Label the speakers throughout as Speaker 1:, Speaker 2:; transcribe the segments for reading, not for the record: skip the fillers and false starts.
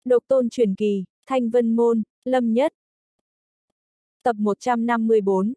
Speaker 1: Độc tôn truyền kỳ, Thanh Vân Môn, Lâm Nhất. Tập 154.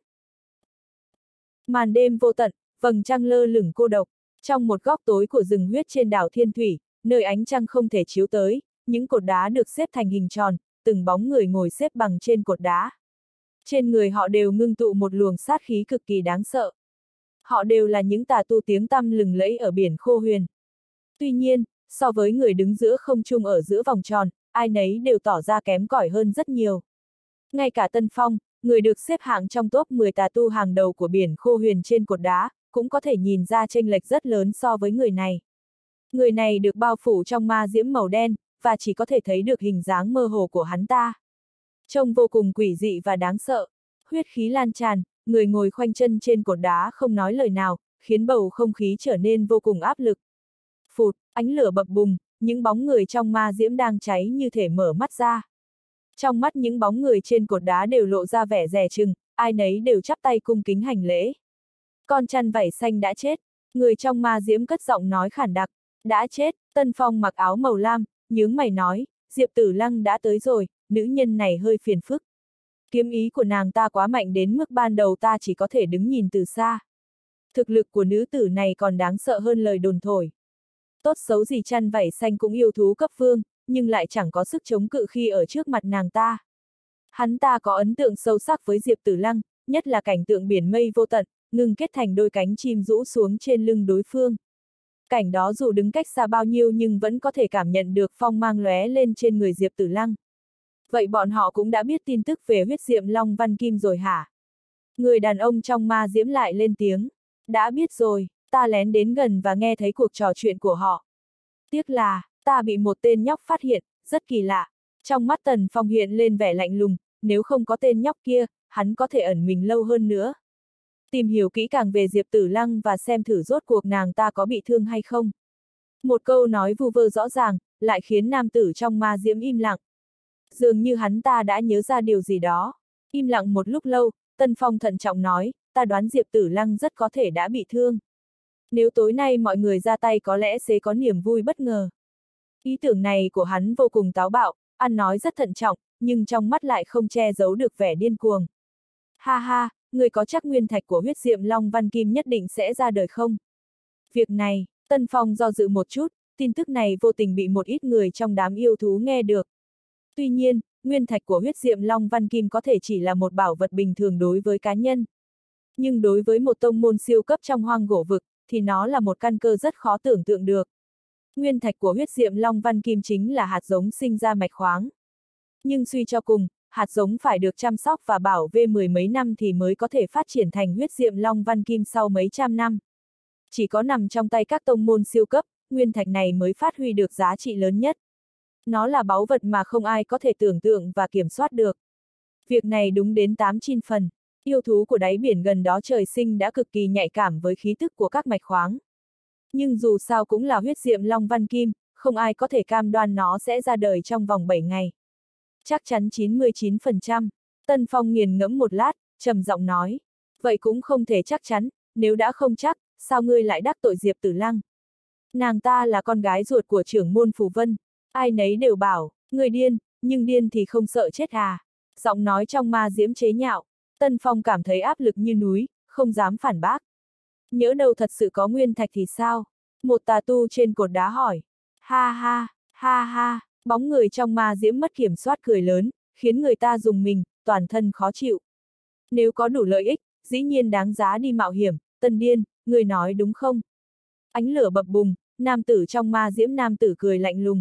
Speaker 1: Màn đêm vô tận, vầng trăng lơ lửng cô độc. Trong một góc tối của rừng huyết trên đảo Thiên Thủy, nơi ánh trăng không thể chiếu tới, những cột đá được xếp thành hình tròn, từng bóng người ngồi xếp bằng trên cột đá. Trên người họ đều ngưng tụ một luồng sát khí cực kỳ đáng sợ. Họ đều là những tà tu tiếng tăm lừng lẫy ở biển Khô Huyền. Tuy nhiên, so với người đứng giữa không trung ở giữa vòng tròn, ai nấy đều tỏ ra kém cỏi hơn rất nhiều. Ngay cả Tân Phong, người được xếp hạng trong top 10 tà tu hàng đầu của biển Khô Huyền trên cột đá, cũng có thể nhìn ra chênh lệch rất lớn so với người này. Người này được bao phủ trong ma diễm màu đen, và chỉ có thể thấy được hình dáng mơ hồ của hắn ta. Trông vô cùng quỷ dị và đáng sợ. Huyết khí lan tràn, người ngồi khoanh chân trên cột đá không nói lời nào, khiến bầu không khí trở nên vô cùng áp lực. Phụt, ánh lửa bập bùng, những bóng người trong ma diễm đang cháy như thể mở mắt ra. Trong mắt những bóng người trên cột đá đều lộ ra vẻ dè chừng, ai nấy đều chắp tay cung kính hành lễ. Con chăn vảy xanh đã chết, người trong ma diễm cất giọng nói khản đặc. Đã chết, Tân Phong mặc áo màu lam, nhướng mày nói, Diệp Tử Lăng đã tới rồi, nữ nhân này hơi phiền phức. Kiếm ý của nàng ta quá mạnh đến mức ban đầu ta chỉ có thể đứng nhìn từ xa. Thực lực của nữ tử này còn đáng sợ hơn lời đồn thổi. Tốt xấu gì chăn vảy xanh cũng yêu thú cấp vương, nhưng lại chẳng có sức chống cự khi ở trước mặt nàng ta. Hắn ta có ấn tượng sâu sắc với Diệp Tử Lăng, nhất là cảnh tượng biển mây vô tận, ngưng kết thành đôi cánh chim rũ xuống trên lưng đối phương. Cảnh đó dù đứng cách xa bao nhiêu nhưng vẫn có thể cảm nhận được phong mang lóe lên trên người Diệp Tử Lăng. Vậy bọn họ cũng đã biết tin tức về huyết diệm Long Văn Kim rồi hả? Người đàn ông trong ma diễm lại lên tiếng. Đã biết rồi, ta lén đến gần và nghe thấy cuộc trò chuyện của họ. Tiếc là, ta bị một tên nhóc phát hiện, rất kỳ lạ. Trong mắt Tần Phong hiện lên vẻ lạnh lùng, nếu không có tên nhóc kia, hắn có thể ẩn mình lâu hơn nữa. Tìm hiểu kỹ càng về Diệp Tử Lăng và xem thử rốt cuộc nàng ta có bị thương hay không. Một câu nói vu vơ rõ ràng, lại khiến nam tử trong ma diễm im lặng. Dường như hắn ta đã nhớ ra điều gì đó. Im lặng một lúc lâu, Tân Phong thận trọng nói, ta đoán Diệp Tử Lăng rất có thể đã bị thương. Nếu tối nay mọi người ra tay có lẽ sẽ có niềm vui bất ngờ. Ý tưởng này của hắn vô cùng táo bạo, ăn nói rất thận trọng, nhưng trong mắt lại không che giấu được vẻ điên cuồng. Ha ha, người có chắc nguyên thạch của huyết diệm Long Văn Kim nhất định sẽ ra đời không? Việc này, Tân Phong do dự một chút, tin tức này vô tình bị một ít người trong đám yêu thú nghe được. Tuy nhiên, nguyên thạch của huyết diệm Long Văn Kim có thể chỉ là một bảo vật bình thường đối với cá nhân. Nhưng đối với một tông môn siêu cấp trong hoang gỗ vực, thì nó là một căn cơ rất khó tưởng tượng được. Nguyên thạch của huyết diệm Long Văn Kim chính là hạt giống sinh ra mạch khoáng. Nhưng suy cho cùng, hạt giống phải được chăm sóc và bảo vệ mười mấy năm thì mới có thể phát triển thành huyết diệm Long Văn Kim sau mấy trăm năm. Chỉ có nằm trong tay các tông môn siêu cấp, nguyên thạch này mới phát huy được giá trị lớn nhất. Nó là báu vật mà không ai có thể tưởng tượng và kiểm soát được. Việc này đúng đến 8/9 phần. Yêu thú của đáy biển gần đó trời sinh đã cực kỳ nhạy cảm với khí tức của các mạch khoáng. Nhưng dù sao cũng là huyết diệm Long Văn Kim, không ai có thể cam đoan nó sẽ ra đời trong vòng 7 ngày. Chắc chắn 99%. Tân Phong nghiền ngẫm một lát, trầm giọng nói. Vậy cũng không thể chắc chắn, nếu đã không chắc, sao ngươi lại đắc tội Diệp Tử Lăng? Nàng ta là con gái ruột của trưởng môn Phù Vân. Ai nấy đều bảo, người điên, nhưng điên thì không sợ chết à? Giọng nói trong ma diễm chế nhạo. Tân Phong cảm thấy áp lực như núi, không dám phản bác. Nhỡ đâu thật sự có nguyên thạch thì sao? Một tà tu trên cột đá hỏi. Ha ha, ha ha, bóng người trong ma diễm mất kiểm soát cười lớn, khiến người ta rùng mình, toàn thân khó chịu. Nếu có đủ lợi ích, dĩ nhiên đáng giá đi mạo hiểm, Tân điên, người nói đúng không? Ánh lửa bập bùng, nam tử trong ma diễm nam tử cười lạnh lùng.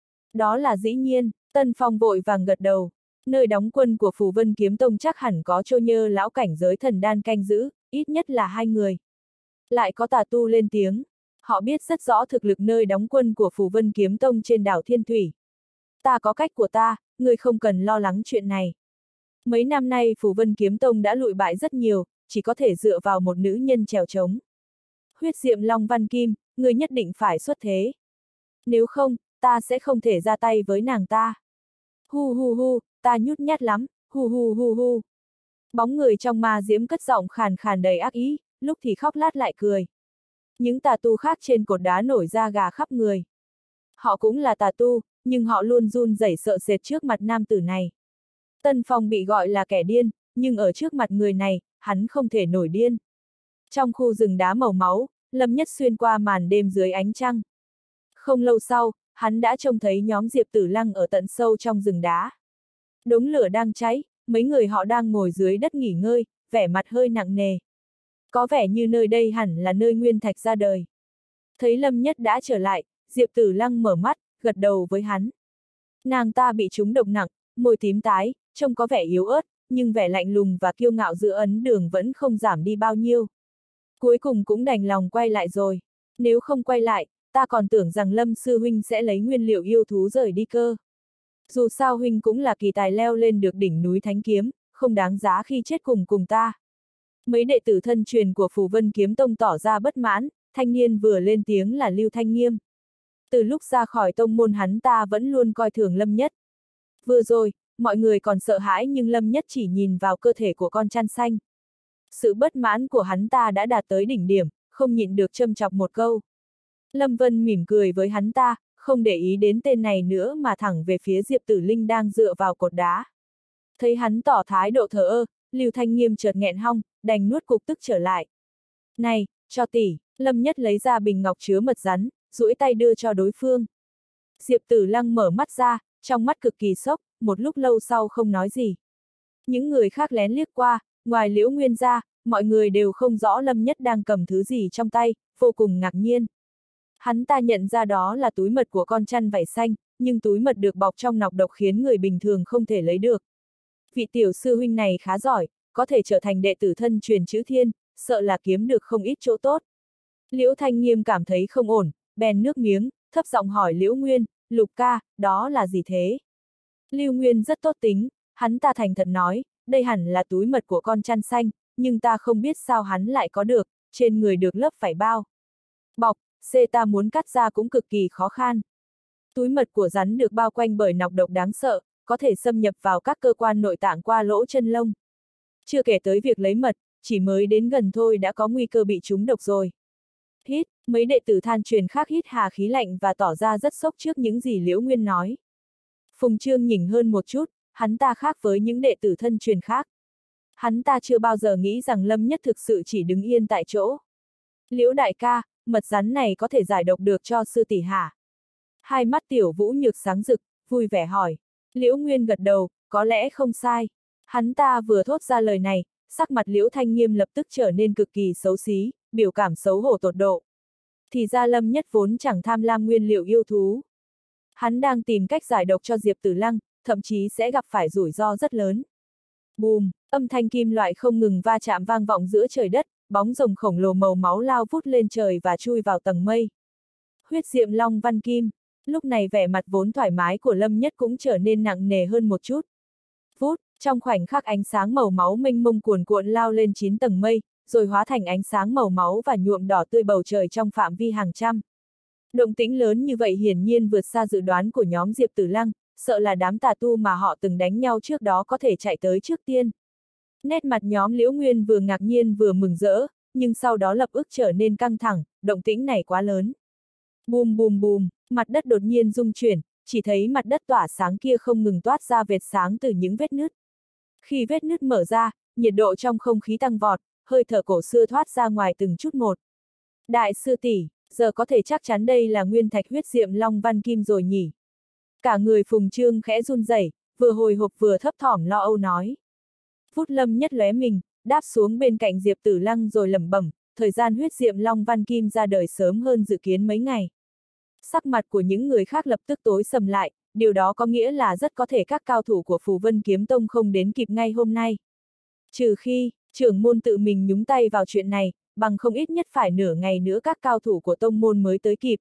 Speaker 1: Đó là dĩ nhiên, Tân Phong vội vàng gật đầu. Nơi đóng quân của Phù Vân Kiếm Tông chắc hẳn có Trô Nhơ lão cảnh giới thần đan canh giữ, ít nhất là 2 người. Lại có tà tu lên tiếng. Họ biết rất rõ thực lực nơi đóng quân của Phù Vân Kiếm Tông trên đảo Thiên Thủy. Ta có cách của ta, người không cần lo lắng chuyện này. Mấy năm nay Phù Vân Kiếm Tông đã lụi bại rất nhiều, chỉ có thể dựa vào một nữ nhân chèo chống. Huyết diệm Long Văn Kim, người nhất định phải xuất thế. Nếu không, ta sẽ không thể ra tay với nàng ta. Hu hu hu, ta nhút nhát lắm, hu hu hu hu. Bóng người trong ma diễm cất giọng khàn khàn đầy ác ý, lúc thì khóc lát lại cười. Những tà tu khác trên cột đá nổi da gà khắp người. Họ cũng là tà tu, nhưng họ luôn run rẩy sợ sệt trước mặt nam tử này. Tân Phong bị gọi là kẻ điên, nhưng ở trước mặt người này, hắn không thể nổi điên. Trong khu rừng đá màu máu, Lâm Nhất xuyên qua màn đêm dưới ánh trăng. Không lâu sau, hắn đã trông thấy nhóm Diệp Tử Lăng ở tận sâu trong rừng đá. Đống lửa đang cháy, mấy người họ đang ngồi dưới đất nghỉ ngơi, vẻ mặt hơi nặng nề. Có vẻ như nơi đây hẳn là nơi Nguyên Thạch ra đời. Thấy Lâm Nhất đã trở lại, Diệp Tử Lăng mở mắt, gật đầu với hắn. Nàng ta bị trúng độc nặng, môi tím tái, trông có vẻ yếu ớt, nhưng vẻ lạnh lùng và kiêu ngạo giữa Ấn Đường vẫn không giảm đi bao nhiêu. Cuối cùng cũng đành lòng quay lại rồi. Nếu không quay lại, ta còn tưởng rằng Lâm sư huynh sẽ lấy nguyên liệu yêu thú rời đi cơ. Dù sao huynh cũng là kỳ tài leo lên được đỉnh núi Thánh Kiếm, không đáng giá khi chết cùng ta. Mấy đệ tử thân truyền của Phù Vân Kiếm Tông tỏ ra bất mãn, thanh niên vừa lên tiếng là Lưu Thanh Nghiêm. Từ lúc ra khỏi tông môn hắn ta vẫn luôn coi thường Lâm Nhất. Vừa rồi, mọi người còn sợ hãi nhưng Lâm Nhất chỉ nhìn vào cơ thể của con chăn xanh. Sự bất mãn của hắn ta đã đạt tới đỉnh điểm, không nhịn được châm chọc một câu. Lâm Vân mỉm cười với hắn ta, không để ý đến tên này nữa mà thẳng về phía Diệp Tử Linh đang dựa vào cột đá. Thấy hắn tỏ thái độ thờ ơ, Lưu Thanh Nghiêm chợt nghẹn họng, đành nuốt cục tức trở lại. Này, cho tỷ, Lâm Nhất lấy ra bình ngọc chứa mật rắn, duỗi tay đưa cho đối phương. Diệp Tử Lăng mở mắt ra, trong mắt cực kỳ sốc, một lúc lâu sau không nói gì. Những người khác lén liếc qua, ngoài Liễu Nguyên ra, mọi người đều không rõ Lâm Nhất đang cầm thứ gì trong tay, vô cùng ngạc nhiên. Hắn ta nhận ra đó là túi mật của con chăn vảy xanh, nhưng túi mật được bọc trong nọc độc khiến người bình thường không thể lấy được. Vị tiểu sư huynh này khá giỏi, có thể trở thành đệ tử thân truyền chữ thiên, sợ là kiếm được không ít chỗ tốt. Liễu Thanh Nghiêm cảm thấy không ổn, bèn nước miếng, thấp giọng hỏi Liễu Nguyên, Lục ca, đó là gì thế? Lưu Nguyên rất tốt tính, hắn ta thành thật nói, đây hẳn là túi mật của con chăn xanh, nhưng ta không biết sao hắn lại có được, trên người được lớp vải bao. Bọc, ta muốn cắt ra cũng cực kỳ khó khăn. Túi mật của rắn được bao quanh bởi nọc độc đáng sợ, có thể xâm nhập vào các cơ quan nội tạng qua lỗ chân lông. Chưa kể tới việc lấy mật, chỉ mới đến gần thôi đã có nguy cơ bị trúng độc rồi. Hít, mấy đệ tử than truyền khác hít hà khí lạnh và tỏ ra rất sốc trước những gì Liễu Nguyên nói. Phùng Trương nhỉnh hơn một chút, hắn ta khác với những đệ tử thân truyền khác. Hắn ta chưa bao giờ nghĩ rằng Lâm Nhất thực sự chỉ đứng yên tại chỗ. Liễu đại ca, mật rắn này có thể giải độc được cho sư tỷ hả? Hai mắt Tiểu Vũ Nhược sáng rực, vui vẻ hỏi. Liễu Nguyên gật đầu, có lẽ không sai. Hắn ta vừa thốt ra lời này, sắc mặt Liễu Thanh Nghiêm lập tức trở nên cực kỳ xấu xí, biểu cảm xấu hổ tột độ. Thì ra Lâm Nhất vốn chẳng tham lam nguyên liệu yêu thú. Hắn đang tìm cách giải độc cho Diệp Tử Lăng, thậm chí sẽ gặp phải rủi ro rất lớn. Bùm, âm thanh kim loại không ngừng va chạm vang vọng giữa trời đất, bóng rồng khổng lồ màu máu lao vút lên trời và chui vào tầng mây. Huyết Diệm Long Văn Kim, lúc này vẻ mặt vốn thoải mái của Lâm Nhất cũng trở nên nặng nề hơn một chút. Vút, trong khoảnh khắc ánh sáng màu máu mênh mông cuồn cuộn lao lên 9 tầng mây, rồi hóa thành ánh sáng màu máu và nhuộm đỏ tươi bầu trời trong phạm vi hàng trăm. Động tĩnh lớn như vậy hiển nhiên vượt xa dự đoán của nhóm Diệp Tử Lăng, sợ là đám tà tu mà họ từng đánh nhau trước đó có thể chạy tới trước tiên. Nét mặt nhóm Liễu Nguyên vừa ngạc nhiên vừa mừng rỡ, nhưng sau đó lập tức trở nên căng thẳng, động tĩnh này quá lớn. Bùm bùm bùm, mặt đất đột nhiên rung chuyển, chỉ thấy mặt đất tỏa sáng kia không ngừng toát ra vệt sáng từ những vết nứt. Khi vết nứt mở ra, nhiệt độ trong không khí tăng vọt, hơi thở cổ xưa thoát ra ngoài từng chút một. Đại sư tỷ, giờ có thể chắc chắn đây là nguyên thạch huyết diệm Long Văn Kim rồi nhỉ? Cả người Phùng Trương khẽ run rẩy, vừa hồi hộp vừa thấp thỏm lo âu nói. Phút Lâm Nhất lóe mình, đáp xuống bên cạnh Diệp Tử Lăng rồi lẩm bẩm, thời gian huyết diệm Long Văn Kim ra đời sớm hơn dự kiến mấy ngày. Sắc mặt của những người khác lập tức tối sầm lại, điều đó có nghĩa là rất có thể các cao thủ của Phù Vân Kiếm Tông không đến kịp ngay hôm nay. Trừ khi, trưởng môn tự mình nhúng tay vào chuyện này, bằng không ít nhất phải nửa ngày nữa các cao thủ của tông môn mới tới kịp.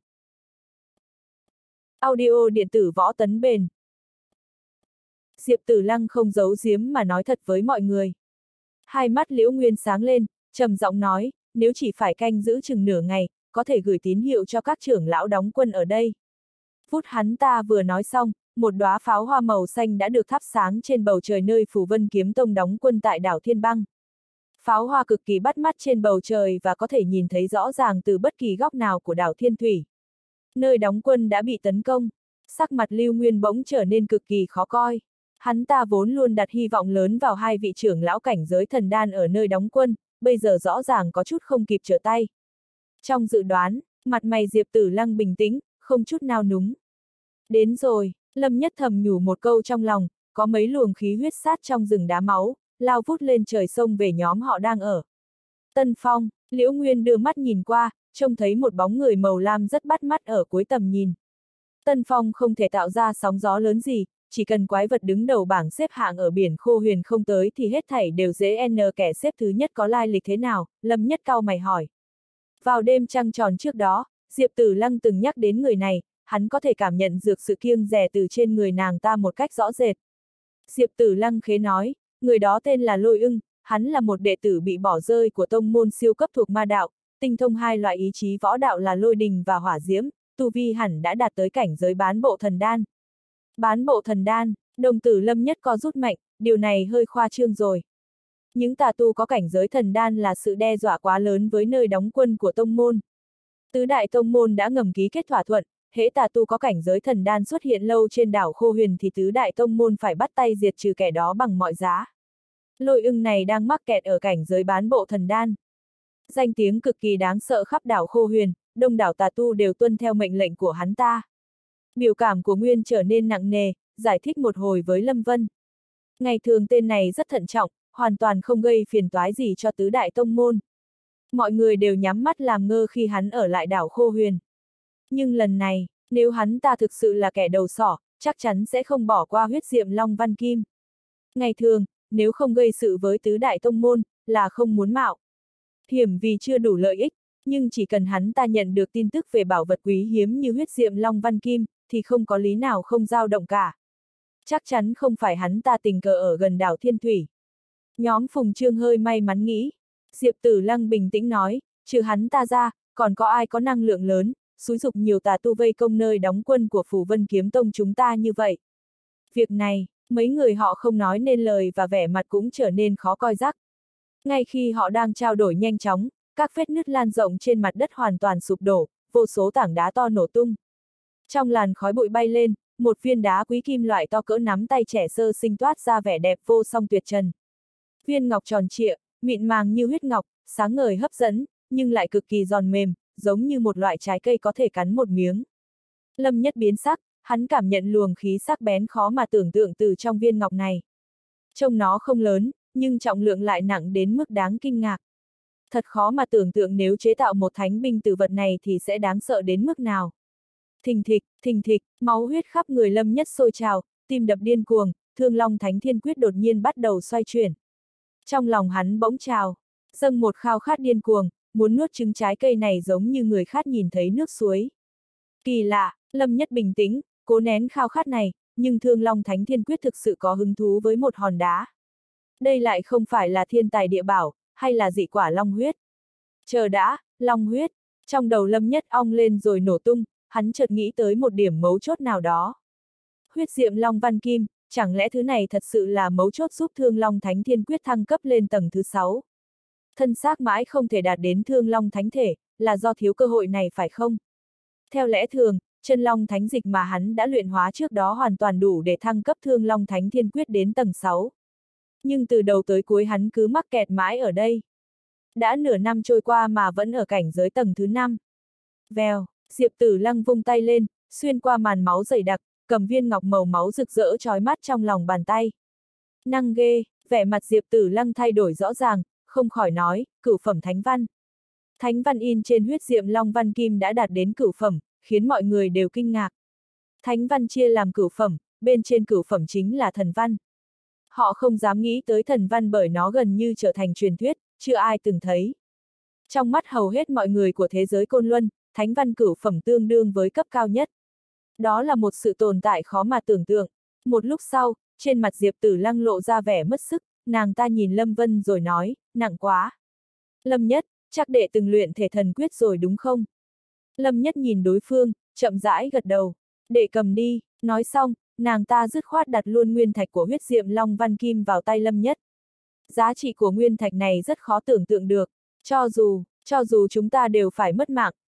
Speaker 1: Audio điện tử Võ Tấn Bền. Diệp Tử Lăng không giấu giếm mà nói thật với mọi người. Hai mắt Liễu Nguyên sáng lên, trầm giọng nói, nếu chỉ phải canh giữ chừng nửa ngày, có thể gửi tín hiệu cho các trưởng lão đóng quân ở đây. Phút hắn ta vừa nói xong, một đóa pháo hoa màu xanh đã được thắp sáng trên bầu trời nơi Phù Vân Kiếm Tông đóng quân tại đảo Thiên Băng. Pháo hoa cực kỳ bắt mắt trên bầu trời và có thể nhìn thấy rõ ràng từ bất kỳ góc nào của đảo Thiên Thủy. Nơi đóng quân đã bị tấn công. Sắc mặt Lưu Nguyên bỗng trở nên cực kỳ khó coi. Hắn ta vốn luôn đặt hy vọng lớn vào hai vị trưởng lão cảnh giới thần đan ở nơi đóng quân, bây giờ rõ ràng có chút không kịp trở tay. Trong dự đoán, mặt mày Diệp Tử Lăng bình tĩnh, không chút nào núng. Đến rồi, Lâm Nhất thầm nhủ một câu trong lòng, có mấy luồng khí huyết sát trong rừng đá máu, lao vút lên trời sông về nhóm họ đang ở. Tân Phong, Liễu Nguyên đưa mắt nhìn qua, trông thấy một bóng người màu lam rất bắt mắt ở cuối tầm nhìn. Tân Phong không thể tạo ra sóng gió lớn gì, chỉ cần quái vật đứng đầu bảng xếp hạng ở biển Khô Huyền không tới thì hết thảy đều dễ kẻ xếp thứ nhất có lai lịch thế nào, Lâm Nhất cau mày hỏi. Vào đêm trăng tròn trước đó, Diệp Tử Lăng từng nhắc đến người này, hắn có thể cảm nhận được sự kiêng dè từ trên người nàng ta một cách rõ rệt. Diệp Tử Lăng khế nói, người đó tên là Lôi Ưng, hắn là một đệ tử bị bỏ rơi của tông môn siêu cấp thuộc ma đạo, tinh thông hai loại ý chí võ đạo là lôi đình và hỏa diễm, tu vi hẳn đã đạt tới cảnh giới bán bộ thần đan. Bán bộ thần đan, đồng tử Lâm Nhất co rút mạnh, điều này hơi khoa trương rồi. Những tà tu có cảnh giới thần đan là sự đe dọa quá lớn với nơi đóng quân của tông môn. Tứ đại tông môn đã ngầm ký kết thỏa thuận, hễ tà tu có cảnh giới thần đan xuất hiện lâu trên đảo Khô Huyền thì tứ đại tông môn phải bắt tay diệt trừ kẻ đó bằng mọi giá. Lôi Ưng này đang mắc kẹt ở cảnh giới bán bộ thần đan. Danh tiếng cực kỳ đáng sợ khắp đảo Khô Huyền, đông đảo tà tu đều tuân theo mệnh lệnh của hắn ta. Biểu cảm của Nguyên trở nên nặng nề, giải thích một hồi với Lâm Vân. Ngày thường tên này rất thận trọng, hoàn toàn không gây phiền toái gì cho tứ đại tông môn. Mọi người đều nhắm mắt làm ngơ khi hắn ở lại đảo Khô Huyền. Nhưng lần này, nếu hắn ta thực sự là kẻ đầu sỏ, chắc chắn sẽ không bỏ qua huyết diệm Long Văn Kim. Ngày thường, nếu không gây sự với tứ đại tông môn, là không muốn mạo hiểm vì chưa đủ lợi ích, nhưng chỉ cần hắn ta nhận được tin tức về bảo vật quý hiếm như huyết diệm Long Văn Kim, thì không có lý nào không dao động cả. Chắc chắn không phải hắn ta tình cờ ở gần đảo Thiên Thủy. Nhóm Phùng Trương hơi may mắn nghĩ. Diệp Tử Lăng bình tĩnh nói, trừ hắn ta ra, còn có ai có năng lượng lớn, xúi dục nhiều tà tu vây công nơi đóng quân của Phù Vân Kiếm Tông chúng ta như vậy. Việc này, mấy người họ không nói nên lời và vẻ mặt cũng trở nên khó coi rắc. Ngay khi họ đang trao đổi nhanh chóng, các vết nứt lan rộng trên mặt đất hoàn toàn sụp đổ, vô số tảng đá to nổ tung. Trong làn khói bụi bay lên, một viên đá quý kim loại to cỡ nắm tay trẻ sơ sinh toát ra vẻ đẹp vô song tuyệt trần. Viên ngọc tròn trịa, mịn màng như huyết ngọc, sáng ngời hấp dẫn, nhưng lại cực kỳ giòn mềm, giống như một loại trái cây có thể cắn một miếng. Lâm Nhất biến sắc, hắn cảm nhận luồng khí sắc bén khó mà tưởng tượng từ trong viên ngọc này. Trông nó không lớn, nhưng trọng lượng lại nặng đến mức đáng kinh ngạc. Thật khó mà tưởng tượng nếu chế tạo một thánh binh từ vật này thì sẽ đáng sợ đến mức nào. Thình thịch, máu huyết khắp người Lâm Nhất sôi trào, tim đập điên cuồng, Thương Long Thánh Thiên Quyết đột nhiên bắt đầu xoay chuyển. Trong lòng hắn bỗng trào, dâng một khao khát điên cuồng, muốn nuốt trứng trái cây này giống như người khát nhìn thấy nước suối. Kỳ lạ, Lâm Nhất bình tĩnh, cố nén khao khát này, nhưng Thương Long Thánh Thiên Quyết thực sự có hứng thú với một hòn đá. Đây lại không phải là thiên tài địa bảo, hay là dị quả long huyết. Chờ đã, long huyết, trong đầu Lâm Nhất ong lên rồi nổ tung, hắn chợt nghĩ tới một điểm mấu chốt nào đó. Huyết diệm Long Văn Kim, chẳng lẽ thứ này thật sự là mấu chốt giúp Thương Long Thánh Thiên Quyết thăng cấp lên tầng thứ 6? Thân xác mãi không thể đạt đến Thương Long Thánh Thể, là do thiếu cơ hội này phải không? Theo lẽ thường, chân Long Thánh Dịch mà hắn đã luyện hóa trước đó hoàn toàn đủ để thăng cấp Thương Long Thánh Thiên Quyết đến tầng 6. Nhưng từ đầu tới cuối hắn cứ mắc kẹt mãi ở đây. Đã nửa năm trôi qua mà vẫn ở cảnh giới tầng thứ 5. Vèo, Diệp Tử Lăng vung tay lên, xuyên qua màn máu dày đặc, cầm viên ngọc màu máu rực rỡ chói mắt trong lòng bàn tay. Năng ghê, vẻ mặt Diệp Tử Lăng thay đổi rõ ràng, không khỏi nói, cửu phẩm thánh văn. Thánh văn in trên huyết diệm Long Văn Kim đã đạt đến cửu phẩm, khiến mọi người đều kinh ngạc. Thánh văn chia làm cửu phẩm, bên trên cửu phẩm chính là thần văn. Họ không dám nghĩ tới thần văn bởi nó gần như trở thành truyền thuyết, chưa ai từng thấy. Trong mắt hầu hết mọi người của thế giới Côn Luân, thánh văn cửu phẩm tương đương với cấp cao nhất. Đó là một sự tồn tại khó mà tưởng tượng. Một lúc sau, trên mặt Diệp Tử Lăng lộ ra vẻ mất sức, nàng ta nhìn Lâm Vân rồi nói, nặng quá. Lâm Nhất, chắc đệ từng luyện thể thần quyết rồi đúng không? Lâm Nhất nhìn đối phương, chậm rãi gật đầu. Đệ cầm đi, nói xong, nàng ta dứt khoát đặt luôn nguyên thạch của huyết diệm Long Văn Kim vào tay Lâm Nhất. Giá trị của nguyên thạch này rất khó tưởng tượng được, cho dù chúng ta đều phải mất mạng,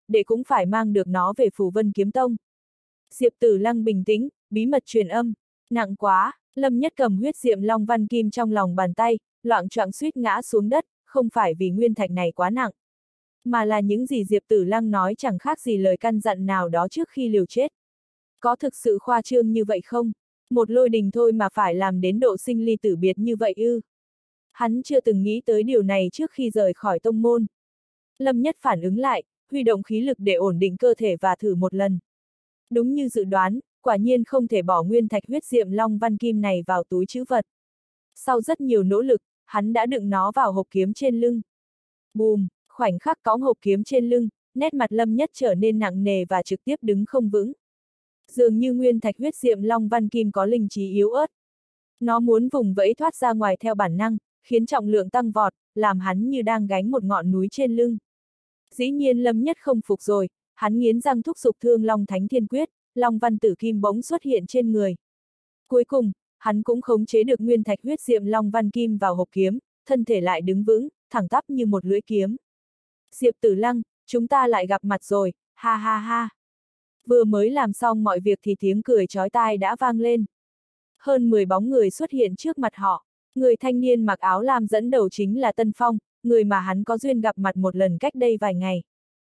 Speaker 1: đệ cũng phải mang được nó về Phù Vân Kiếm Tông. Diệp Tử Lăng bình tĩnh, bí mật truyền âm, nặng quá, Lâm Nhất cầm huyết diệm long văn kim trong lòng bàn tay, loạng choạng suýt ngã xuống đất, không phải vì nguyên thạch này quá nặng, mà là những gì Diệp Tử Lăng nói chẳng khác gì lời căn dặn nào đó trước khi liều chết. Có thực sự khoa trương như vậy không? Một lôi đình thôi mà phải làm đến độ sinh ly tử biệt như vậy ư? Hắn chưa từng nghĩ tới điều này trước khi rời khỏi tông môn. Lâm Nhất phản ứng lại, huy động khí lực để ổn định cơ thể và thử một lần. Đúng như dự đoán, quả nhiên không thể bỏ nguyên thạch huyết diệm long văn kim này vào túi trữ vật. Sau rất nhiều nỗ lực, hắn đã đựng nó vào hộp kiếm trên lưng. Bùm, khoảnh khắc cõng hộp kiếm trên lưng, nét mặt Lâm Nhất trở nên nặng nề và trực tiếp đứng không vững. Dường như nguyên thạch huyết diệm long văn kim có linh trí yếu ớt. Nó muốn vùng vẫy thoát ra ngoài theo bản năng, khiến trọng lượng tăng vọt, làm hắn như đang gánh một ngọn núi trên lưng. Dĩ nhiên Lâm Nhất không phục rồi, hắn nghiến răng thúc giục Thương Long Thánh Thiên Quyết, Long Văn Tử Kim bỗng xuất hiện trên người. Cuối cùng, hắn cũng khống chế được nguyên thạch huyết diệm Long Văn Kim vào hộp kiếm, thân thể lại đứng vững, thẳng tắp như một lưỡi kiếm. Diệp Tử Lăng, chúng ta lại gặp mặt rồi, ha ha ha. Vừa mới làm xong mọi việc thì tiếng cười chói tai đã vang lên. Hơn 10 bóng người xuất hiện trước mặt họ. Người thanh niên mặc áo lam dẫn đầu chính là Tân Phong, người mà hắn có duyên gặp mặt một lần cách đây vài ngày.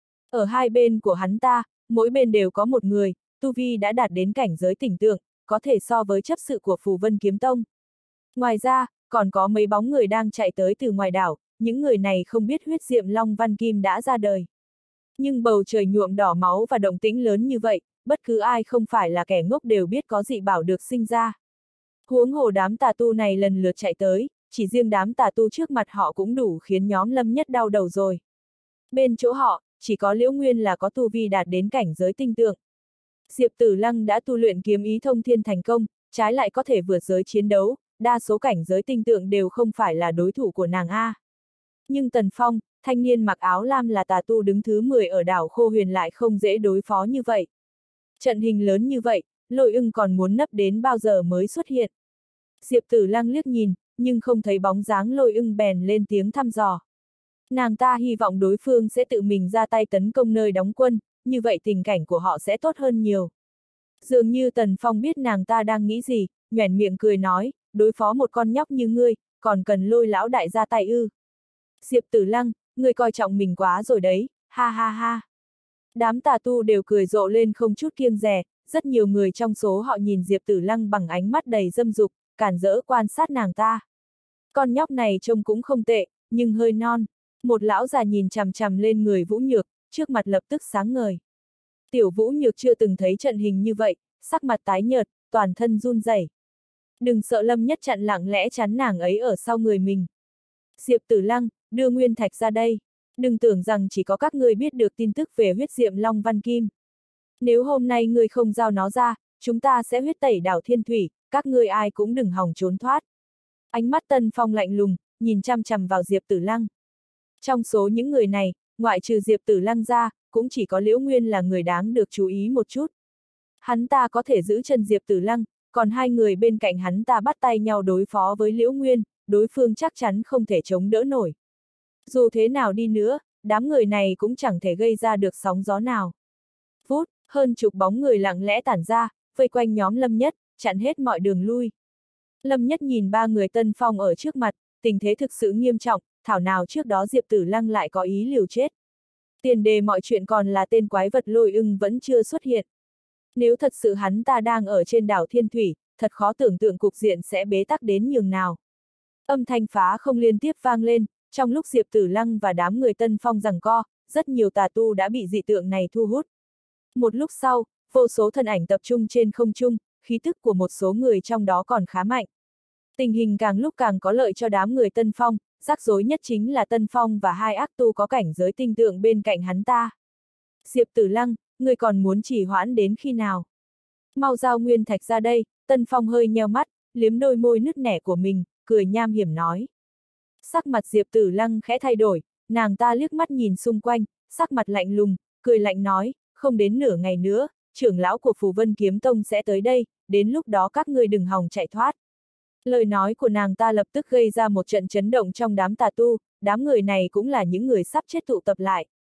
Speaker 1: Ở hai bên của hắn ta, mỗi bên đều có một người, tu vi đã đạt đến cảnh giới tỉnh tượng, có thể so với chấp sự của Phù Vân Kiếm Tông. Ngoài ra, còn có mấy bóng người đang chạy tới từ ngoài đảo, những người này không biết huyết diệm Long Văn Kim đã ra đời. Nhưng bầu trời nhuộm đỏ máu và động tĩnh lớn như vậy, bất cứ ai không phải là kẻ ngốc đều biết có dị bảo được sinh ra. Huống hồ đám tà tu này lần lượt chạy tới, chỉ riêng đám tà tu trước mặt họ cũng đủ khiến nhóm Lâm Nhất đau đầu rồi. Bên chỗ họ, chỉ có Liễu Nguyên là có tu vi đạt đến cảnh giới tinh tượng. Diệp Tử Lăng đã tu luyện kiếm ý thông thiên thành công, trái lại có thể vượt giới chiến đấu, đa số cảnh giới tinh tượng đều không phải là đối thủ của nàng A. Nhưng Tần Phong, thanh niên mặc áo lam là tà tu đứng thứ 10 ở đảo Khô Huyền lại không dễ đối phó như vậy. Trận hình lớn như vậy, Lôi Ưng còn muốn nấp đến bao giờ mới xuất hiện. Diệp Tử Lăng liếc nhìn, nhưng không thấy bóng dáng Lôi Ưng bèn lên tiếng thăm dò. Nàng ta hy vọng đối phương sẽ tự mình ra tay tấn công nơi đóng quân, như vậy tình cảnh của họ sẽ tốt hơn nhiều. Dường như Tần Phong biết nàng ta đang nghĩ gì, nhoẻn miệng cười nói, đối phó một con nhóc như ngươi, còn cần Lôi lão đại ra tay ư. Diệp Tử Lăng, ngươi coi trọng mình quá rồi đấy, ha ha ha. Đám tà tu đều cười rộ lên không chút kiêng dè, rất nhiều người trong số họ nhìn Diệp Tử Lăng bằng ánh mắt đầy dâm dục, cản rỡ quan sát nàng ta. Con nhóc này trông cũng không tệ, nhưng hơi non. Một lão già nhìn chằm chằm lên người Vũ Nhược, trước mặt lập tức sáng ngời. Tiểu Vũ Nhược chưa từng thấy trận hình như vậy, sắc mặt tái nhợt, toàn thân run rẩy. Đừng sợ Lâm Nhất chặn lặng lẽ chắn nàng ấy ở sau người mình. Diệp Tử Lăng, đưa nguyên thạch ra đây. Đừng tưởng rằng chỉ có các ngươi biết được tin tức về huyết diệm Long Văn Kim. Nếu hôm nay ngươi không giao nó ra, chúng ta sẽ huyết tẩy đảo Thiên Thủy, các ngươi ai cũng đừng hòng trốn thoát. Ánh mắt Tân Phong lạnh lùng, nhìn chăm chằm vào Diệp Tử Lăng. Trong số những người này, ngoại trừ Diệp Tử Lăng ra, cũng chỉ có Liễu Nguyên là người đáng được chú ý một chút. Hắn ta có thể giữ chân Diệp Tử Lăng, còn hai người bên cạnh hắn ta bắt tay nhau đối phó với Liễu Nguyên, đối phương chắc chắn không thể chống đỡ nổi. Dù thế nào đi nữa, đám người này cũng chẳng thể gây ra được sóng gió nào. Phút, hơn chục bóng người lặng lẽ tản ra, vây quanh nhóm Lâm Nhất, chặn hết mọi đường lui. Lâm Nhất nhìn ba người Tân Phong ở trước mặt, tình thế thực sự nghiêm trọng, thảo nào trước đó Diệp Tử Lăng lại có ý liều chết. Tiền đề mọi chuyện còn là tên quái vật Lôi Ưng vẫn chưa xuất hiện. Nếu thật sự hắn ta đang ở trên đảo Thiên Thủy, thật khó tưởng tượng cục diện sẽ bế tắc đến nhường nào. Âm thanh phá không liên tiếp vang lên, trong lúc Diệp Tử Lăng và đám người Tân Phong giằng co, rất nhiều tà tu đã bị dị tượng này thu hút. Một lúc sau, vô số thân ảnh tập trung trên không trung, khí tức của một số người trong đó còn khá mạnh. Tình hình càng lúc càng có lợi cho đám người Tân Phong, rắc rối nhất chính là Tân Phong và hai ác tu có cảnh giới tinh tượng bên cạnh hắn ta. Diệp Tử Lăng, ngươi còn muốn trì hoãn đến khi nào? Mau giao nguyên thạch ra đây, Tân Phong hơi nheo mắt, liếm đôi môi nứt nẻ của mình, cười nham hiểm nói. Sắc mặt Diệp Tử Lăng khẽ thay đổi, nàng ta liếc mắt nhìn xung quanh, sắc mặt lạnh lùng, cười lạnh nói, không đến nửa ngày nữa, trưởng lão của Phù Vân Kiếm Tông sẽ tới đây, đến lúc đó các ngươi đừng hòng chạy thoát. Lời nói của nàng ta lập tức gây ra một trận chấn động trong đám tà tu, đám người này cũng là những người sắp chết tụ tập lại.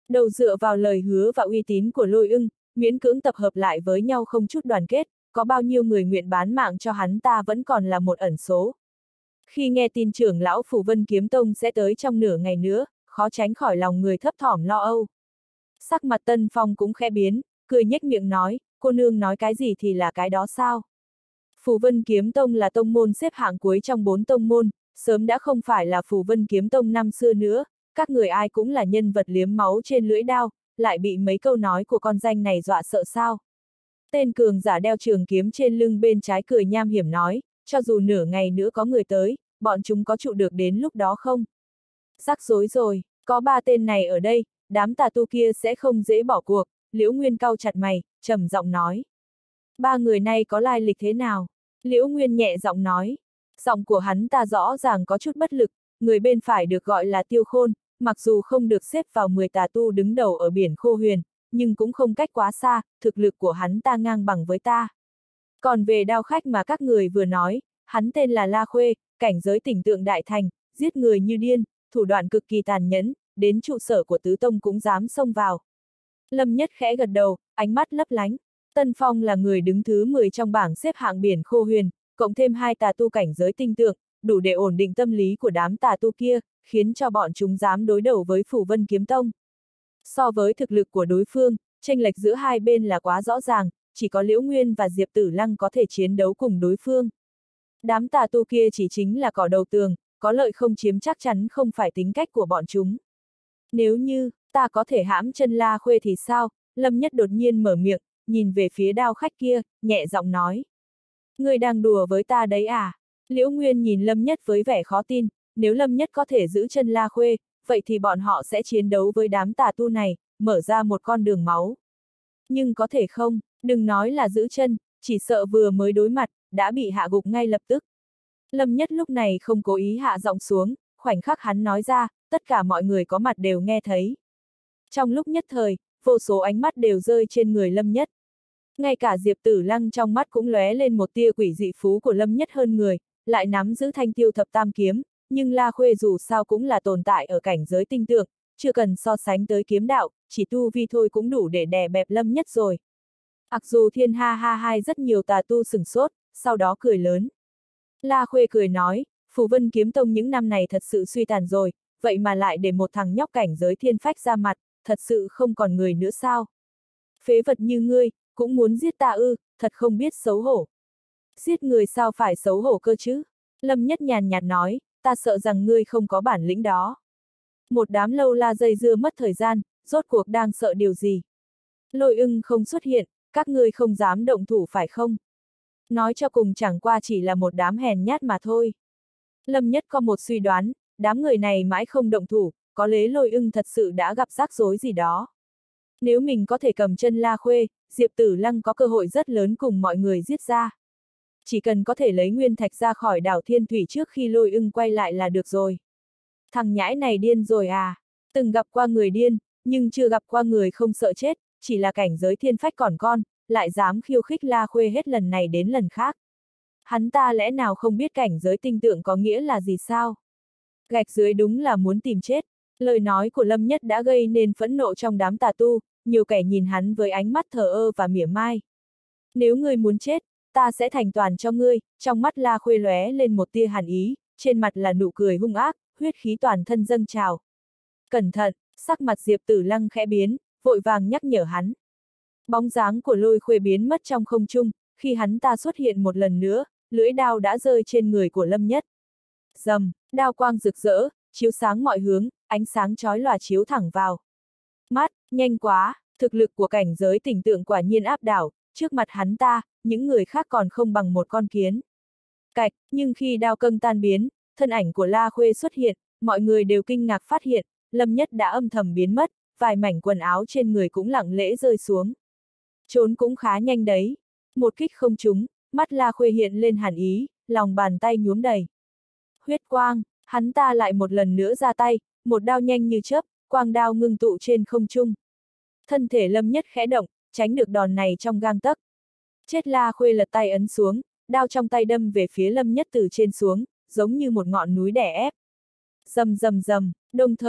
Speaker 1: Đầu dựa vào lời hứa và uy tín của Lôi Ưng, miễn cưỡng tập hợp lại với nhau không chút đoàn kết, có bao nhiêu người nguyện bán mạng cho hắn ta vẫn còn là một ẩn số. Khi nghe tin trưởng lão Phù Vân Kiếm Tông sẽ tới trong nửa ngày nữa, khó tránh khỏi lòng người thấp thỏm lo âu. Sắc mặt Tân Phong cũng khẽ biến, cười nhếch miệng nói, cô nương nói cái gì thì là cái đó sao? Phù Vân Kiếm Tông là tông môn xếp hạng cuối trong 4 tông môn, sớm đã không phải là Phù Vân Kiếm Tông năm xưa nữa, các người ai cũng là nhân vật liếm máu trên lưỡi đao, lại bị mấy câu nói của con danh này dọa sợ sao? Tên cường giả đeo trường kiếm trên lưng bên trái cười nham hiểm nói, cho dù nửa ngày nữa có người tới, bọn chúng có trụ được đến lúc đó không? Rắc rối rồi, có 3 tên này ở đây, đám tà tu kia sẽ không dễ bỏ cuộc, Liễu Nguyên cau chặt mày, trầm giọng nói. 3 người này có lai lịch thế nào? Liễu Nguyên nhẹ giọng nói. Giọng của hắn ta rõ ràng có chút bất lực, người bên phải được gọi là Tiêu Khôn, mặc dù không được xếp vào 10 tà tu đứng đầu ở biển Khô Huyền, nhưng cũng không cách quá xa, thực lực của hắn ta ngang bằng với ta. Còn về đao khách mà các người vừa nói, hắn tên là La Khuê, cảnh giới tỉnh tượng đại thành, giết người như điên, thủ đoạn cực kỳ tàn nhẫn, đến trụ sở của tứ tông cũng dám xông vào. Lâm Nhất khẽ gật đầu, ánh mắt lấp lánh. Tân Phong là người đứng thứ 10 trong bảng xếp hạng biển Khô Huyền, cộng thêm 2 tà tu cảnh giới tinh tượng, đủ để ổn định tâm lý của đám tà tu kia, khiến cho bọn chúng dám đối đầu với Phù Vân Kiếm Tông. So với thực lực của đối phương, chênh lệch giữa hai bên là quá rõ ràng, chỉ có Liễu Nguyên và Diệp Tử Lăng có thể chiến đấu cùng đối phương. Đám tà tu kia chỉ chính là cỏ đầu tường, có lợi không chiếm chắc chắn không phải tính cách của bọn chúng. Nếu như, ta có thể hãm chân La Khuê thì sao? Lâm Nhất đột nhiên mở miệng, nhìn về phía đao khách kia, nhẹ giọng nói. Ngươi đang đùa với ta đấy à? Liễu Nguyên nhìn Lâm Nhất với vẻ khó tin, nếu Lâm Nhất có thể giữ chân La Khuê, vậy thì bọn họ sẽ chiến đấu với đám tà tu này, mở ra một con đường máu. Nhưng có thể không, đừng nói là giữ chân, chỉ sợ vừa mới đối mặt, đã bị hạ gục ngay lập tức. Lâm Nhất lúc này không cố ý hạ giọng xuống, khoảnh khắc hắn nói ra, tất cả mọi người có mặt đều nghe thấy. Trong lúc nhất thời, vô số ánh mắt đều rơi trên người Lâm Nhất. Ngay cả Diệp Tử Lăng trong mắt cũng lóe lên một tia quỷ dị phú của Lâm Nhất hơn người, lại nắm giữ thanh tiêu thập tam kiếm, nhưng La Khuê dù sao cũng là tồn tại ở cảnh giới tinh tượng, chưa cần so sánh tới kiếm đạo, chỉ tu vi thôi cũng đủ để đè bẹp Lâm Nhất rồi. Mặc dù thiên ha ha hai rất nhiều tà tu sửng sốt, sau đó cười lớn. La Khuê cười nói, Phù Vân Kiếm Tông những năm này thật sự suy tàn rồi, vậy mà lại để một thằng nhóc cảnh giới thiên phách ra mặt, thật sự không còn người nữa sao? Phế vật như ngươi, cũng muốn giết ta ư, thật không biết xấu hổ. Giết người sao phải xấu hổ cơ chứ? Lâm Nhất nhàn nhạt nói, ta sợ rằng ngươi không có bản lĩnh đó. Một đám lâu la dây dưa mất thời gian, rốt cuộc đang sợ điều gì? Lôi Ưng không xuất hiện, các ngươi không dám động thủ phải không? Nói cho cùng chẳng qua chỉ là một đám hèn nhát mà thôi. Lâm Nhất có một suy đoán, đám người này mãi không động thủ, có lẽ Lôi Ưng thật sự đã gặp rắc rối gì đó. Nếu mình có thể cầm chân La Khuê, Diệp Tử Lăng có cơ hội rất lớn cùng mọi người giết ra. Chỉ cần có thể lấy nguyên thạch ra khỏi đảo Thiên Thủy trước khi Lôi Ưng quay lại là được rồi. Thằng nhãi này điên rồi à? Từng gặp qua người điên, nhưng chưa gặp qua người không sợ chết, chỉ là cảnh giới thiên phách còn con, lại dám khiêu khích La Khuê hết lần này đến lần khác. Hắn ta lẽ nào không biết cảnh giới tinh tượng có nghĩa là gì sao? Gạch dưới đúng là muốn tìm chết. Lời nói của Lâm Nhất đã gây nên phẫn nộ trong đám tà tu, nhiều kẻ nhìn hắn với ánh mắt thờ ơ và mỉa mai. Nếu ngươi muốn chết, ta sẽ thành toàn cho ngươi, trong mắt La Khuê lóe lên một tia hàn ý, trên mặt là nụ cười hung ác, huyết khí toàn thân dâng trào. Cẩn thận, sắc mặt Diệp Tử Lăng khẽ biến, vội vàng nhắc nhở hắn. Bóng dáng của Lôi Khuê biến mất trong không trung, khi hắn ta xuất hiện một lần nữa, lưỡi đao đã rơi trên người của Lâm Nhất. Rầm, đao quang rực rỡ, chiếu sáng mọi hướng, ánh sáng chói lòa chiếu thẳng vào. Mắt, nhanh quá, thực lực của cảnh giới tỉnh tượng quả nhiên áp đảo, trước mặt hắn ta, những người khác còn không bằng một con kiến. Cạch, nhưng khi đao câng tan biến, thân ảnh của La Khuê xuất hiện, mọi người đều kinh ngạc phát hiện, Lâm Nhất đã âm thầm biến mất, vài mảnh quần áo trên người cũng lặng lẽ rơi xuống. Trốn cũng khá nhanh đấy. Một kích không trúng, mắt La Khuê hiện lên hàn ý, lòng bàn tay nhuốm đầy huyết quang, hắn ta lại một lần nữa ra tay, một đao nhanh như chớp, quang đao ngưng tụ trên không trung. Thân thể Lâm Nhất khẽ động, tránh được đòn này trong gang tấc. Chết La Khuê lật tay ấn xuống, đao trong tay đâm về phía Lâm Nhất từ trên xuống, giống như một ngọn núi đè ép. Rầm rầm rầm, đồng thời,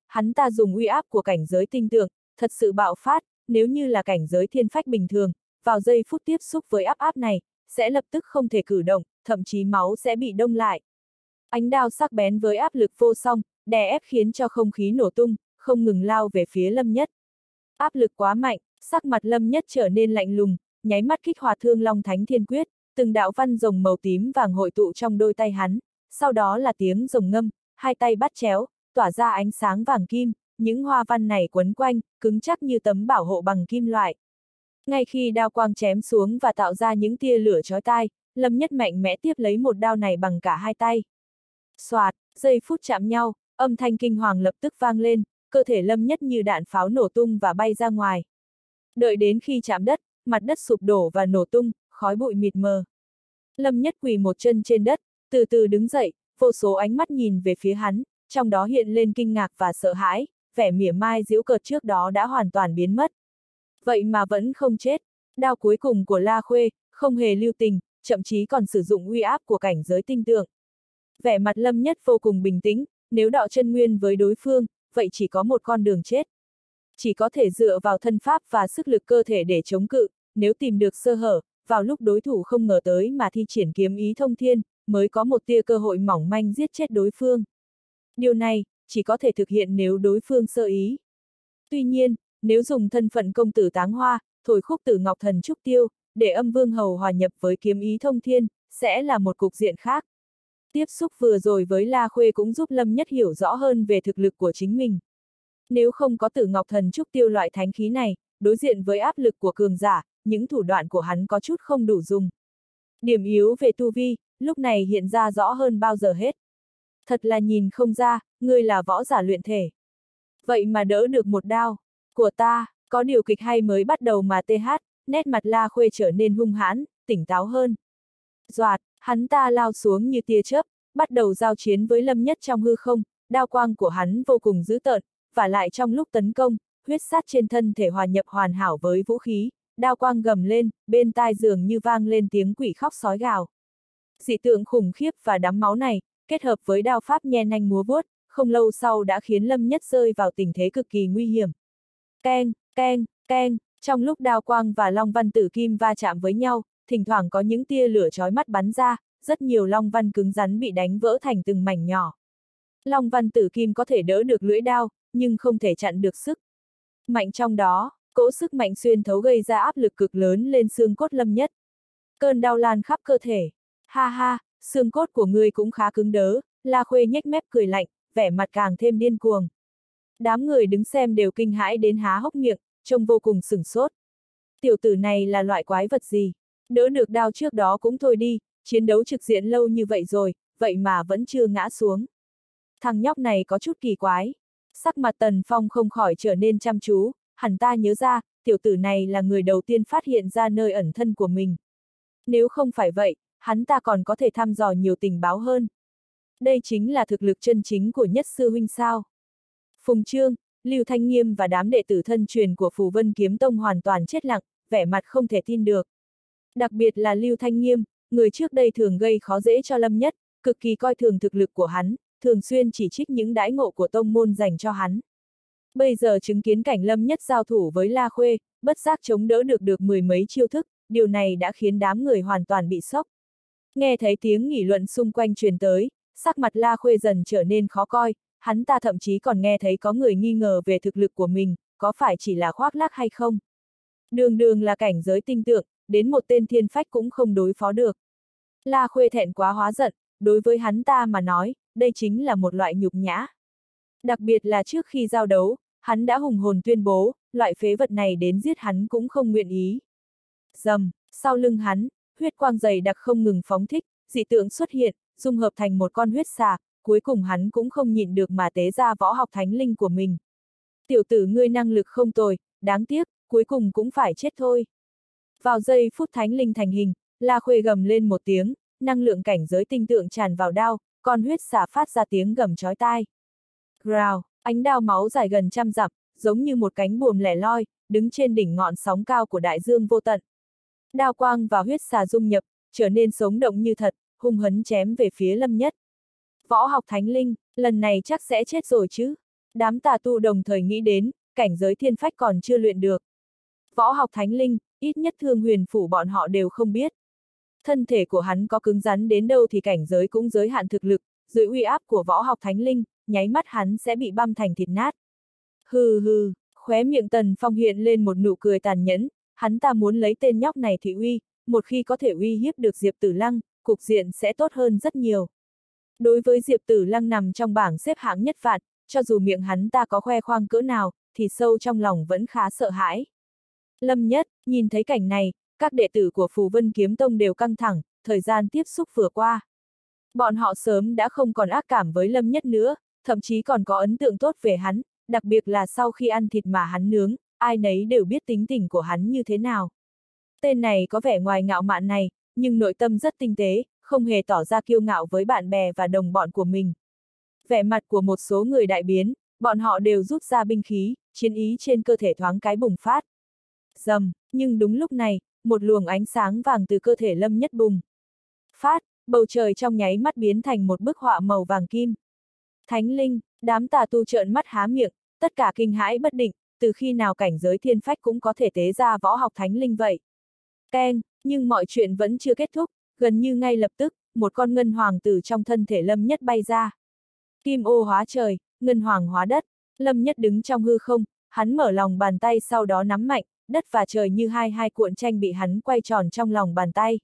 Speaker 1: hắn ta dùng uy áp của cảnh giới tinh tượng, thật sự bạo phát, nếu như là cảnh giới thiên phách bình thường, vào giây phút tiếp xúc với áp này, sẽ lập tức không thể cử động, thậm chí máu sẽ bị đông lại. Ánh đao sắc bén với áp lực vô song, đè ép khiến cho không khí nổ tung, không ngừng lao về phía Lâm Nhất. Áp lực quá mạnh, sắc mặt Lâm Nhất trở nên lạnh lùng, nháy mắt kích hoạt Thương Long Thánh Thiên Quyết, từng đạo văn rồng màu tím vàng hội tụ trong đôi tay hắn, sau đó là tiếng rồng ngâm, hai tay bắt chéo, tỏa ra ánh sáng vàng kim, những hoa văn này quấn quanh, cứng chắc như tấm bảo hộ bằng kim loại. Ngay khi đao quang chém xuống và tạo ra những tia lửa chói tai, Lâm Nhất mạnh mẽ tiếp lấy một đao này bằng cả hai tay. Soạt, giây phút chạm nhau, âm thanh kinh hoàng lập tức vang lên, cơ thể Lâm Nhất như đạn pháo nổ tung và bay ra ngoài. Đợi đến khi chạm đất, mặt đất sụp đổ và nổ tung, khói bụi mịt mờ. Lâm Nhất quỳ một chân trên đất, từ từ đứng dậy, vô số ánh mắt nhìn về phía hắn, trong đó hiện lên kinh ngạc và sợ hãi, vẻ mỉa mai giễu cợt trước đó đã hoàn toàn biến mất. Vậy mà vẫn không chết, đao cuối cùng của La Khuê, không hề lưu tình, thậm chí còn sử dụng uy áp của cảnh giới tinh tượng. Vẻ mặt Lâm Nhất vô cùng bình tĩnh, nếu đọ chân nguyên với đối phương, vậy chỉ có một con đường chết. Chỉ có thể dựa vào thân pháp và sức lực cơ thể để chống cự, nếu tìm được sơ hở, vào lúc đối thủ không ngờ tới mà thi triển kiếm ý thông thiên, mới có một tia cơ hội mỏng manh giết chết đối phương. Điều này, chỉ có thể thực hiện nếu đối phương sơ ý. Tuy nhiên, nếu dùng thân phận công tử Táng Hoa, thổi khúc Tử Ngọc Thần Trúc Tiêu, để Âm Vương Hầu hòa nhập với kiếm ý thông thiên, sẽ là một cục diện khác. Tiếp xúc vừa rồi với La Khuê cũng giúp Lâm Nhất hiểu rõ hơn về thực lực của chính mình. Nếu không có Tử Ngọc Thần Trúc Tiêu loại thánh khí này, đối diện với áp lực của cường giả, những thủ đoạn của hắn có chút không đủ dùng. Điểm yếu về tu vi, lúc này hiện ra rõ hơn bao giờ hết. Thật là nhìn không ra, ngươi là võ giả luyện thể. Vậy mà đỡ được một đao của ta, có điều kịch hay mới bắt đầu mà nét mặt La Khuê trở nên hung hãn, tỉnh táo hơn. Doạt, hắn ta lao xuống như tia chớp, bắt đầu giao chiến với Lâm Nhất trong hư không, đao quang của hắn vô cùng dữ tợn, và lại trong lúc tấn công, huyết sát trên thân thể hòa nhập hoàn hảo với vũ khí, đao quang gầm lên, bên tai dường như vang lên tiếng quỷ khóc sói gào. Dị tượng khủng khiếp và đắm máu này, kết hợp với đao pháp nhen nhanh múa vuốt, không lâu sau đã khiến Lâm Nhất rơi vào tình thế cực kỳ nguy hiểm. Keng, keng, keng, trong lúc đao quang và long văn tử kim va chạm với nhau, thỉnh thoảng có những tia lửa chói mắt bắn ra, rất nhiều long văn cứng rắn bị đánh vỡ thành từng mảnh nhỏ. Long văn tử kim có thể đỡ được lưỡi đao, nhưng không thể chặn được sức mạnh trong đó, cỗ sức mạnh xuyên thấu gây ra áp lực cực lớn lên xương cốt Lâm Nhất. Cơn đau lan khắp cơ thể. Ha ha, xương cốt của ngươi cũng khá cứng đớ, La Khuê nhếch mép cười lạnh, vẻ mặt càng thêm điên cuồng. Đám người đứng xem đều kinh hãi đến há hốc miệng, trông vô cùng sửng sốt. Tiểu tử này là loại quái vật gì? Đỡ được đao trước đó cũng thôi đi, chiến đấu trực diện lâu như vậy rồi, vậy mà vẫn chưa ngã xuống. Thằng nhóc này có chút kỳ quái. Sắc mặt Tần Phong không khỏi trở nên chăm chú, hẳn ta nhớ ra, tiểu tử này là người đầu tiên phát hiện ra nơi ẩn thân của mình. Nếu không phải vậy, hắn ta còn có thể thăm dò nhiều tình báo hơn. Đây chính là thực lực chân chính của Nhất sư huynh sao. Phùng Trương, Lưu Thanh Nghiêm và đám đệ tử thân truyền của Phù Vân Kiếm Tông hoàn toàn chết lặng, vẻ mặt không thể tin được. Đặc biệt là Lưu Thanh Nghiêm, người trước đây thường gây khó dễ cho Lâm Nhất, cực kỳ coi thường thực lực của hắn, thường xuyên chỉ trích những đãi ngộ của tông môn dành cho hắn. Bây giờ chứng kiến cảnh Lâm Nhất giao thủ với La Khuê, bất giác chống đỡ được mười mấy chiêu thức, điều này đã khiến đám người hoàn toàn bị sốc. Nghe thấy tiếng nghị luận xung quanh truyền tới, sắc mặt La Khuê dần trở nên khó coi, hắn ta thậm chí còn nghe thấy có người nghi ngờ về thực lực của mình, có phải chỉ là khoác lác hay không. Đường đường là cảnh giới tinh tượng, đến một tên thiên phách cũng không đối phó được. La Khuê thẹn quá hóa giận, đối với hắn ta mà nói, đây chính là một loại nhục nhã. Đặc biệt là trước khi giao đấu, hắn đã hùng hồn tuyên bố, loại phế vật này đến giết hắn cũng không nguyện ý. Rầm, sau lưng hắn, huyết quang dày đặc không ngừng phóng thích, dị tượng xuất hiện, dung hợp thành một con huyết xà, cuối cùng hắn cũng không nhịn được mà tế ra võ học thánh linh của mình. Tiểu tử ngươi năng lực không tồi, đáng tiếc, cuối cùng cũng phải chết thôi. Vào giây phút thánh linh thành hình, La Khuê gầm lên một tiếng, năng lượng cảnh giới tinh tượng tràn vào đao, con huyết xà phát ra tiếng gầm chói tai. Rào, ánh đao máu dài gần trăm dặm, giống như một cánh buồm lẻ loi, đứng trên đỉnh ngọn sóng cao của đại dương vô tận. Đao quang và huyết xà dung nhập, trở nên sống động như thật, hung hấn chém về phía Lâm Nhất. Võ học thánh linh, lần này chắc sẽ chết rồi chứ. Đám tà tu đồng thời nghĩ đến, cảnh giới thiên phách còn chưa luyện được. Võ học thánh linh, ít nhất Thương Huyền Phủ bọn họ đều không biết. Thân thể của hắn có cứng rắn đến đâu thì cảnh giới cũng giới hạn thực lực, dưới uy áp của võ học thánh linh, nháy mắt hắn sẽ bị băm thành thịt nát. Hừ hừ, khóe miệng Tần Phong hiện lên một nụ cười tàn nhẫn, hắn ta muốn lấy tên nhóc này thị uy, một khi có thể uy hiếp được Diệp Tử Lăng, cục diện sẽ tốt hơn rất nhiều. Đối với Diệp Tử Lăng nằm trong bảng xếp hạng nhất vạn, cho dù miệng hắn ta có khoe khoang cỡ nào, thì sâu trong lòng vẫn khá sợ hãi. Lâm Nhất, nhìn thấy cảnh này, các đệ tử của Phù Vân Kiếm Tông đều căng thẳng, thời gian tiếp xúc vừa qua. Bọn họ sớm đã không còn ác cảm với Lâm Nhất nữa, thậm chí còn có ấn tượng tốt về hắn, đặc biệt là sau khi ăn thịt mà hắn nướng, ai nấy đều biết tính tình của hắn như thế nào. Tên này có vẻ ngoài ngạo mạn này, nhưng nội tâm rất tinh tế, không hề tỏ ra kiêu ngạo với bạn bè và đồng bọn của mình. Vẻ mặt của một số người đại biến, bọn họ đều rút ra binh khí, chiến ý trên cơ thể thoáng cái bùng phát. Rầm, nhưng đúng lúc này, một luồng ánh sáng vàng từ cơ thể Lâm Nhất bùng phát, bầu trời trong nháy mắt biến thành một bức họa màu vàng kim. Thánh linh, đám tà tu trợn mắt há miệng, tất cả kinh hãi bất định, từ khi nào cảnh giới thiên phách cũng có thể tế ra võ học thánh linh vậy. Keng, nhưng mọi chuyện vẫn chưa kết thúc, gần như ngay lập tức, một con ngân hoàng từ trong thân thể Lâm Nhất bay ra. Kim ô hóa trời, ngân hoàng hóa đất, Lâm Nhất đứng trong hư không, hắn mở lòng bàn tay sau đó nắm mạnh, đất và trời như hai cuộn tranh bị hắn quay tròn trong lòng bàn tay.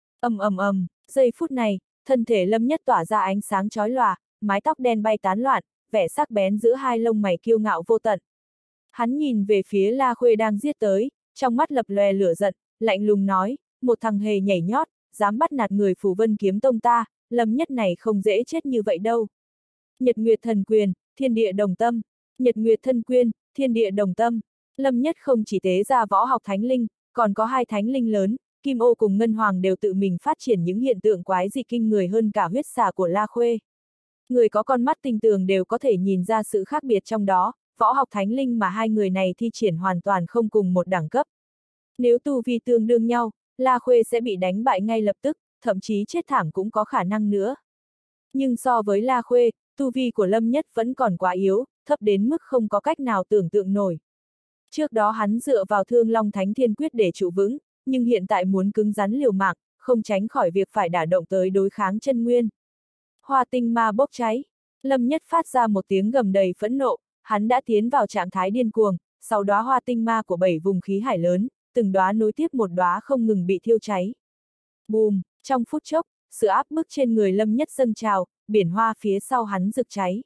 Speaker 1: Ầm, giây phút này, thân thể Lâm Nhất tỏa ra ánh sáng chói lòa, mái tóc đen bay tán loạn, vẻ sắc bén giữa hai lông mày kiêu ngạo vô tận. Hắn nhìn về phía La Khuê đang giết tới, trong mắt lập lòe lửa giận, lạnh lùng nói, một thằng hề nhảy nhót, dám bắt nạt người Phù Vân Kiếm Tông ta, Lâm Nhất này không dễ chết như vậy đâu. Nhật Nguyệt Thần Quyền, Thiên Địa Đồng Tâm, Nhật Nguyệt Thân Quyên, Thiên Địa Đồng Tâm. Lâm Nhất không chỉ tế ra võ học thánh linh, còn có hai thánh linh lớn, Kim Ô cùng Ngân Hoàng đều tự mình phát triển những hiện tượng quái dị kinh người hơn cả huyết xà của La Khuê. Người có con mắt tinh tường đều có thể nhìn ra sự khác biệt trong đó, võ học thánh linh mà hai người này thi triển hoàn toàn không cùng một đẳng cấp. Nếu tu vi tương đương nhau, La Khuê sẽ bị đánh bại ngay lập tức, thậm chí chết thảm cũng có khả năng nữa. Nhưng so với La Khuê, tu vi của Lâm Nhất vẫn còn quá yếu, thấp đến mức không có cách nào tưởng tượng nổi. Trước đó hắn dựa vào Thương Long Thánh Thiên Quyết để trụ vững, nhưng hiện tại muốn cứng rắn liều mạng, không tránh khỏi việc phải đả động tới đối kháng chân nguyên. Hoa tinh ma bốc cháy. Lâm Nhất phát ra một tiếng gầm đầy phẫn nộ, hắn đã tiến vào trạng thái điên cuồng, sau đóa hoa tinh ma của 7 vùng khí hải lớn, từng đóa nối tiếp một đóa không ngừng bị thiêu cháy. Bùm, trong phút chốc, sự áp bức trên người Lâm Nhất dâng trào, biển hoa phía sau hắn rực cháy.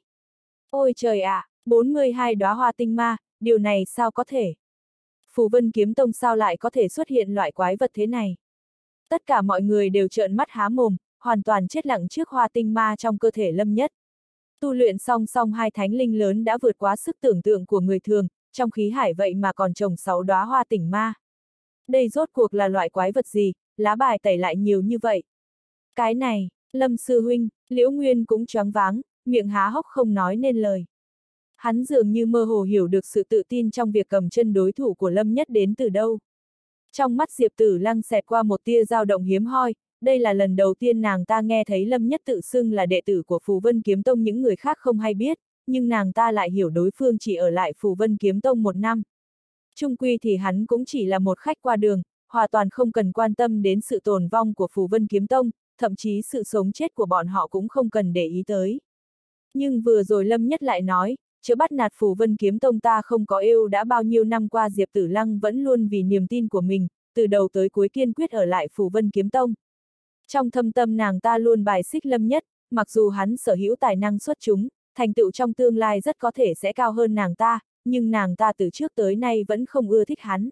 Speaker 1: Ôi trời ạ, 42 đóa hoa tinh ma, điều này sao có thể? Phù Vân Kiếm Tông sao lại có thể xuất hiện loại quái vật thế này? Tất cả mọi người đều trợn mắt há mồm, hoàn toàn chết lặng trước hoa tinh ma trong cơ thể Lâm Nhất. Tu luyện song song hai thánh linh lớn đã vượt quá sức tưởng tượng của người thường, trong khí hải vậy mà còn trồng 6 đóa hoa tỉnh ma. Đây rốt cuộc là loại quái vật gì, lá bài tẩy lại nhiều như vậy? Cái này, Lâm sư huynh, Liễu Nguyên cũng choáng váng, miệng há hốc không nói nên lời. Hắn dường như mơ hồ hiểu được sự tự tin trong việc cầm chân đối thủ của Lâm Nhất đến từ đâu. Trong mắt Diệp Tử Lăng xẹt qua một tia dao động hiếm hoi, đây là lần đầu tiên nàng ta nghe thấy Lâm Nhất tự xưng là đệ tử của Phù Vân Kiếm Tông, những người khác không hay biết, nhưng nàng ta lại hiểu đối phương chỉ ở lại Phù Vân Kiếm Tông 1 năm. Chung quy thì hắn cũng chỉ là một khách qua đường, hoàn toàn không cần quan tâm đến sự tồn vong của Phù Vân Kiếm Tông, thậm chí sự sống chết của bọn họ cũng không cần để ý tới. Nhưng vừa rồi Lâm Nhất lại nói, chớ bắt nạt Phù Vân Kiếm Tông ta không có yêu, đã bao nhiêu năm qua Diệp Tử Lăng vẫn luôn vì niềm tin của mình, từ đầu tới cuối kiên quyết ở lại Phù Vân Kiếm Tông. Trong thâm tâm nàng ta luôn bài xích Lâm Nhất, mặc dù hắn sở hữu tài năng xuất chúng, thành tựu trong tương lai rất có thể sẽ cao hơn nàng ta, nhưng nàng ta từ trước tới nay vẫn không ưa thích hắn.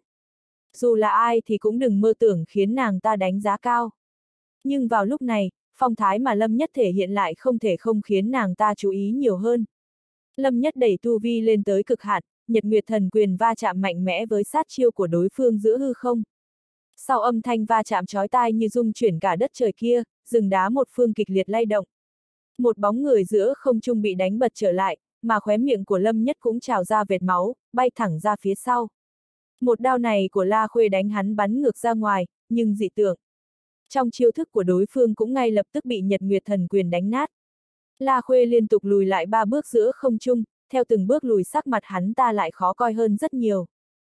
Speaker 1: Dù là ai thì cũng đừng mơ tưởng khiến nàng ta đánh giá cao. Nhưng vào lúc này, phong thái mà Lâm Nhất thể hiện lại không thể không khiến nàng ta chú ý nhiều hơn. Lâm Nhất đẩy tu vi lên tới cực hạn, Nhật Nguyệt Thần Quyền va chạm mạnh mẽ với sát chiêu của đối phương giữa hư không. Sau âm thanh va chạm chói tai như rung chuyển cả đất trời kia, rừng đá một phương kịch liệt lay động. Một bóng người giữa không trung bị đánh bật trở lại, mà khóe miệng của Lâm Nhất cũng trào ra vệt máu, bay thẳng ra phía sau. Một đao này của La Khuê đánh hắn bắn ngược ra ngoài, nhưng dị tượng. Trong chiêu thức của đối phương cũng ngay lập tức bị Nhật Nguyệt Thần Quyền đánh nát. La Khuê liên tục lùi lại 3 bước giữa không trung, theo từng bước lùi sắc mặt hắn ta lại khó coi hơn rất nhiều.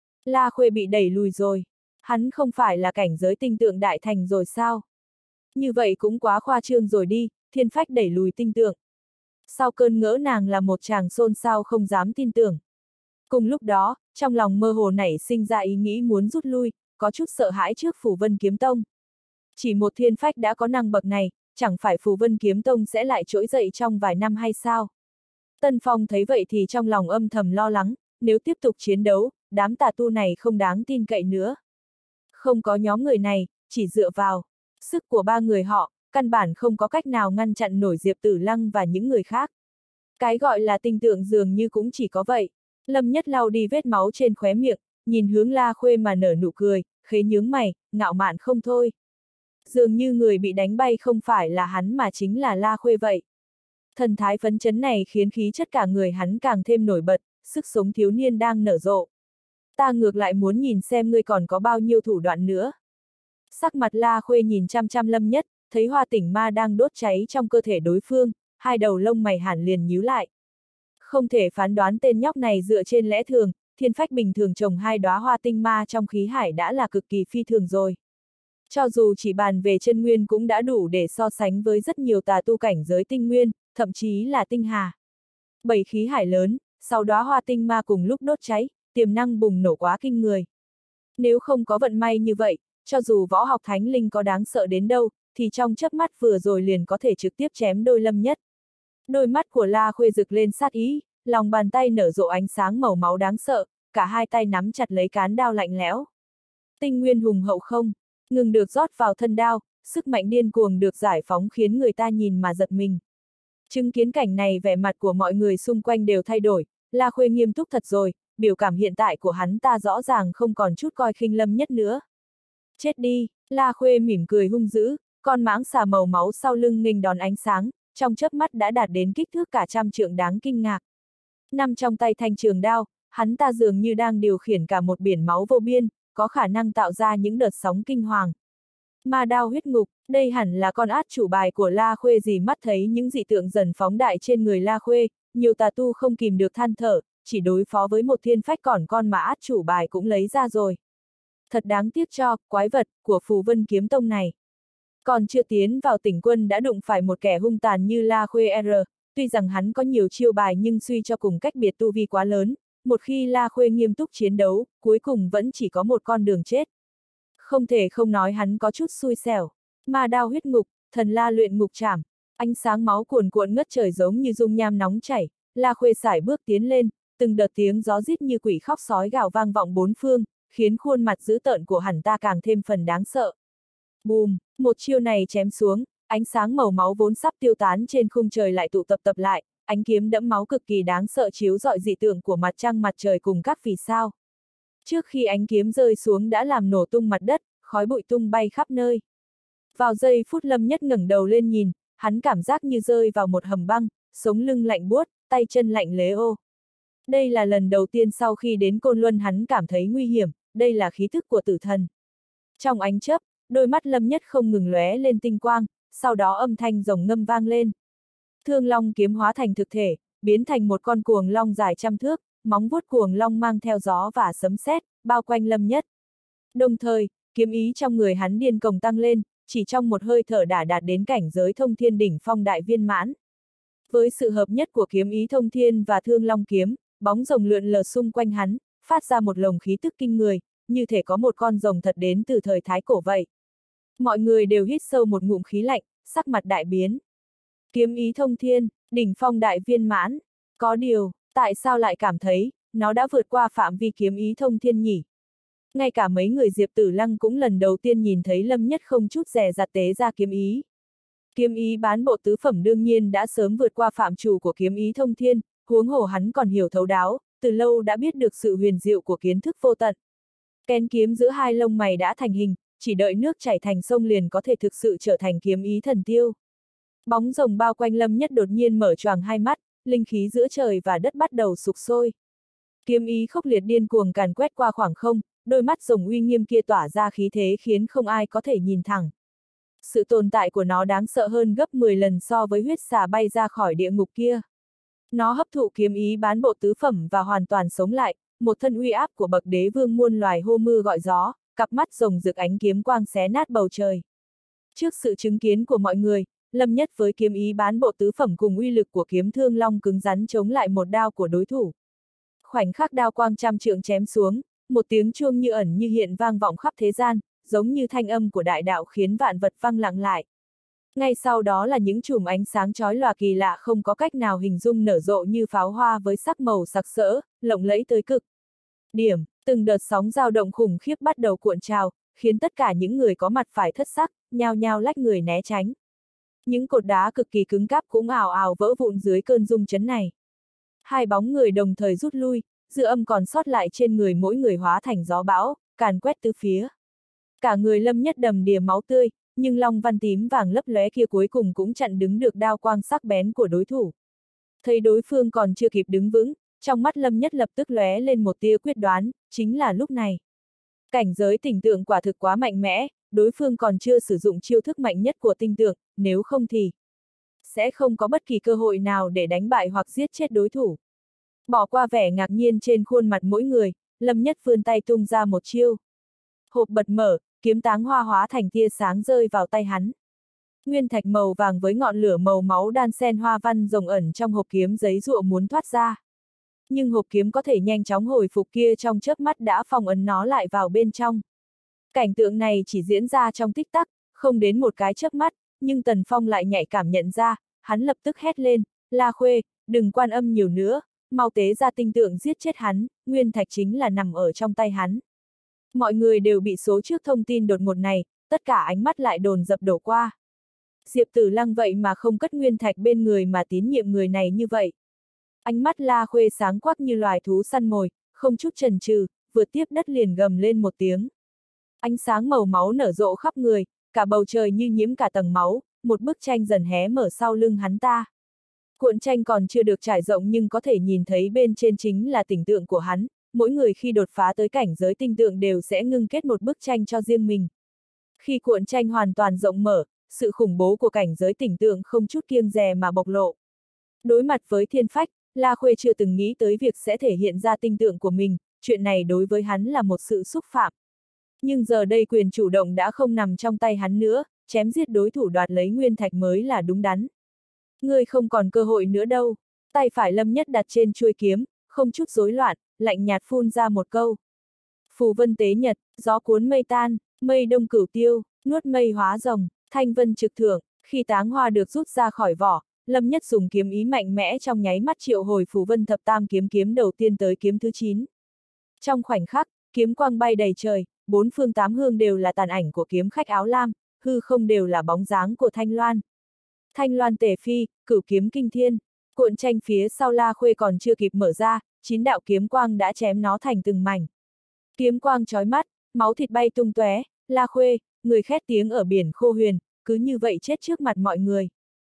Speaker 1: La Khuê bị đẩy lùi rồi. Hắn không phải là cảnh giới tinh tượng đại thành rồi sao? Như vậy cũng quá khoa trương rồi đi, thiên phách đẩy lùi tinh tượng. Sau cơn ngỡ nàng là một chàng xôn xao không dám tin tưởng. Cùng lúc đó, trong lòng mơ hồ nảy sinh ra ý nghĩ muốn rút lui, có chút sợ hãi trước Phù Vân Kiếm Tông. Chỉ một thiên phách đã có năng bậc này, chẳng phải Phù Vân Kiếm Tông sẽ lại trỗi dậy trong vài năm hay sao? Tân Phong thấy vậy thì trong lòng âm thầm lo lắng, nếu tiếp tục chiến đấu, đám tà tu này không đáng tin cậy nữa. Không có nhóm người này, chỉ dựa vào sức của ba người họ, căn bản không có cách nào ngăn chặn nổi Diệp Tử Lăng và những người khác. Cái gọi là tinh tượng dường như cũng chỉ có vậy. Lâm Nhất lau đi vết máu trên khóe miệng, nhìn hướng La Khuê mà nở nụ cười, khế nhướng mày, ngạo mạn không thôi. Dường như người bị đánh bay không phải là hắn mà chính là La Khuê vậy. Thần thái phấn chấn này khiến khí chất cả người hắn càng thêm nổi bật, sức sống thiếu niên đang nở rộ. Ta ngược lại muốn nhìn xem ngươi còn có bao nhiêu thủ đoạn nữa. Sắc mặt La Khuê nhìn chăm chăm Lâm Nhất, thấy hoa tỉnh ma đang đốt cháy trong cơ thể đối phương, hai đầu lông mày hẳn liền nhíu lại. Không thể phán đoán tên nhóc này dựa trên lẽ thường, thiên phách bình thường trồng hai đóa hoa tinh ma trong khí hải đã là cực kỳ phi thường rồi. Cho dù chỉ bàn về chân nguyên cũng đã đủ để so sánh với rất nhiều tà tu cảnh giới tinh nguyên, thậm chí là tinh hà. 7 khí hải lớn, 6 đóa hoa tinh ma cùng lúc đốt cháy, tiềm năng bùng nổ quá kinh người. Nếu không có vận may như vậy, cho dù võ học thánh linh có đáng sợ đến đâu, thì trong chớp mắt vừa rồi liền có thể trực tiếp chém đôi Lâm Nhất. Đôi mắt của La Khuê rực lên sát ý, lòng bàn tay nở rộ ánh sáng màu máu đáng sợ, cả hai tay nắm chặt lấy cán đao lạnh lẽo. Tinh nguyên hùng hậu không ngừng được rót vào thân đao, sức mạnh điên cuồng được giải phóng khiến người ta nhìn mà giật mình. Chứng kiến cảnh này vẻ mặt của mọi người xung quanh đều thay đổi, La Khuê nghiêm túc thật rồi, biểu cảm hiện tại của hắn ta rõ ràng không còn chút coi khinh Lâm Nhất nữa. Chết đi, La Khuê mỉm cười hung dữ, con mãng xà màu máu sau lưng nghênh đón ánh sáng, trong chớp mắt đã đạt đến kích thước cả trăm trượng đáng kinh ngạc. Nằm trong tay thanh trường đao, hắn ta dường như đang điều khiển cả một biển máu vô biên, có khả năng tạo ra những đợt sóng kinh hoàng. Ma đao huyết ngục, đây hẳn là con át chủ bài của La Khuê gì mắt thấy những dị tượng dần phóng đại trên người La Khuê, nhiều tà tu không kìm được than thở, chỉ đối phó với một thiên phách còn con mà át chủ bài cũng lấy ra rồi. Thật đáng tiếc cho, quái vật, của Phù Vân Kiếm Tông này. Còn chưa tiến vào tỉnh quân đã đụng phải một kẻ hung tàn như La Khuê tuy rằng hắn có nhiều chiêu bài nhưng suy cho cùng cách biệt tu vi quá lớn, một khi La Khuê nghiêm túc chiến đấu, cuối cùng vẫn chỉ có một con đường chết. Không thể không nói hắn có chút xui xẻo. Ma đao huyết ngục, thần la luyện ngục trảm, ánh sáng máu cuồn cuộn ngất trời giống như dung nham nóng chảy, La Khuê sải bước tiến lên, từng đợt tiếng gió rít như quỷ khóc sói gào vang vọng bốn phương, khiến khuôn mặt dữ tợn của hắn ta càng thêm phần đáng sợ. Bùm, một chiêu này chém xuống, ánh sáng màu máu vốn sắp tiêu tán trên khung trời lại tụ tập lại, ánh kiếm đẫm máu cực kỳ đáng sợ chiếu rọi dị tượng của mặt trăng mặt trời cùng các vì sao. Trước khi ánh kiếm rơi xuống đã làm nổ tung mặt đất, khói bụi tung bay khắp nơi. Vào giây phút Lâm Nhất ngẩng đầu lên nhìn, hắn cảm giác như rơi vào một hầm băng, sống lưng lạnh buốt, tay chân lạnh lế ô. Đây là lần đầu tiên sau khi đến Côn Luân hắn cảm thấy nguy hiểm, đây là khí thức của tử thần. Trong ánh chớp, đôi mắt Lâm Nhất không ngừng lóe lên tinh quang, sau đó âm thanh rồng ngâm vang lên. Thương long kiếm hóa thành thực thể, biến thành một con cuồng long dài trăm thước, móng vuốt cuồng long mang theo gió và sấm sét, bao quanh Lâm Nhất. Đồng thời, kiếm ý trong người hắn điên cuồng tăng lên, chỉ trong một hơi thở đã đạt đến cảnh giới thông thiên đỉnh phong đại viên mãn. Với sự hợp nhất của kiếm ý thông thiên và thương long kiếm, bóng rồng lượn lờ xung quanh hắn, phát ra một lồng khí tức kinh người, như thể có một con rồng thật đến từ thời Thái Cổ vậy. Mọi người đều hít sâu một ngụm khí lạnh, sắc mặt đại biến. Kiếm ý thông thiên, đỉnh phong đại viên mãn. Có điều, tại sao lại cảm thấy, nó đã vượt qua phạm vi kiếm ý thông thiên nhỉ? Ngay cả mấy người Diệp Tử Lăng cũng lần đầu tiên nhìn thấy Lâm Nhất không chút dè dặt tế ra kiếm ý. Kiếm ý bán bộ tứ phẩm đương nhiên đã sớm vượt qua phạm trù của kiếm ý thông thiên, huống hồ hắn còn hiểu thấu đáo, từ lâu đã biết được sự huyền diệu của kiến thức vô tận. Kén kiếm giữa hai lông mày đã thành hình, chỉ đợi nước chảy thành sông liền có thể thực sự trở thành kiếm ý thần tiêu. Bóng rồng bao quanh Lâm Nhất đột nhiên mở choàng hai mắt, linh khí giữa trời và đất bắt đầu sục sôi. Kiếm ý khốc liệt điên cuồng càn quét qua khoảng không, đôi mắt rồng uy nghiêm kia tỏa ra khí thế khiến không ai có thể nhìn thẳng. Sự tồn tại của nó đáng sợ hơn gấp 10 lần so với huyết xà bay ra khỏi địa ngục kia. Nó hấp thụ kiếm ý bán bộ tứ phẩm và hoàn toàn sống lại, một thân uy áp của bậc đế vương muôn loài hô mưa gọi gió, cặp mắt rồng rực ánh kiếm quang xé nát bầu trời. Trước sự chứng kiến của mọi người, Lâm Nhất với kiếm ý bán bộ tứ phẩm cùng uy lực của kiếm thương long cứng rắn chống lại một đao của đối thủ. Khoảnh khắc đao quang trăm trượng chém xuống, một tiếng chuông như ẩn như hiện vang vọng khắp thế gian, giống như thanh âm của đại đạo khiến vạn vật vang lặng lại. Ngay sau đó là những chùm ánh sáng chói lòa kỳ lạ không có cách nào hình dung nở rộ như pháo hoa với sắc màu sặc sỡ, lộng lẫy tới cực điểm, từng đợt sóng dao động khủng khiếp bắt đầu cuộn trào, khiến tất cả những người có mặt phải thất sắc, nhao nhao lách người né tránh. Những cột đá cực kỳ cứng cáp cũng ào ào vỡ vụn dưới cơn rung chấn này. Hai bóng người đồng thời rút lui, dư âm còn sót lại trên người mỗi người hóa thành gió bão, càn quét tứ phía. Cả người Lâm Nhất đầm đìa máu tươi, nhưng long văn tím vàng lấp lóe kia cuối cùng cũng chặn đứng được đao quang sắc bén của đối thủ. Thấy đối phương còn chưa kịp đứng vững, trong mắt Lâm Nhất lập tức lóe lên một tia quyết đoán, chính là lúc này. Cảnh giới tinh tượng quả thực quá mạnh mẽ, đối phương còn chưa sử dụng chiêu thức mạnh nhất của tinh tượng, nếu không thì sẽ không có bất kỳ cơ hội nào để đánh bại hoặc giết chết đối thủ. Bỏ qua vẻ ngạc nhiên trên khuôn mặt mỗi người, Lâm Nhất vươn tay tung ra một chiêu. Hộp bật mở, kiếm táng hoa hóa thành tia sáng rơi vào tay hắn. Nguyên thạch màu vàng với ngọn lửa màu máu đan xen hoa văn rồng ẩn trong hộp kiếm giấy giụa muốn thoát ra. Nhưng hộp kiếm có thể nhanh chóng hồi phục kia trong chớp mắt đã phong ấn nó lại vào bên trong. Cảnh tượng này chỉ diễn ra trong tích tắc, không đến một cái chớp mắt, nhưng Tần Phong lại nhạy cảm nhận ra, hắn lập tức hét lên, La Khuê, đừng quan âm nhiều nữa, mau tế ra tinh tượng giết chết hắn, nguyên thạch chính là nằm ở trong tay hắn. Mọi người đều bị số trước thông tin đột ngột này, tất cả ánh mắt lại dồn dập đổ qua. Diệp Tử Lăng vậy mà không cất nguyên thạch bên người mà tín nhiệm người này như vậy. Ánh mắt La Khuê sáng quắc như loài thú săn mồi, không chút chần chừ, vượt tiếp đất liền gầm lên một tiếng. Ánh sáng màu máu nở rộ khắp người, cả bầu trời như nhiễm cả tầng máu, một bức tranh dần hé mở sau lưng hắn ta. Cuộn tranh còn chưa được trải rộng nhưng có thể nhìn thấy bên trên chính là tưởng tượng của hắn, mỗi người khi đột phá tới cảnh giới tinh tượng đều sẽ ngưng kết một bức tranh cho riêng mình. Khi cuộn tranh hoàn toàn rộng mở, sự khủng bố của cảnh giới tưởng tượng không chút kiêng dè mà bộc lộ. Đối mặt với thiên phách, La Khuê chưa từng nghĩ tới việc sẽ thể hiện ra tinh tượng của mình, chuyện này đối với hắn là một sự xúc phạm. Nhưng giờ đây quyền chủ động đã không nằm trong tay hắn nữa, chém giết đối thủ đoạt lấy nguyên thạch mới là đúng đắn. Ngươi không còn cơ hội nữa đâu. Tay phải Lâm Nhất đặt trên chuôi kiếm, không chút rối loạn, lạnh nhạt phun ra một câu. Phù vân tế nhật, gió cuốn mây tan, mây đông cửu tiêu, nuốt mây hóa rồng, thanh vân trực thượng. Khi táng hoa được rút ra khỏi vỏ, Lâm Nhất dùng kiếm ý mạnh mẽ trong nháy mắt triệu hồi phù vân thập tam kiếm đầu tiên tới kiếm thứ 9. Trong khoảnh khắc, kiếm quang bay đầy trời, bốn phương tám hướng đều là tàn ảnh của kiếm khách áo lam, hư không đều là bóng dáng của Thanh Loan. Thanh Loan tề phi, cửu kiếm kinh thiên, cuộn tranh phía sau La Khuê còn chưa kịp mở ra, 9 đạo kiếm quang đã chém nó thành từng mảnh. Kiếm quang chói mắt, máu thịt bay tung tóe, La Khuê, người khét tiếng ở biển Khô Huyền, cứ như vậy chết trước mặt mọi người.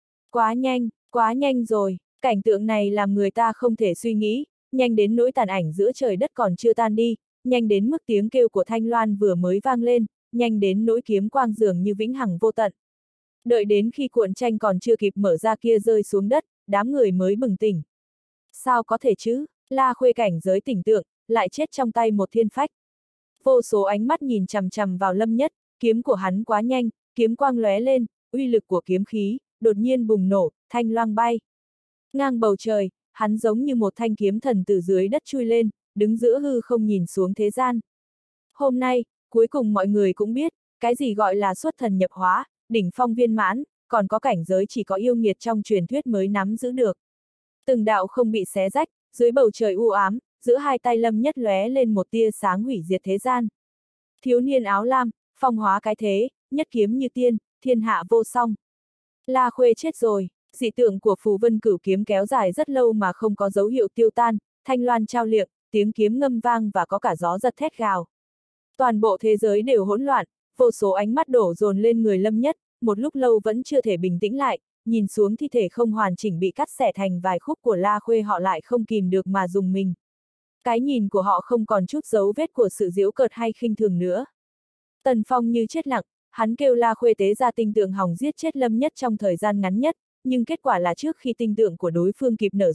Speaker 1: Quá nhanh rồi, cảnh tượng này làm người ta không thể suy nghĩ, nhanh đến nỗi tàn ảnh giữa trời đất còn chưa tan đi, nhanh đến mức tiếng kêu của Thanh Loan vừa mới vang lên, nhanh đến nỗi kiếm quang dường như vĩnh hằng vô tận. Đợi đến khi cuộn tranh còn chưa kịp mở ra kia rơi xuống đất, đám người mới bừng tỉnh. Sao có thể chứ, La Khuê cảnh giới tỉnh tượng, lại chết trong tay một thiên phách. Vô số ánh mắt nhìn chằm chằm vào Lâm Nhất, kiếm của hắn quá nhanh, kiếm quang lóe lên, uy lực của kiếm khí, đột nhiên bùng nổ, thanh loang bay. Ngang bầu trời, hắn giống như một thanh kiếm thần từ dưới đất chui lên, đứng giữa hư không nhìn xuống thế gian. Hôm nay, cuối cùng mọi người cũng biết, cái gì gọi là xuất thần nhập hóa, đỉnh phong viên mãn, còn có cảnh giới chỉ có yêu nghiệt trong truyền thuyết mới nắm giữ được. Từng đạo không bị xé rách, dưới bầu trời u ám, giữa hai tay Lâm Nhất lóe lên một tia sáng hủy diệt thế gian. Thiếu niên áo lam, phong hóa cái thế, nhất kiếm như tiên, thiên hạ vô song. La Khuê chết rồi, dị tượng của phù vân cửu kiếm kéo dài rất lâu mà không có dấu hiệu tiêu tan, Thanh Loan trao liệng, tiếng kiếm ngâm vang và có cả gió giật thét gào. Toàn bộ thế giới đều hỗn loạn, vô số ánh mắt đổ dồn lên người Lâm Nhất, một lúc lâu vẫn chưa thể bình tĩnh lại, nhìn xuống thi thể không hoàn chỉnh bị cắt xẻ thành vài khúc của La Khuê họ lại không kìm được mà dùng mình. Cái nhìn của họ không còn chút dấu vết của sự giễu cợt hay khinh thường nữa. Tần Phong như chết lặng, hắn kêu La Khuê tế ra tinh tượng hòng giết chết Lâm Nhất trong thời gian ngắn nhất, nhưng kết quả là trước khi tinh tượng của đối phương kịp nở rộ,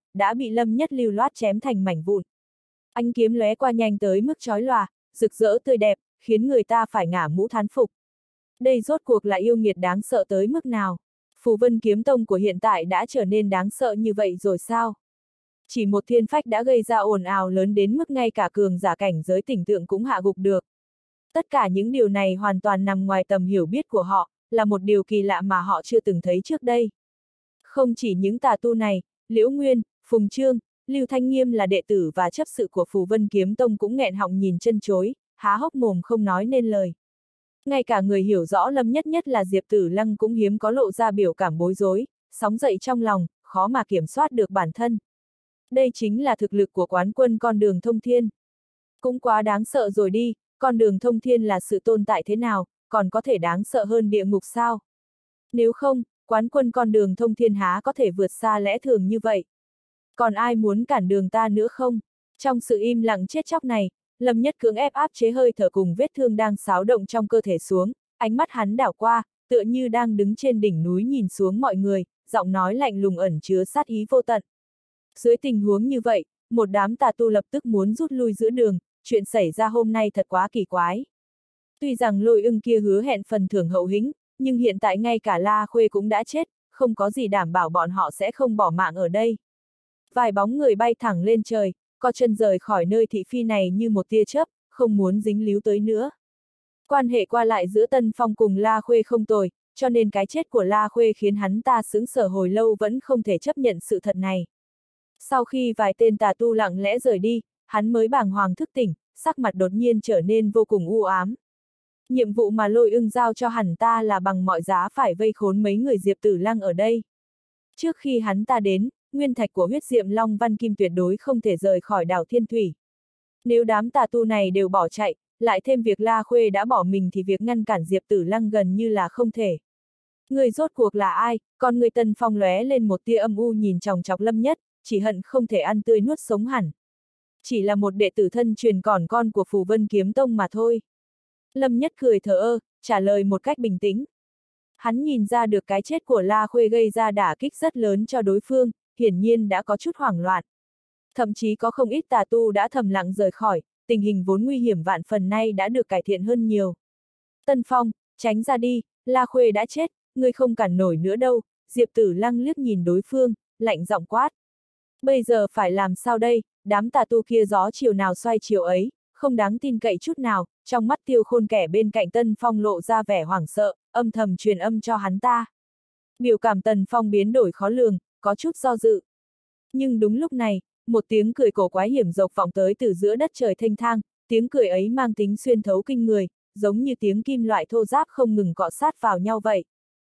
Speaker 1: đã bị Lâm Nhất lưu loát chém thành mảnh vụn. Ánh kiếm lóe qua nhanh tới mức chói lòa, rực rỡ tươi đẹp, khiến người ta phải ngả mũ thán phục. Đây rốt cuộc là yêu nghiệt đáng sợ tới mức nào? Phù Vân Kiếm Tông của hiện tại đã trở nên đáng sợ như vậy rồi sao? Chỉ một thiên phách đã gây ra ồn ào lớn đến mức ngay cả cường giả cảnh giới tỉnh tượng cũng hạ gục được. Tất cả những điều này hoàn toàn nằm ngoài tầm hiểu biết của họ, là một điều kỳ lạ mà họ chưa từng thấy trước đây. Không chỉ những tà tu này, Liễu Nguyên, Phùng Trương, Lưu Thanh Nghiêm là đệ tử và chấp sự của Phù Vân Kiếm Tông cũng nghẹn họng nhìn chân chối, há hốc mồm không nói nên lời. Ngay cả người hiểu rõ Lâm Nhất nhất là Diệp Tử Lăng cũng hiếm có lộ ra biểu cảm bối rối, sóng dậy trong lòng, khó mà kiểm soát được bản thân. Đây chính là thực lực của quán quân con đường thông thiên. Cũng quá đáng sợ rồi đi, con đường thông thiên là sự tồn tại thế nào, còn có thể đáng sợ hơn địa ngục sao? Nếu không, quán quân con đường thông thiên há có thể vượt xa lẽ thường như vậy? Còn ai muốn cản đường ta nữa không? Trong sự im lặng chết chóc này, Lâm Nhất cưỡng ép áp chế hơi thở cùng vết thương đang xáo động trong cơ thể xuống, ánh mắt hắn đảo qua, tựa như đang đứng trên đỉnh núi nhìn xuống mọi người, giọng nói lạnh lùng ẩn chứa sát ý vô tận. Dưới tình huống như vậy, một đám tà tu lập tức muốn rút lui giữa đường, chuyện xảy ra hôm nay thật quá kỳ quái. Tuy rằng Lôi Ưng kia hứa hẹn phần thưởng hậu hĩnh, nhưng hiện tại ngay cả La Khuê cũng đã chết, không có gì đảm bảo bọn họ sẽ không bỏ mạng ở đây. Vài bóng người bay thẳng lên trời, co chân rời khỏi nơi thị phi này như một tia chớp, không muốn dính líu tới nữa. Quan hệ qua lại giữa Tân Phong cùng La Khuê không tồi, cho nên cái chết của La Khuê khiến hắn ta sững sờ hồi lâu vẫn không thể chấp nhận sự thật này. Sau khi vài tên tà tu lặng lẽ rời đi, hắn mới bàng hoàng thức tỉnh, sắc mặt đột nhiên trở nên vô cùng u ám. Nhiệm vụ mà Lôi Ưng giao cho hắn ta là bằng mọi giá phải vây khốn mấy người Diệp Tử Lăng ở đây. Trước khi hắn ta đến, nguyên thạch của huyết diệm Long Văn Kim tuyệt đối không thể rời khỏi đảo Thiên Thủy. Nếu đám tà tu này đều bỏ chạy, lại thêm việc La Khuê đã bỏ mình thì việc ngăn cản Diệp Tử Lăng gần như là không thể. Người rốt cuộc là ai? Con người Tân Phong lóe lên một tia âm u nhìn chòng chọc Lâm Nhất, chỉ hận không thể ăn tươi nuốt sống hẳn. Chỉ là một đệ tử thân truyền còn con của Phù Vân Kiếm Tông mà thôi. Lâm Nhất cười thờ ơ, trả lời một cách bình tĩnh. Hắn nhìn ra được cái chết của La Khuê gây ra đả kích rất lớn cho đối phương, hiển nhiên đã có chút hoảng loạn. Thậm chí có không ít tà tu đã thầm lặng rời khỏi, tình hình vốn nguy hiểm vạn phần nay đã được cải thiện hơn nhiều. Tân Phong, tránh ra đi, La Khuê đã chết, ngươi không cản nổi nữa đâu, Diệp Tử Lăng liếc nhìn đối phương, lạnh giọng quát. Bây giờ phải làm sao đây, đám tà tu kia gió chiều nào xoay chiều ấy, không đáng tin cậy chút nào, trong mắt Tiêu Khôn kẻ bên cạnh Tân Phong lộ ra vẻ hoảng sợ, âm thầm truyền âm cho hắn ta. Biểu cảm Tần Phong biến đổi khó lường, có chút do dự. Nhưng đúng lúc này, một tiếng cười cổ quái hiểm dộc vọng tới từ giữa đất trời thênh thang, tiếng cười ấy mang tính xuyên thấu kinh người, giống như tiếng kim loại thô ráp không ngừng cọ sát vào nhau vậy.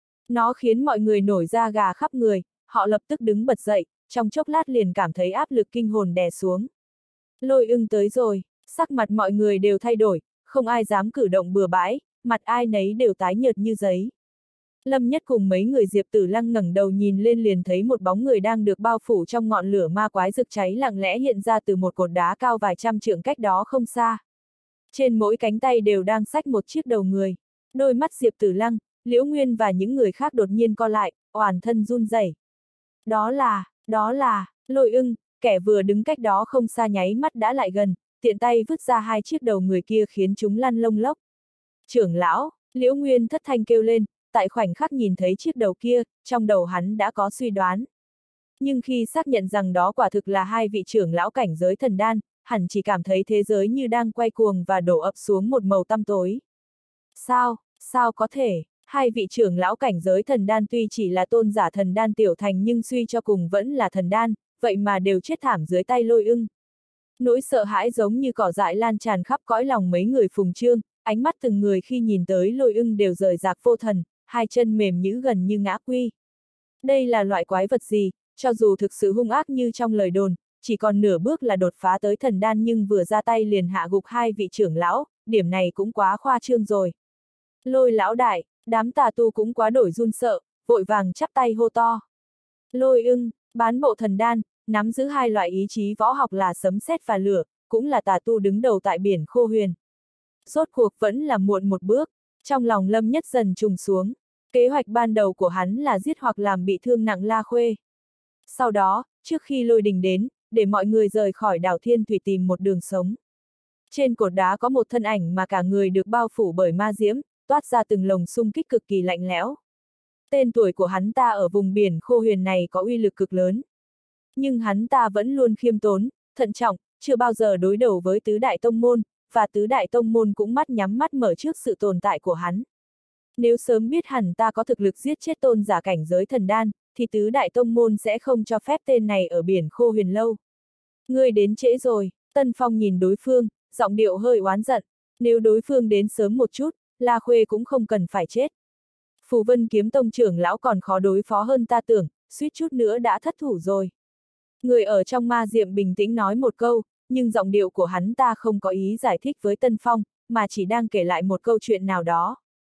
Speaker 1: Nó khiến mọi người nổi da gà khắp người, họ lập tức đứng bật dậy, trong chốc lát liền cảm thấy áp lực kinh hồn đè xuống. Lôi Ưng tới rồi, sắc mặt mọi người đều thay đổi, không ai dám cử động bừa bãi, mặt ai nấy đều tái nhợt như giấy. Lâm Nhất cùng mấy người Diệp Tử Lăng ngẩng đầu nhìn lên liền thấy một bóng người đang được bao phủ trong ngọn lửa ma quái rực cháy lặng lẽ hiện ra từ một cột đá cao vài trăm trượng cách đó không xa. Trên mỗi cánh tay đều đang xách một chiếc đầu người. Đôi mắt Diệp Tử Lăng, Liễu Nguyên và những người khác đột nhiên co lại, oàn thân run rẩy. Đó là, Lôi Ưng, kẻ vừa đứng cách đó không xa nháy mắt đã lại gần, tiện tay vứt ra hai chiếc đầu người kia khiến chúng lăn lông lốc. Trưởng lão, Liễu Nguyên thất thanh kêu lên, tại khoảnh khắc nhìn thấy chiếc đầu kia, trong đầu hắn đã có suy đoán. Nhưng khi xác nhận rằng đó quả thực là hai vị trưởng lão cảnh giới thần đan, hẳn chỉ cảm thấy thế giới như đang quay cuồng và đổ ập xuống một màu tăm tối. Sao có thể, hai vị trưởng lão cảnh giới thần đan tuy chỉ là tôn giả thần đan tiểu thành nhưng suy cho cùng vẫn là thần đan, vậy mà đều chết thảm dưới tay Lôi Ưng. Nỗi sợ hãi giống như cỏ dại lan tràn khắp cõi lòng mấy người Phùng Trương, ánh mắt từng người khi nhìn tới Lôi Ưng đều rời rạc vô thần, hai chân mềm nhũn gần như ngã quy. Đây là loại quái vật gì, cho dù thực sự hung ác như trong lời đồn, chỉ còn nửa bước là đột phá tới thần đan nhưng vừa ra tay liền hạ gục hai vị trưởng lão, điểm này cũng quá khoa trương rồi. Lôi lão đại, đám tà tu cũng quá đổi run sợ, vội vàng chắp tay hô to. Lôi Ưng, bán bộ thần đan, nắm giữ hai loại ý chí võ học là sấm sét và lửa, cũng là tà tu đứng đầu tại biển Khô Huyền. Rốt cuộc vẫn là muộn một bước, trong lòng Lâm Nhất dần trùng xuống. Kế hoạch ban đầu của hắn là giết hoặc làm bị thương nặng La Khuê. Sau đó, trước khi Lôi Đình đến, để mọi người rời khỏi đảo Thiên Thủy tìm một đường sống. Trên cột đá có một thân ảnh mà cả người được bao phủ bởi ma diễm, toát ra từng lồng xung kích cực kỳ lạnh lẽo. Tên tuổi của hắn ta ở vùng biển Khô Huyền này có uy lực cực lớn. Nhưng hắn ta vẫn luôn khiêm tốn, thận trọng, chưa bao giờ đối đầu với tứ đại tông môn, và tứ đại tông môn cũng mắt nhắm mắt mở trước sự tồn tại của hắn. Nếu sớm biết hắn ta có thực lực giết chết tôn giả cảnh giới thần đan, thì tứ đại tông môn sẽ không cho phép tên này ở biển Khô Huyền lâu. Ngươi đến trễ rồi, Tân Phong nhìn đối phương, giọng điệu hơi oán giận. Nếu đối phương đến sớm một chút, La Khuê cũng không cần phải chết. Phù Vân Kiếm Tông trưởng lão còn khó đối phó hơn ta tưởng, suýt chút nữa đã thất thủ rồi. Người ở trong ma diệm bình tĩnh nói một câu, nhưng giọng điệu của hắn ta không có ý giải thích với Tân Phong, mà chỉ đang kể lại một câu chuyện nào đó.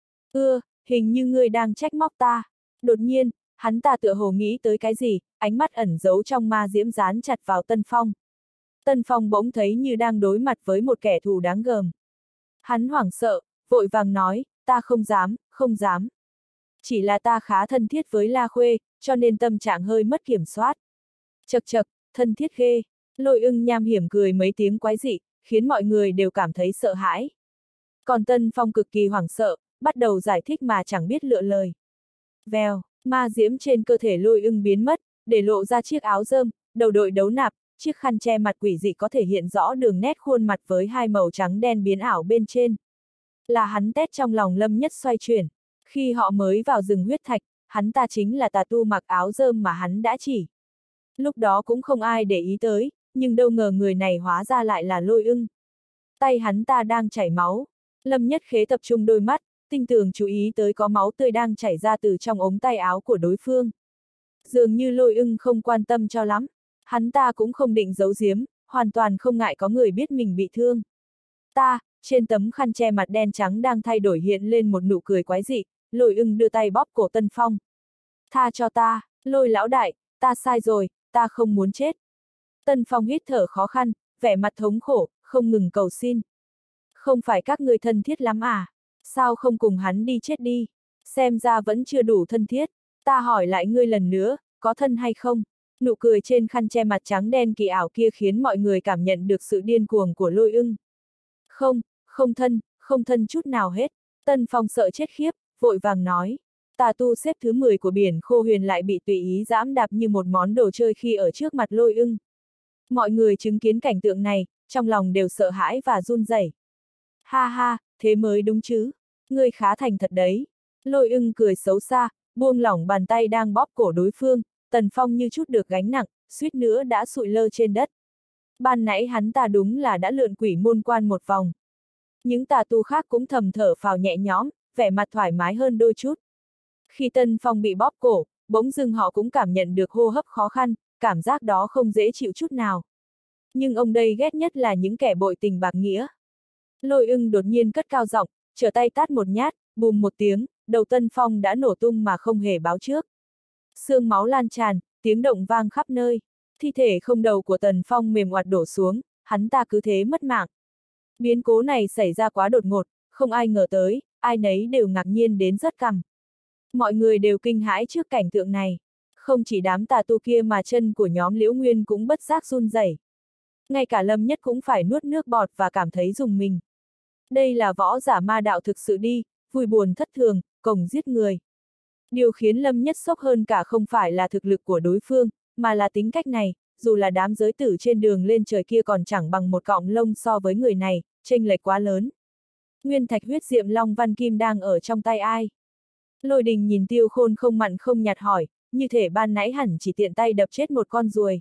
Speaker 1: Hình như ngươi đang trách móc ta. Đột nhiên, hắn ta tựa hồ nghĩ tới cái gì, ánh mắt ẩn giấu trong ma diễm dán chặt vào Tân Phong. Tân Phong bỗng thấy như đang đối mặt với một kẻ thù đáng gờm. Hắn hoảng sợ, vội vàng nói, ta không dám, không dám. Chỉ là ta khá thân thiết với La Khuê, cho nên tâm trạng hơi mất kiểm soát. Chậc chậc, thân thiết ghê. Lôi Ưng nham hiểm cười mấy tiếng quái dị, khiến mọi người đều cảm thấy sợ hãi. Còn Tân Phong cực kỳ hoảng sợ, bắt đầu giải thích mà chẳng biết lựa lời. Vèo, ma diễm trên cơ thể Lôi Ưng biến mất, để lộ ra chiếc áo rơm, đầu đội đấu nạp, chiếc khăn che mặt quỷ dị có thể hiện rõ đường nét khuôn mặt với hai màu trắng đen biến ảo bên trên. Là hắn tét trong lòng Lâm Nhất xoay chuyển. Khi họ mới vào rừng huyết thạch, hắn ta chính là tà tu mặc áo rơm mà hắn đã chỉ. Lúc đó cũng không ai để ý tới, nhưng đâu ngờ người này hóa ra lại là Lôi Ưng. Tay hắn ta đang chảy máu. Lâm Nhất Khế tập trung đôi mắt, tinh tường chú ý tới có máu tươi đang chảy ra từ trong ống tay áo của đối phương. Dường như Lôi Ưng không quan tâm cho lắm. Hắn ta cũng không định giấu giếm, hoàn toàn không ngại có người biết mình bị thương. Trên tấm khăn che mặt đen trắng đang thay đổi hiện lên một nụ cười quái dị, Lôi Ưng đưa tay bóp cổ Tân Phong. Tha cho ta, Lôi lão đại, ta sai rồi, ta không muốn chết. Tân Phong hít thở khó khăn, vẻ mặt thống khổ, không ngừng cầu xin. Không phải các người thân thiết lắm à? Sao không cùng hắn đi chết đi? Xem ra vẫn chưa đủ thân thiết. Ta hỏi lại ngươi lần nữa, có thân hay không? Nụ cười trên khăn che mặt trắng đen kỳ ảo kia khiến mọi người cảm nhận được sự điên cuồng của Lôi Ưng. Không thân chút nào hết. Tân Phong sợ chết khiếp, vội vàng nói. Tà tu xếp thứ 10 của biển Khô Huyền lại bị tùy ý giẫm đạp như một món đồ chơi khi ở trước mặt Lôi Ưng. Mọi người chứng kiến cảnh tượng này, trong lòng đều sợ hãi và run rẩy. Ha ha, thế mới đúng chứ. Ngươi khá thành thật đấy. Lôi Ưng cười xấu xa, buông lỏng bàn tay đang bóp cổ đối phương. Tần Phong như chút được gánh nặng, suýt nữa đã sụi lơ trên đất. Ban nãy hắn ta đúng là đã lượn quỷ môn quan một vòng. Những tà tu khác cũng thầm thở phào nhẹ nhõm, vẻ mặt thoải mái hơn đôi chút. Khi Tân Phong bị bóp cổ, bỗng dưng họ cũng cảm nhận được hô hấp khó khăn, cảm giác đó không dễ chịu chút nào. Nhưng ông đây ghét nhất là những kẻ bội tình bạc nghĩa. Lôi Ưng đột nhiên cất cao giọng, trở tay tát một nhát, bùm một tiếng, đầu Tân Phong đã nổ tung mà không hề báo trước. Xương máu lan tràn, tiếng động vang khắp nơi. Thi thể không đầu của Tần Phong mềm oặt đổ xuống, hắn ta cứ thế mất mạng. Biến cố này xảy ra quá đột ngột, không ai ngờ tới, ai nấy đều ngạc nhiên đến rớt cằm. Mọi người đều kinh hãi trước cảnh tượng này. Không chỉ đám tà tu kia mà chân của nhóm Liễu Nguyên cũng bất giác run rẩy. Ngay cả Lâm Nhất cũng phải nuốt nước bọt và cảm thấy rùng mình. Đây là võ giả ma đạo thực sự đi, vui buồn thất thường, cồng giết người. Điều khiến Lâm Nhất sốc hơn cả không phải là thực lực của đối phương, mà là tính cách này, dù là đám giới tử trên đường lên trời kia còn chẳng bằng một cọng lông so với người này, chênh lệch quá lớn. Nguyên thạch huyết diệm long văn kim đang ở trong tay ai? Lôi Đình nhìn Tiêu Khôn không mặn không nhạt hỏi, như thể ban nãy hẳn chỉ tiện tay đập chết một con ruồi.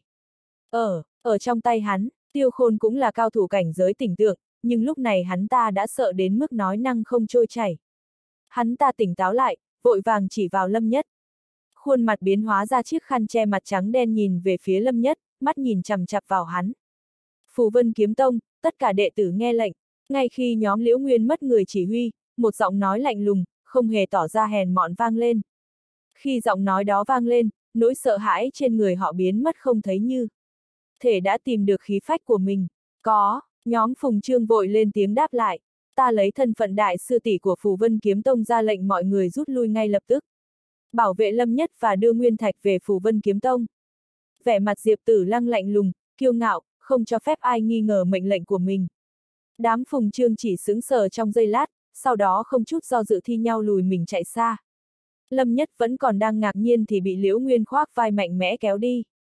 Speaker 1: Ở trong tay hắn, Tiêu Khôn cũng là cao thủ cảnh giới tỉnh tượng, nhưng lúc này hắn ta đã sợ đến mức nói năng không trôi chảy. Hắn ta tỉnh táo lại, vội vàng chỉ vào Lâm Nhất. Khuôn mặt biến hóa ra chiếc khăn che mặt trắng đen nhìn về phía Lâm Nhất, mắt nhìn chằm chằm vào hắn. Phù Vân Kiếm Tông, tất cả đệ tử nghe lệnh. Ngay khi nhóm Liễu Nguyên mất người chỉ huy, một giọng nói lạnh lùng, không hề tỏ ra hèn mọn vang lên. Khi giọng nói đó vang lên, nỗi sợ hãi trên người họ biến mất không thấy như thể đã tìm được khí phách của mình. Có, nhóm Phùng Trương vội lên tiếng đáp lại. Ta lấy thân phận đại sư tỷ của Phù Vân Kiếm Tông ra lệnh mọi người rút lui ngay lập tức. Bảo vệ Lâm Nhất và đưa Nguyên Thạch về Phù Vân Kiếm Tông. Vẻ mặt Diệp Tử Lăng lạnh lùng, kiêu ngạo, không cho phép ai nghi ngờ mệnh lệnh của mình. Đám Phùng Trương chỉ sững sờ trong giây lát, sau đó không chút do dự thi nhau lùi mình chạy xa. Lâm Nhất vẫn còn đang ngạc nhiên thì bị Liễu Nguyên khoác vai mạnh mẽ kéo đi.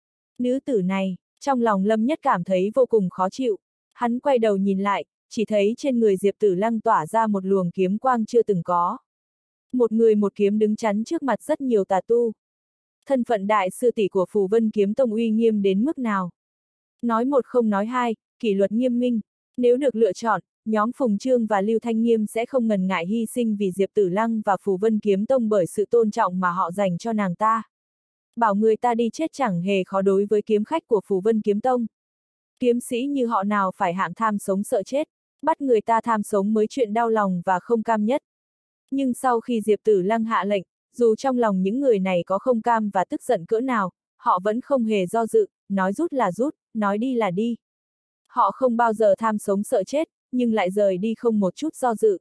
Speaker 1: Nữ tử này, trong lòng Lâm Nhất cảm thấy vô cùng khó chịu. Hắn quay đầu nhìn lại, chỉ thấy trên người Diệp Tử Lăng tỏa ra một luồng kiếm quang chưa từng có. Một người một kiếm đứng chắn trước mặt rất nhiều tà tu. Thân phận đại sư tỷ của Phù Vân Kiếm Tông uy nghiêm đến mức nào? Nói một không nói hai, kỷ luật nghiêm minh. Nếu được lựa chọn, nhóm Phùng Trương và Lưu Thanh Nghiêm sẽ không ngần ngại hy sinh vì Diệp Tử Lăng và Phù Vân Kiếm Tông bởi sự tôn trọng mà họ dành cho nàng ta. Bảo người ta đi chết chẳng hề khó đối với kiếm khách của Phù Vân Kiếm Tông. Kiếm sĩ như họ nào phải hạng tham sống sợ chết, bắt người ta tham sống mới chuyện đau lòng và không cam nhất. Nhưng sau khi Diệp Tử Lăng hạ lệnh, dù trong lòng những người này có không cam và tức giận cỡ nào, họ vẫn không hề do dự, nói rút là rút, nói đi là đi. Họ không bao giờ tham sống sợ chết, nhưng lại rời đi không một chút do dự.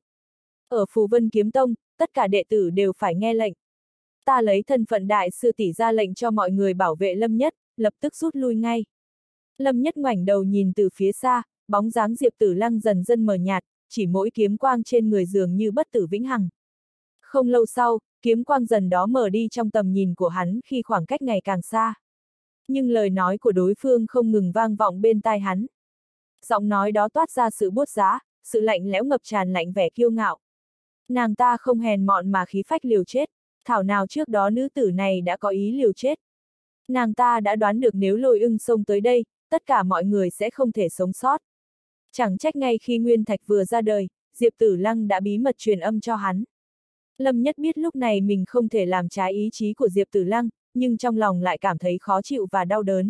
Speaker 1: Ở Phù Vân Kiếm Tông, tất cả đệ tử đều phải nghe lệnh. Ta lấy thân phận đại sư tỷ ra lệnh cho mọi người bảo vệ Lâm Nhất, lập tức rút lui ngay. Lâm Nhất ngoảnh đầu nhìn từ phía xa, bóng dáng Diệp Tử Lăng dần dần mờ nhạt, chỉ mỗi kiếm quang trên người dường như bất tử vĩnh hằng. Không lâu sau, kiếm quang dần đó mở đi trong tầm nhìn của hắn khi khoảng cách ngày càng xa. Nhưng lời nói của đối phương không ngừng vang vọng bên tai hắn. Giọng nói đó toát ra sự buốt giá, sự lạnh lẽo ngập tràn lạnh vẻ kiêu ngạo. Nàng ta không hèn mọn mà khí phách liều chết, thảo nào trước đó nữ tử này đã có ý liều chết. Nàng ta đã đoán được nếu Lôi Ưng xông tới đây, tất cả mọi người sẽ không thể sống sót. Chẳng trách ngay khi Nguyên Thạch vừa ra đời, Diệp Tử Lăng đã bí mật truyền âm cho hắn. Lâm Nhất biết lúc này mình không thể làm trái ý chí của Diệp Tử Lăng, nhưng trong lòng lại cảm thấy khó chịu và đau đớn.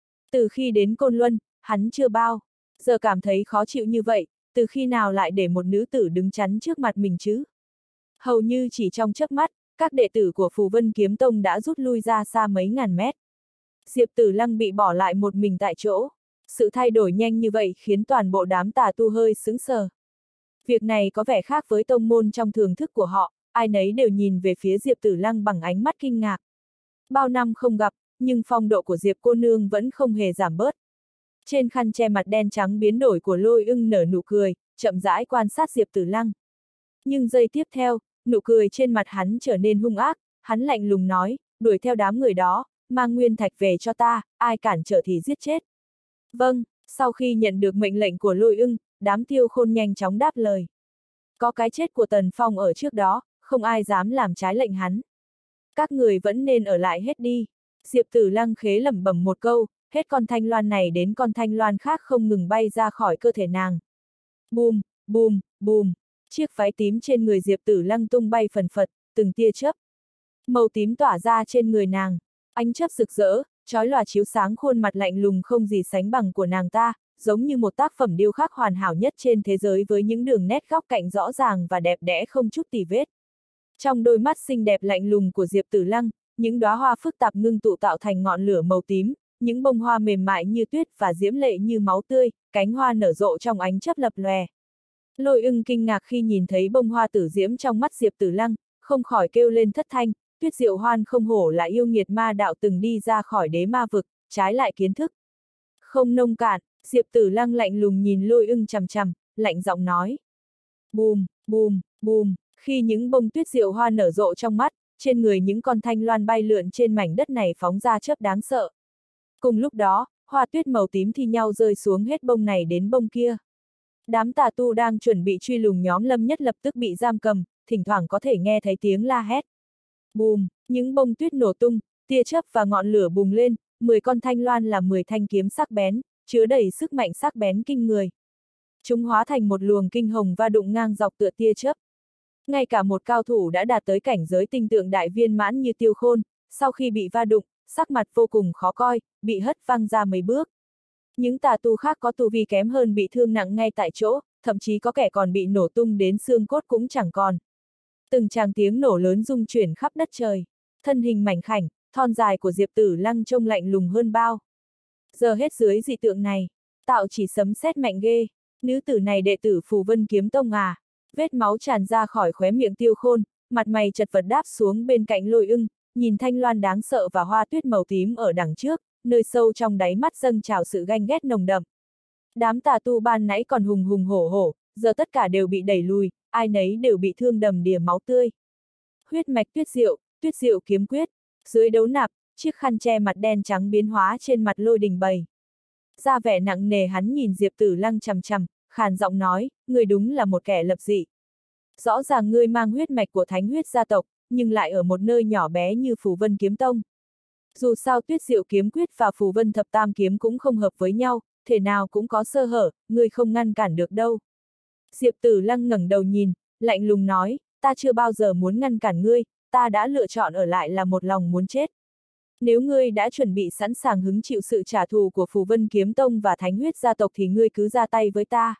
Speaker 1: Từ khi đến Côn Luân, hắn chưa bao giờ cảm thấy khó chịu như vậy, từ khi nào lại để một nữ tử đứng chắn trước mặt mình chứ? Hầu như chỉ trong chớp mắt, các đệ tử của Phù Vân Kiếm Tông đã rút lui ra xa mấy ngàn mét. Diệp Tử Lăng bị bỏ lại một mình tại chỗ. Sự thay đổi nhanh như vậy khiến toàn bộ đám tà tu hơi sững sờ. Việc này có vẻ khác với tông môn trong thường thức của họ, ai nấy đều nhìn về phía Diệp Tử Lăng bằng ánh mắt kinh ngạc. Bao năm không gặp, nhưng phong độ của Diệp cô nương vẫn không hề giảm bớt. Trên khăn che mặt đen trắng biến đổi của Lôi Ưng nở nụ cười, chậm rãi quan sát Diệp Tử Lăng. Nhưng giây tiếp theo, nụ cười trên mặt hắn trở nên hung ác, hắn lạnh lùng nói, đuổi theo đám người đó, mang Nguyên Thạch về cho ta, ai cản trở thì giết chết. Vâng, sau khi nhận được mệnh lệnh của Lôi Ưng, đám Tiêu Khôn nhanh chóng đáp lời. Có cái chết của Tần Phong ở trước đó, không ai dám làm trái lệnh hắn. Các người vẫn nên ở lại hết đi. Diệp Tử Lăng khế lẩm bẩm một câu, hết con thanh loan này đến con thanh loan khác không ngừng bay ra khỏi cơ thể nàng. Bùm, bùm, bùm, chiếc váy tím trên người Diệp Tử Lăng tung bay phần phật, từng tia chớp màu tím tỏa ra trên người nàng. Ánh chớp rực rỡ, chói lòa chiếu sáng khuôn mặt lạnh lùng không gì sánh bằng của nàng ta, giống như một tác phẩm điêu khắc hoàn hảo nhất trên thế giới với những đường nét góc cạnh rõ ràng và đẹp đẽ không chút tì vết. Trong đôi mắt xinh đẹp lạnh lùng của Diệp Tử Lăng, những đóa hoa phức tạp ngưng tụ tạo thành ngọn lửa màu tím, những bông hoa mềm mại như tuyết và diễm lệ như máu tươi, cánh hoa nở rộ trong ánh chớp lập lòe. Lôi Ưng kinh ngạc khi nhìn thấy bông hoa tử diễm trong mắt Diệp Tử Lăng, không khỏi kêu lên thất thanh. Tuyết Diệu Hoan không hổ là yêu nghiệt ma đạo từng đi ra khỏi đế ma vực, trái lại kiến thức. Không nông cạn, Diệp Tử Lăng lạnh lùng nhìn Lôi Ưng chằm chằm, lạnh giọng nói. Bùm, bùm, bùm, khi những bông tuyết diệu hoa nở rộ trong mắt, trên người những con thanh loan bay lượn trên mảnh đất này phóng ra chớp đáng sợ. Cùng lúc đó, hoa tuyết màu tím thi nhau rơi xuống hết bông này đến bông kia. Đám tà tu đang chuẩn bị truy lùng nhóm Lâm Nhất lập tức bị giam cầm, thỉnh thoảng có thể nghe thấy tiếng la hét. Bùm, những bông tuyết nổ tung, tia chớp và ngọn lửa bùng lên, 10 con thanh loan là 10 thanh kiếm sắc bén, chứa đầy sức mạnh sắc bén kinh người. Chúng hóa thành một luồng kinh hồng va đụng ngang dọc tựa tia chớp. Ngay cả một cao thủ đã đạt tới cảnh giới tinh tượng đại viên mãn như Tiêu Khôn, sau khi bị va đụng, sắc mặt vô cùng khó coi, bị hất văng ra mấy bước. Những tà tu khác có tu vi kém hơn bị thương nặng ngay tại chỗ, thậm chí có kẻ còn bị nổ tung đến xương cốt cũng chẳng còn. Từng tràng tiếng nổ lớn rung chuyển khắp đất trời. Thân hình mảnh khảnh, thon dài của Diệp Tử Lăng trông lạnh lùng hơn bao. Giờ hết dưới dị tượng này, tạo chỉ sấm sét mạnh ghê. Nữ tử này đệ tử Phù Vân Kiếm Tông à? Vết máu tràn ra khỏi khóe miệng Tiêu Khôn, mặt mày chật vật đáp xuống bên cạnh Lôi Ưng, nhìn thanh loan đáng sợ và hoa tuyết màu tím ở đằng trước, nơi sâu trong đáy mắt dâng trào sự ganh ghét nồng đậm. Đám tà tu ban nãy còn hùng hùng hổ hổ, giờ tất cả đều bị đẩy lùi, ai nấy đều bị thương đầm đìa máu tươi. Huyết mạch tuyết diệu kiếm quyết, dưới đấu nạp, chiếc khăn che mặt đen trắng biến hóa trên mặt Lôi Đình Bầy. Ra vẻ nặng nề hắn nhìn Diệp Tử Lăng chằm chằm, khàn giọng nói, ngươi đúng là một kẻ lập dị. Rõ ràng ngươi mang huyết mạch của thánh huyết gia tộc, nhưng lại ở một nơi nhỏ bé như Phù Vân Kiếm Tông. Dù sao tuyết diệu kiếm quyết và Phù Vân thập tam kiếm cũng không hợp với nhau, thể nào cũng có sơ hở, ngươi không ngăn cản được đâu. Diệp Tử Lăng ngẩng đầu nhìn, lạnh lùng nói, ta chưa bao giờ muốn ngăn cản ngươi, ta đã lựa chọn ở lại là một lòng muốn chết. Nếu ngươi đã chuẩn bị sẵn sàng hứng chịu sự trả thù của Phù Vân Kiếm Tông và Thánh huyết gia tộc thì ngươi cứ ra tay với ta.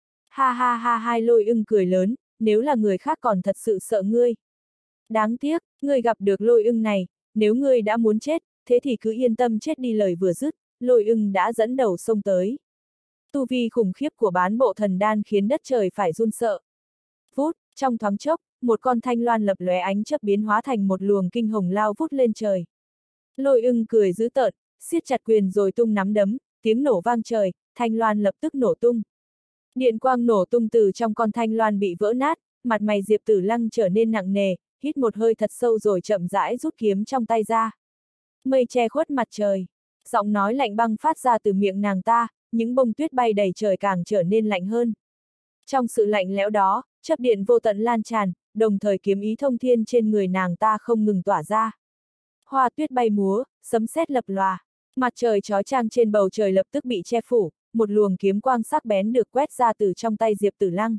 Speaker 1: Ha ha ha hai Lôi Ưng cười lớn, nếu là người khác còn thật sự sợ ngươi. Đáng tiếc, ngươi gặp được Lôi Ưng này, nếu ngươi đã muốn chết, thế thì cứ yên tâm chết đi lời vừa dứt, Lôi Ưng đã dẫn đầu xông tới. Tu vi khủng khiếp của bán bộ thần đan khiến đất trời phải run sợ. Vút, trong thoáng chốc, một con thanh loan lập lóe ánh chớp biến hóa thành một luồng kinh hồng lao vút lên trời. Lôi Ưng cười dữ tợn, siết chặt quyền rồi tung nắm đấm, tiếng nổ vang trời, thanh loan lập tức nổ tung. Điện quang nổ tung từ trong con thanh loan bị vỡ nát, mặt mày Diệp Tử Lăng trở nên nặng nề, hít một hơi thật sâu rồi chậm rãi rút kiếm trong tay ra. Mây che khuất mặt trời, giọng nói lạnh băng phát ra từ miệng nàng ta, những bông tuyết bay đầy trời càng trở nên lạnh hơn. Trong sự lạnh lẽo đó, chớp điện vô tận lan tràn, đồng thời kiếm ý thông thiên trên người nàng ta không ngừng tỏa ra. Hoa tuyết bay múa, sấm sét lập lòa, mặt trời chói chang trên bầu trời lập tức bị che phủ, một luồng kiếm quang sắc bén được quét ra từ trong tay Diệp Tử Lăng.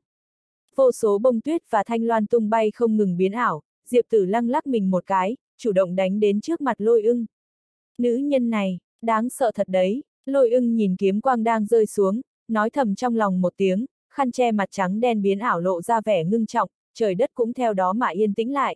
Speaker 1: Vô số bông tuyết và thanh loan tung bay không ngừng biến ảo, Diệp Tử Lăng lắc mình một cái, chủ động đánh đến trước mặt Lôi Ưng. Nữ nhân này, đáng sợ thật đấy. Lôi Ưng nhìn kiếm quang đang rơi xuống, nói thầm trong lòng một tiếng, khăn che mặt trắng đen biến ảo lộ ra vẻ ngưng trọng, trời đất cũng theo đó mà yên tĩnh lại.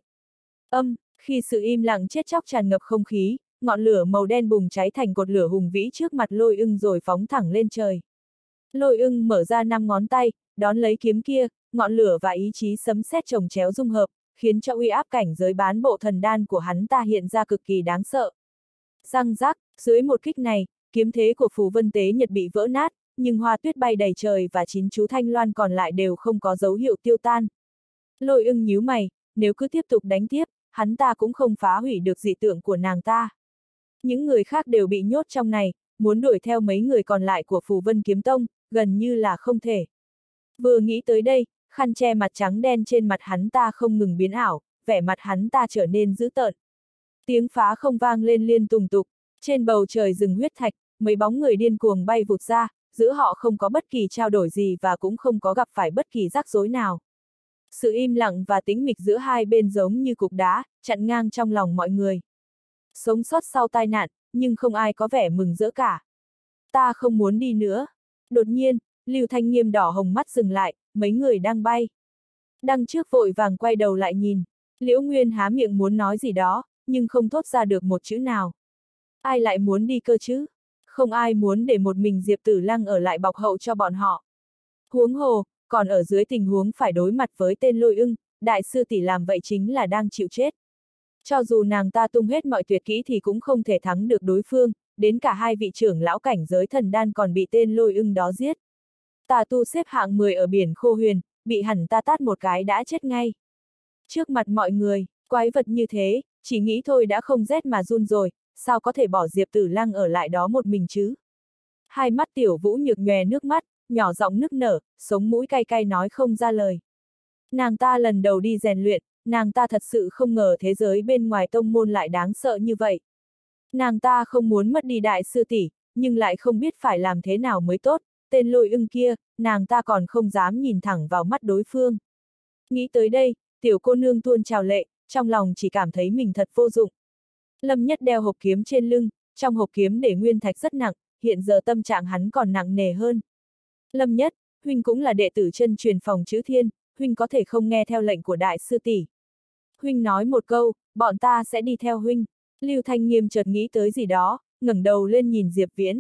Speaker 1: Khi sự im lặng chết chóc tràn ngập không khí, ngọn lửa màu đen bùng cháy thành cột lửa hùng vĩ trước mặt Lôi Ưng rồi phóng thẳng lên trời. Lôi Ưng mở ra 5 ngón tay, đón lấy kiếm kia, ngọn lửa và ý chí sấm sét chồng chéo dung hợp, khiến cho uy áp cảnh giới bán bộ thần đan của hắn ta hiện ra cực kỳ đáng sợ. Răng rác, dưới một kích này, kiếm thế của Phù Vân Tế Nhật bị vỡ nát, nhưng hoa tuyết bay đầy trời và 9 chú thanh loan còn lại đều không có dấu hiệu tiêu tan. Lôi Ưng nhíu mày, nếu cứ tiếp tục đánh tiếp, hắn ta cũng không phá hủy được dị tượng của nàng ta. Những người khác đều bị nhốt trong này, muốn đuổi theo mấy người còn lại của Phù Vân Kiếm Tông, gần như là không thể. Vừa nghĩ tới đây, khăn che mặt trắng đen trên mặt hắn ta không ngừng biến ảo, vẻ mặt hắn ta trở nên dữ tợn. Tiếng phá không vang lên liên tùng tục, trên bầu trời rừng huyết thạch, mấy bóng người điên cuồng bay vụt ra, giữa họ không có bất kỳ trao đổi gì và cũng không có gặp phải bất kỳ rắc rối nào. Sự im lặng và tĩnh mịch giữa hai bên giống như cục đá, chặn ngang trong lòng mọi người. Sống sót sau tai nạn, nhưng không ai có vẻ mừng rỡ cả. Ta không muốn đi nữa. Đột nhiên, Lưu Thanh Nghiêm đỏ hồng mắt dừng lại, mấy người đang bay. Đăng Trước vội vàng quay đầu lại nhìn. Liễu Nguyên há miệng muốn nói gì đó, nhưng không thốt ra được một chữ nào. Ai lại muốn đi cơ chứ? Không ai muốn để một mình Diệp Tử Lăng ở lại bọc hậu cho bọn họ. Huống hồ, còn ở dưới tình huống phải đối mặt với tên Lôi Ưng, đại sư tỷ làm vậy chính là đang chịu chết. Cho dù nàng ta tung hết mọi tuyệt kỹ thì cũng không thể thắng được đối phương, đến cả hai vị trưởng lão cảnh giới thần đan còn bị tên Lôi Ưng đó giết. Tà tu xếp hạng 10 ở biển Khô Huyền, bị hẳn ta tát một cái đã chết ngay. Trước mặt mọi người, quái vật như thế, chỉ nghĩ thôi đã không rét mà run rồi, sao có thể bỏ Diệp Tử Lăng ở lại đó một mình chứ? Hai mắt Tiểu Vũ Nhược nhòe nước mắt, nhỏ giọng nức nở, sống mũi cay cay nói không ra lời. Nàng ta lần đầu đi rèn luyện, nàng ta thật sự không ngờ thế giới bên ngoài tông môn lại đáng sợ như vậy. Nàng ta không muốn mất đi đại sư tỷ, nhưng lại không biết phải làm thế nào mới tốt, tên Lôi Ưng kia, nàng ta còn không dám nhìn thẳng vào mắt đối phương. Nghĩ tới đây, tiểu cô nương tuôn trào lệ, trong lòng chỉ cảm thấy mình thật vô dụng. Lâm Nhất đeo hộp kiếm trên lưng, trong hộp kiếm để nguyên thạch rất nặng, hiện giờ tâm trạng hắn còn nặng nề hơn. Lâm Nhất, huynh cũng là đệ tử chân truyền phòng chữ thiên, huynh có thể không nghe theo lệnh của đại sư tỷ. Huynh nói một câu, bọn ta sẽ đi theo huynh. Lưu Thanh Nghiêm chợt nghĩ tới gì đó, ngẩng đầu lên nhìn Diệp Viễn.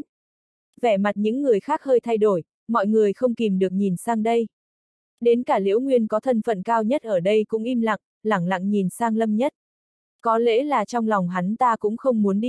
Speaker 1: Vẻ mặt những người khác hơi thay đổi, mọi người không kìm được nhìn sang đây. Đến cả Liễu Nguyên có thân phận cao nhất ở đây cũng im lặng, lẳng lặng nhìn sang Lâm Nhất. Có lẽ là trong lòng hắn ta cũng không muốn đi.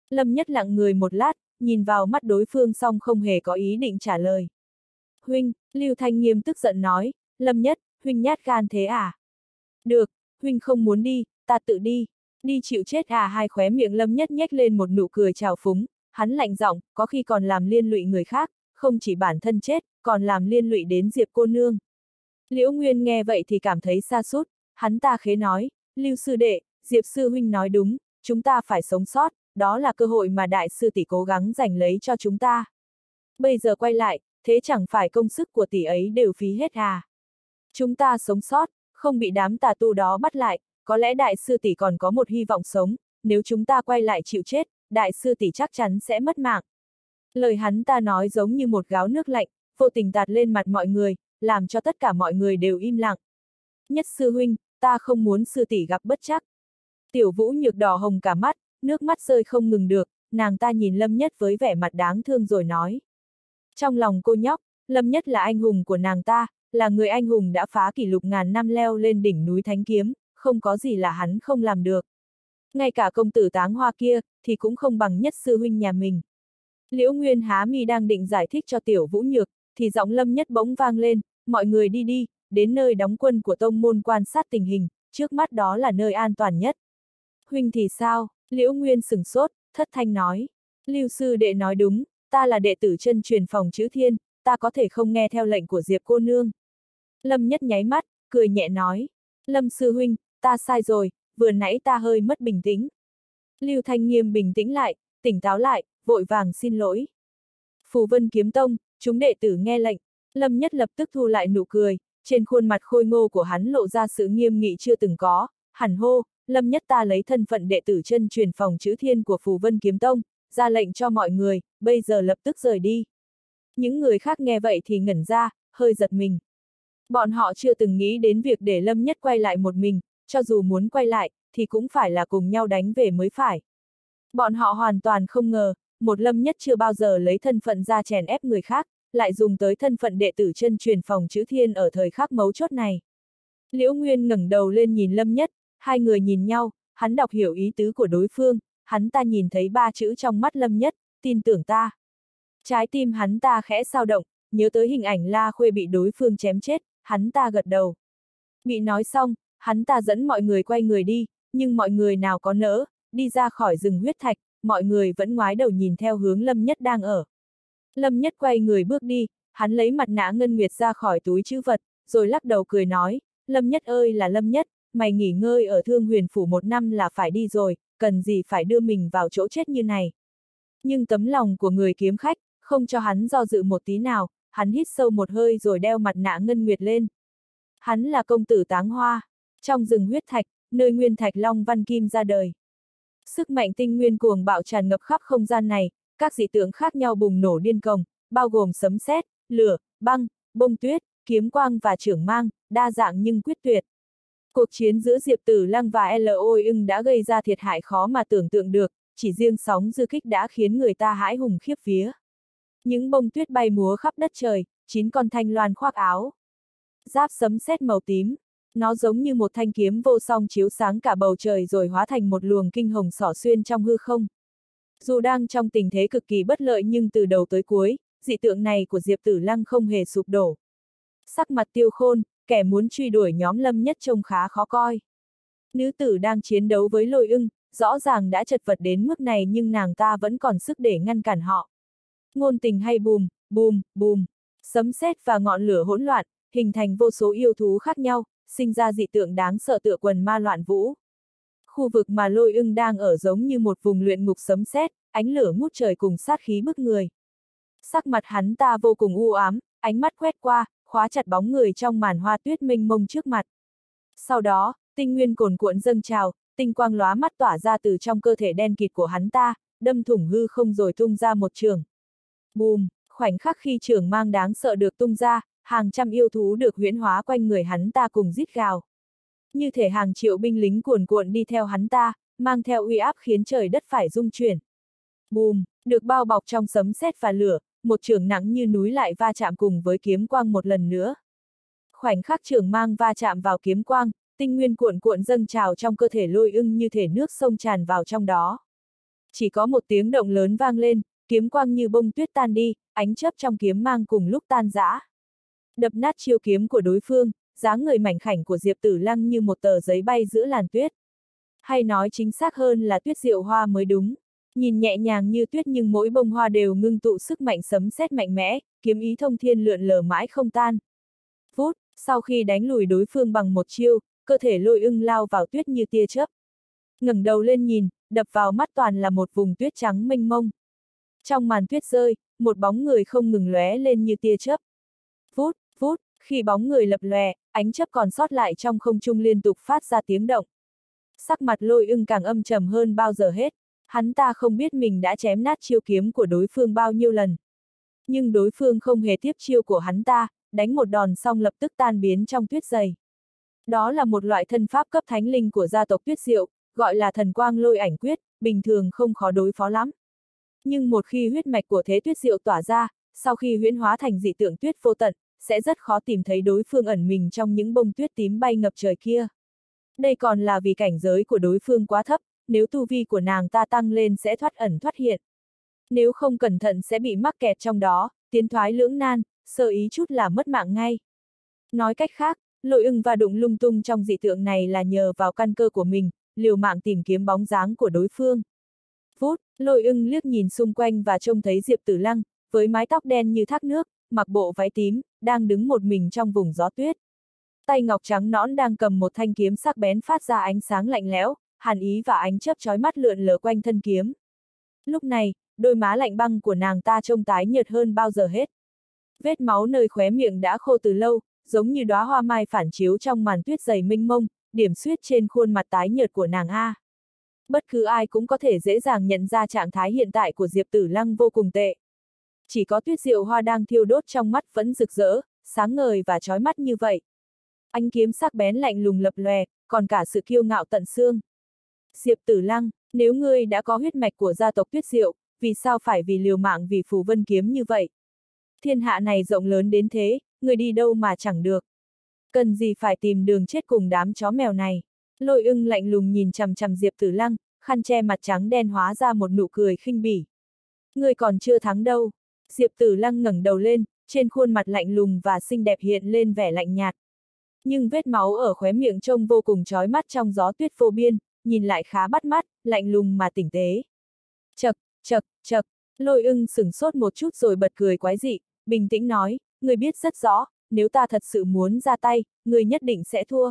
Speaker 1: Lâm Nhất lặng người một lát, nhìn vào mắt đối phương xong không hề có ý định trả lời. Huynh, Lưu Thanh Nghiêm tức giận nói, Lâm Nhất, huynh nhát gan thế à? Được, huynh không muốn đi, ta tự đi. Đi chịu chết à? Hai khóe miệng Lâm Nhất nhếch lên một nụ cười trào phúng, hắn lạnh giọng, có khi còn làm liên lụy người khác, không chỉ bản thân chết, còn làm liên lụy đến Diệp cô nương. Liễu Nguyên nghe vậy thì cảm thấy sa sút, hắn ta khế nói, Lưu sư đệ, Diệp sư huynh nói đúng, chúng ta phải sống sót, đó là cơ hội mà đại sư tỷ cố gắng giành lấy cho chúng ta. Bây giờ quay lại, thế chẳng phải công sức của tỷ ấy đều phí hết à? Chúng ta sống sót, không bị đám tà tu đó bắt lại, có lẽ đại sư tỷ còn có một hy vọng sống, nếu chúng ta quay lại chịu chết, đại sư tỷ chắc chắn sẽ mất mạng. Lời hắn ta nói giống như một gáo nước lạnh, vô tình tạt lên mặt mọi người, làm cho tất cả mọi người đều im lặng. Nhất sư huynh, ta không muốn sư tỷ gặp bất trắc. Tiểu Vũ Nhược đỏ hồng cả mắt, nước mắt rơi không ngừng được, nàng ta nhìn Lâm Nhất với vẻ mặt đáng thương rồi nói. Trong lòng cô nhóc, Lâm Nhất là anh hùng của nàng ta, là người anh hùng đã phá kỷ lục ngàn năm leo lên đỉnh núi Thánh Kiếm, không có gì là hắn không làm được. Ngay cả công tử Táng Hoa kia, thì cũng không bằng Nhất sư huynh nhà mình. Liễu Nguyên há mi đang định giải thích cho Tiểu Vũ Nhược, thì giọng Lâm Nhất bỗng vang lên, mọi người đi đi, đến nơi đóng quân của tông môn quan sát tình hình, trước mắt đó là nơi an toàn nhất. Huynh thì sao? Liễu Nguyên sửng sốt, thất thanh nói. Lưu sư đệ nói đúng, ta là đệ tử chân truyền phòng chữ thiên, ta có thể không nghe theo lệnh của Diệp cô nương. Lâm Nhất nháy mắt, cười nhẹ nói. Lâm sư huynh, ta sai rồi, vừa nãy ta hơi mất bình tĩnh. Lưu Thanh Nghiêm bình tĩnh lại, tỉnh táo lại, vội vàng xin lỗi. Phù Vân Kiếm Tông, chúng đệ tử nghe lệnh. Lâm Nhất lập tức thu lại nụ cười, trên khuôn mặt khôi ngô của hắn lộ ra sự nghiêm nghị chưa từng có, hẳn hô, Lâm Nhất ta lấy thân phận đệ tử chân truyền phòng chữ thiên của Phù Vân Kiếm Tông, ra lệnh cho mọi người, bây giờ lập tức rời đi. Những người khác nghe vậy thì ngẩn ra, hơi giật mình. Bọn họ chưa từng nghĩ đến việc để Lâm Nhất quay lại một mình, cho dù muốn quay lại, thì cũng phải là cùng nhau đánh về mới phải. Bọn họ hoàn toàn không ngờ, một Lâm Nhất chưa bao giờ lấy thân phận ra chèn ép người khác, lại dùng tới thân phận đệ tử chân truyền phòng chữ thiên ở thời khắc mấu chốt này. Liễu Nguyên ngẩng đầu lên nhìn Lâm Nhất, hai người nhìn nhau, hắn đọc hiểu ý tứ của đối phương, hắn ta nhìn thấy ba chữ trong mắt Lâm Nhất, tin tưởng ta. Trái tim hắn ta khẽ dao động, nhớ tới hình ảnh La Khuê bị đối phương chém chết, hắn ta gật đầu. Bị nói xong, hắn ta dẫn mọi người quay người đi, nhưng mọi người nào có nỡ, đi ra khỏi rừng huyết thạch, mọi người vẫn ngoái đầu nhìn theo hướng Lâm Nhất đang ở. Lâm Nhất quay người bước đi, hắn lấy mặt nạ ngân nguyệt ra khỏi túi trữ vật, rồi lắc đầu cười nói, Lâm Nhất ơi là Lâm Nhất, mày nghỉ ngơi ở Thương Huyền Phủ 1 năm là phải đi rồi, cần gì phải đưa mình vào chỗ chết như này. Nhưng tấm lòng của người kiếm khách, không cho hắn do dự một tí nào, hắn hít sâu một hơi rồi đeo mặt nạ ngân nguyệt lên. Hắn là công tử Táng Hoa, trong rừng huyết thạch, nơi nguyên thạch long văn kim ra đời. Sức mạnh tinh nguyên cuồng bạo tràn ngập khắp không gian này, các dị tượng khác nhau bùng nổ điên cuồng, bao gồm sấm sét, lửa, băng, bông tuyết, kiếm quang và chưởng mang, đa dạng nhưng quyết tuyệt. Cuộc chiến giữa Diệp Tử Lăng và Lôi Ưng đã gây ra thiệt hại khó mà tưởng tượng được, chỉ riêng sóng dư kích đã khiến người ta hãi hùng khiếp vía. Những bông tuyết bay múa khắp đất trời, 9 con thanh loan khoác áo. Giáp sấm sét màu tím. Nó giống như một thanh kiếm vô song chiếu sáng cả bầu trời rồi hóa thành một luồng kinh hồng xỏ xuyên trong hư không. Dù đang trong tình thế cực kỳ bất lợi nhưng từ đầu tới cuối, dị tượng này của Diệp Tử Lăng không hề sụp đổ. Sắc mặt Tiêu Khôn, kẻ muốn truy đuổi nhóm Lâm Nhất trông khá khó coi. Nữ tử đang chiến đấu với Lôi Ưng, rõ ràng đã chật vật đến mức này nhưng nàng ta vẫn còn sức để ngăn cản họ. Ngôn tình hay bùm, bùm, bùm, sấm sét và ngọn lửa hỗn loạn, hình thành vô số yêu thú khác nhau, sinh ra dị tượng đáng sợ tựa quần ma loạn vũ. Khu vực mà Lôi Ưng đang ở giống như một vùng luyện ngục sấm sét, ánh lửa ngút trời cùng sát khí bức người. Sắc mặt hắn ta vô cùng u ám, ánh mắt quét qua, khóa chặt bóng người trong màn hoa tuyết mênh mông trước mặt. Sau đó, tinh nguyên cuồn cuộn dâng trào, tinh quang lóa mắt tỏa ra từ trong cơ thể đen kịt của hắn ta, đâm thủng hư không rồi tung ra một trường. Bùm, khoảnh khắc khi trường mang đáng sợ được tung ra, hàng trăm yêu thú được huyễn hóa quanh người hắn ta cùng rít gào. Như thể hàng triệu binh lính cuồn cuộn đi theo hắn ta, mang theo uy áp khiến trời đất phải rung chuyển. Bùm, được bao bọc trong sấm sét và lửa, một chưởng nặng như núi lại va chạm cùng với kiếm quang một lần nữa. Khoảnh khắc chưởng mang va chạm vào kiếm quang, tinh nguyên cuộn cuộn dâng trào trong cơ thể Lôi Ưng như thể nước sông tràn vào trong đó. Chỉ có một tiếng động lớn vang lên, kiếm quang như bông tuyết tan đi, ánh chớp trong kiếm mang cùng lúc tan rã. Đập nát chiêu kiếm của đối phương, dáng người mảnh khảnh của Diệp Tử Lăng như một tờ giấy bay giữa làn tuyết. Hay nói chính xác hơn là tuyết diệu hoa mới đúng. Nhìn nhẹ nhàng như tuyết nhưng mỗi bông hoa đều ngưng tụ sức mạnh sấm sét mạnh mẽ, kiếm ý thông thiên lượn lờ mãi không tan. Vút, sau khi đánh lùi đối phương bằng một chiêu, cơ thể Lôi Ưng lao vào tuyết như tia chớp. Ngẩng đầu lên nhìn, đập vào mắt toàn là một vùng tuyết trắng mênh mông. Trong màn tuyết rơi, một bóng người không ngừng lóe lên như tia chớp. Vút, vút, khi bóng người lập lòe, ánh chớp còn sót lại trong không trung liên tục phát ra tiếng động. Sắc mặt Lôi Ưng càng âm trầm hơn bao giờ hết. Hắn ta không biết mình đã chém nát chiêu kiếm của đối phương bao nhiêu lần. Nhưng đối phương không hề tiếp chiêu của hắn ta, đánh một đòn xong lập tức tan biến trong tuyết dày. Đó là một loại thân pháp cấp thánh linh của gia tộc Tuyết Diệu, gọi là thần quang lôi ảnh quyết, bình thường không khó đối phó lắm. Nhưng một khi huyết mạch của thế Tuyết Diệu tỏa ra, sau khi huyễn hóa thành dị tượng tuyết vô tận, sẽ rất khó tìm thấy đối phương ẩn mình trong những bông tuyết tím bay ngập trời kia. Đây còn là vì cảnh giới của đối phương quá thấp, nếu tu vi của nàng ta tăng lên sẽ thoát ẩn thoát hiện. Nếu không cẩn thận sẽ bị mắc kẹt trong đó, tiến thoái lưỡng nan, sơ ý chút là mất mạng ngay. Nói cách khác, Lôi Ưng và đụng lung tung trong dị tượng này là nhờ vào căn cơ của mình, liều mạng tìm kiếm bóng dáng của đối phương. Vút, Lôi Ưng liếc nhìn xung quanh và trông thấy Diệp Tử Lăng, với mái tóc đen như thác nước, mặc bộ váy tím, đang đứng một mình trong vùng gió tuyết. Tay ngọc trắng nõn đang cầm một thanh kiếm sắc bén phát ra ánh sáng lạnh lẽo, hàn ý và ánh chớp chói mắt lượn lờ quanh thân kiếm. Lúc này, đôi má lạnh băng của nàng ta trông tái nhợt hơn bao giờ hết. Vết máu nơi khóe miệng đã khô từ lâu, giống như đóa hoa mai phản chiếu trong màn tuyết dày mênh mông, điểm xuyết trên khuôn mặt tái nhợt của nàng a. Bất cứ ai cũng có thể dễ dàng nhận ra trạng thái hiện tại của Diệp Tử Lăng vô cùng tệ. Chỉ có tuyết diệu hoa đang thiêu đốt trong mắt vẫn rực rỡ, sáng ngời và chói mắt như vậy. Ánh kiếm sắc bén lạnh lùng lập lòe, còn cả sự kiêu ngạo tận xương. Diệp Tử Lăng, nếu ngươi đã có huyết mạch của gia tộc Tuyết Diệu, vì sao phải vì liều mạng vì phù vân kiếm như vậy? Thiên hạ này rộng lớn đến thế, ngươi đi đâu mà chẳng được. Cần gì phải tìm đường chết cùng đám chó mèo này? Lôi Ưng lạnh lùng nhìn chằm chằm Diệp Tử Lăng, khăn che mặt trắng đen hóa ra một nụ cười khinh bỉ. Ngươi còn chưa thắng đâu. Diệp Tử Lăng ngẩng đầu lên, trên khuôn mặt lạnh lùng và xinh đẹp hiện lên vẻ lạnh nhạt. Nhưng vết máu ở khóe miệng trông vô cùng chói mắt trong gió tuyết vô biên, nhìn lại khá bắt mắt, lạnh lùng mà tỉnh tế. Chậc, chậc, chậc, Lôi Ưng sửng sốt một chút rồi bật cười quái dị, bình tĩnh nói, ngươi biết rất rõ, nếu ta thật sự muốn ra tay, ngươi nhất định sẽ thua.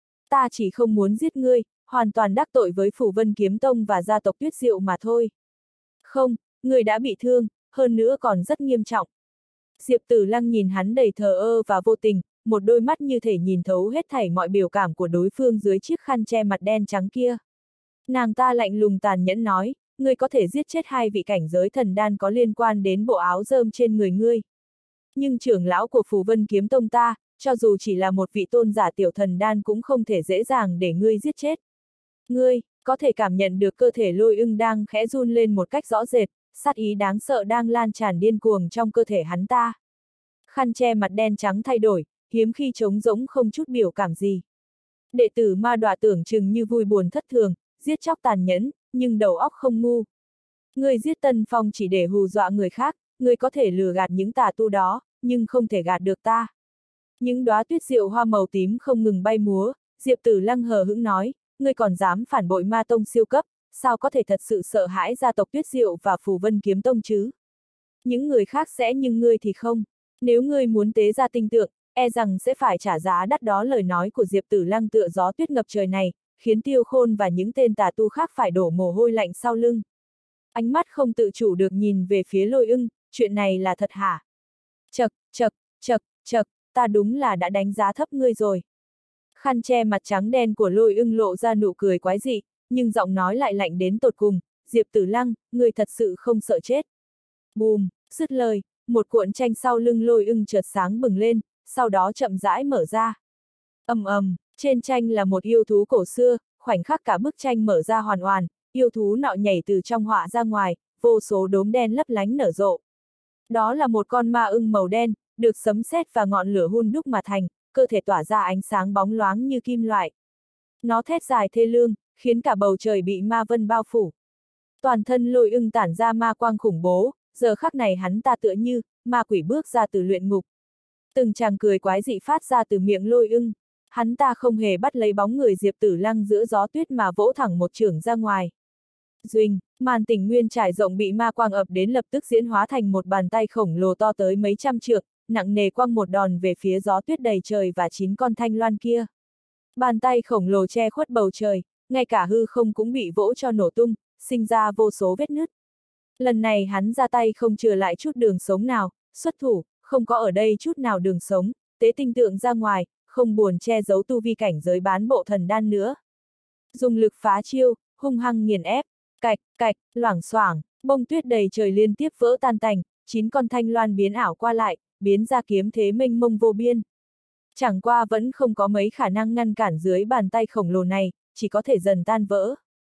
Speaker 1: Ta chỉ không muốn giết ngươi, hoàn toàn đắc tội với Phủ Vân Kiếm Tông và gia tộc Tuyết Diệu mà thôi. Không, ngươi đã bị thương, hơn nữa còn rất nghiêm trọng. Diệp Tử Lăng nhìn hắn đầy thờ ơ và vô tình, một đôi mắt như thể nhìn thấu hết thảy mọi biểu cảm của đối phương dưới chiếc khăn che mặt đen trắng kia. Nàng ta lạnh lùng tàn nhẫn nói, ngươi có thể giết chết hai vị cảnh giới thần đan có liên quan đến bộ áo rơm trên người ngươi. Nhưng trưởng lão của Phù Vân Kiếm Tông ta, cho dù chỉ là một vị tôn giả tiểu thần đan cũng không thể dễ dàng để ngươi giết chết. Ngươi, có thể cảm nhận được cơ thể Lôi Ưng đang khẽ run lên một cách rõ rệt, sát ý đáng sợ đang lan tràn điên cuồng trong cơ thể hắn ta. Khăn che mặt đen trắng thay đổi, hiếm khi trống rỗng không chút biểu cảm gì. Đệ tử Ma Đọa tưởng chừng như vui buồn thất thường, giết chóc tàn nhẫn, nhưng đầu óc không ngu. Ngươi giết Tân Phong chỉ để hù dọa người khác, ngươi có thể lừa gạt những tà tu đó, nhưng không thể gạt được ta. Những đóa tuyết diệu hoa màu tím không ngừng bay múa, Diệp Tử Lăng hờ hững nói, ngươi còn dám phản bội Ma Tông siêu cấp, sao có thể thật sự sợ hãi gia tộc Tuyết Diệu và Phù Vân Kiếm Tông chứ? Những người khác sẽ nhưng ngươi thì không. Nếu ngươi muốn tế ra tinh tượng, e rằng sẽ phải trả giá đắt đó. Lời nói của Diệp Tử Lăng tựa gió tuyết ngập trời này, khiến Tiêu Khôn và những tên tà tu khác phải đổ mồ hôi lạnh sau lưng. Ánh mắt không tự chủ được nhìn về phía Lôi Ưng, chuyện này là thật hả? Chậc, chậc, chậc, chậc, ta đúng là đã đánh giá thấp ngươi rồi. Khăn che mặt trắng đen của Lôi Ưng lộ ra nụ cười quái dị, nhưng giọng nói lại lạnh đến tột cùng, Diệp Tử Lăng, ngươi thật sự không sợ chết. Bùm, dứt lời, một cuộn tranh sau lưng Lôi Ưng chợt sáng bừng lên, sau đó chậm rãi mở ra. Ầm ầm, trên tranh là một yêu thú cổ xưa, khoảnh khắc cả bức tranh mở ra hoàn hoàn, yêu thú nọ nhảy từ trong họa ra ngoài, vô số đốm đen lấp lánh nở rộ. Đó là một con ma ưng màu đen, được sấm sét và ngọn lửa hun đúc mà thành, cơ thể tỏa ra ánh sáng bóng loáng như kim loại. Nó thét dài thê lương, khiến cả bầu trời bị ma vân bao phủ. Toàn thân Lôi Ưng tản ra ma quang khủng bố, giờ khắc này hắn ta tựa như ma quỷ bước ra từ luyện ngục. Từng tràng cười quái dị phát ra từ miệng Lôi Ưng, hắn ta không hề bắt lấy bóng người Diệp Tử Lăng giữa gió tuyết mà vỗ thẳng một chưởng ra ngoài. Duỳnh, màn tỉnh nguyên trải rộng bị ma quang ập đến lập tức diễn hóa thành một bàn tay khổng lồ to tới mấy trăm trượng, nặng nề quăng một đòn về phía gió tuyết đầy trời và 9 con thanh loan kia. Bàn tay khổng lồ che khuất bầu trời, ngay cả hư không cũng bị vỗ cho nổ tung, sinh ra vô số vết nứt. Lần này hắn ra tay không chừa lại chút đường sống nào, xuất thủ, không có ở đây chút nào đường sống, tế tinh tượng ra ngoài, không buồn che giấu tu vi cảnh giới bán bộ thần đan nữa. Dùng lực phá chiêu, hung hăng nghiền ép, cạch, cạch, loảng xoảng, bông tuyết đầy trời liên tiếp vỡ tan tành, 9 con thanh loan biến ảo qua lại, biến ra kiếm thế mênh mông vô biên. Chẳng qua vẫn không có mấy khả năng ngăn cản dưới bàn tay khổng lồ này, chỉ có thể dần tan vỡ.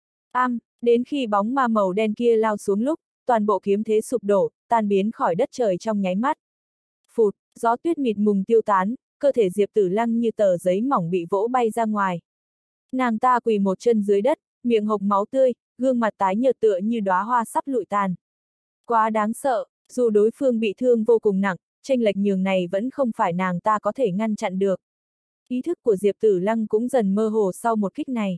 Speaker 1: Đến khi bóng ma màu đen kia lao xuống lúc, toàn bộ kiếm thế sụp đổ, tan biến khỏi đất trời trong nháy mắt. Phụt, gió tuyết mịt mùng tiêu tán, cơ thể Diệp Tử Lăng như tờ giấy mỏng bị vỗ bay ra ngoài. Nàng ta quỳ một chân dưới đất, miệng hộc máu tươi, gương mặt tái nhợt tựa như đóa hoa sắp lụi tàn. Quá đáng sợ, dù đối phương bị thương vô cùng nặng, chênh lệch nhường này vẫn không phải nàng ta có thể ngăn chặn được. Ý thức của Diệp Tử Lăng cũng dần mơ hồ sau một kích này.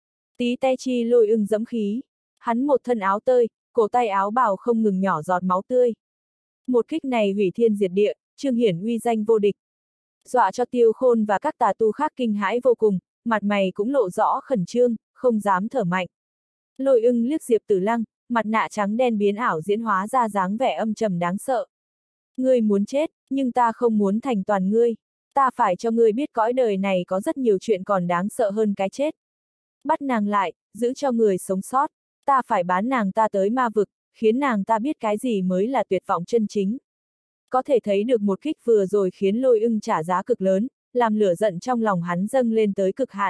Speaker 1: Tí te chi Lôi Ưng dẫm khí, hắn một thân áo tơi, cổ tay áo bào không ngừng nhỏ giọt máu tươi. Một kích này hủy thiên diệt địa, trương hiển uy danh vô địch. Dọa cho Tiêu Khôn và các tà tu khác kinh hãi vô cùng, mặt mày cũng lộ rõ khẩn trương, không dám thở mạnh. Lôi Ưng liếc Diệp Tử Lăng, mặt nạ trắng đen biến ảo diễn hóa ra dáng vẻ âm trầm đáng sợ. Ngươi muốn chết, nhưng ta không muốn thành toàn ngươi. Ta phải cho ngươi biết cõi đời này có rất nhiều chuyện còn đáng sợ hơn cái chết. Bắt nàng lại, giữ cho người sống sót. Ta phải bán nàng ta tới ma vực, khiến nàng ta biết cái gì mới là tuyệt vọng chân chính. Có thể thấy được một kích vừa rồi khiến Lôi Ưng trả giá cực lớn, làm lửa giận trong lòng hắn dâng lên tới cực hạn.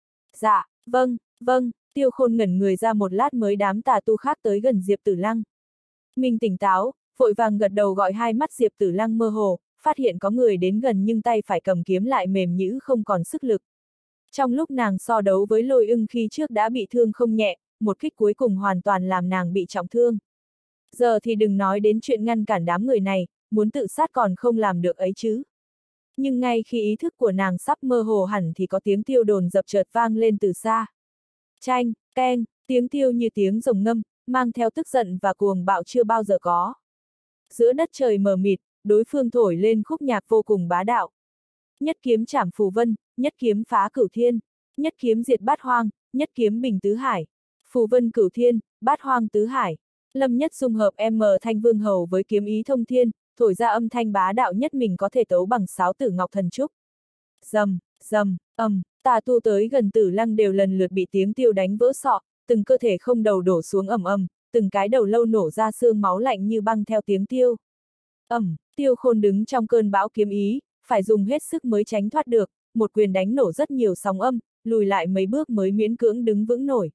Speaker 1: Dạ, vâng, Tiêu Khôn ngẩn người ra một lát mới đám tà tu khác tới gần Diệp Tử Lăng. Mình tỉnh táo, vội vàng gật đầu gọi hai mắt Diệp Tử Lăng mơ hồ, phát hiện có người đến gần nhưng tay phải cầm kiếm lại mềm nhũn không còn sức lực. Trong lúc nàng so đấu với Lôi Ưng khi trước đã bị thương không nhẹ, một kích cuối cùng hoàn toàn làm nàng bị trọng thương. Giờ thì đừng nói đến chuyện ngăn cản đám người này, muốn tự sát còn không làm được ấy chứ. Nhưng ngay khi ý thức của nàng sắp mơ hồ hẳn thì có tiếng tiêu đồn dập chợt vang lên từ xa. Chanh, keng, tiếng tiêu như tiếng rồng ngâm, mang theo tức giận và cuồng bạo chưa bao giờ có. Giữa đất trời mờ mịt, đối phương thổi lên khúc nhạc vô cùng bá đạo. Nhất kiếm trảm phù vân, nhất kiếm phá cửu thiên, nhất kiếm diệt bát hoang, nhất kiếm bình tứ hải. Phù vân cửu thiên, bát hoang tứ hải. Lâm nhất dung hợp thanh vương hầu với kiếm ý thông thiên, thổi ra âm thanh bá đạo nhất mình có thể tấu bằng sáo tử ngọc thần trúc. Rầm, rầm, tà tu tới gần Tử Lăng đều lần lượt bị tiếng tiêu đánh vỡ sọ, từng cơ thể không đầu đổ xuống từng cái đầu lâu nổ ra xương máu lạnh như băng theo tiếng tiêu. Tiêu Khôn đứng trong cơn bão kiếm ý, phải dùng hết sức mới tránh thoát được, một quyền đánh nổ rất nhiều sóng âm, lùi lại mấy bước mới miễn cưỡng đứng vững nổi.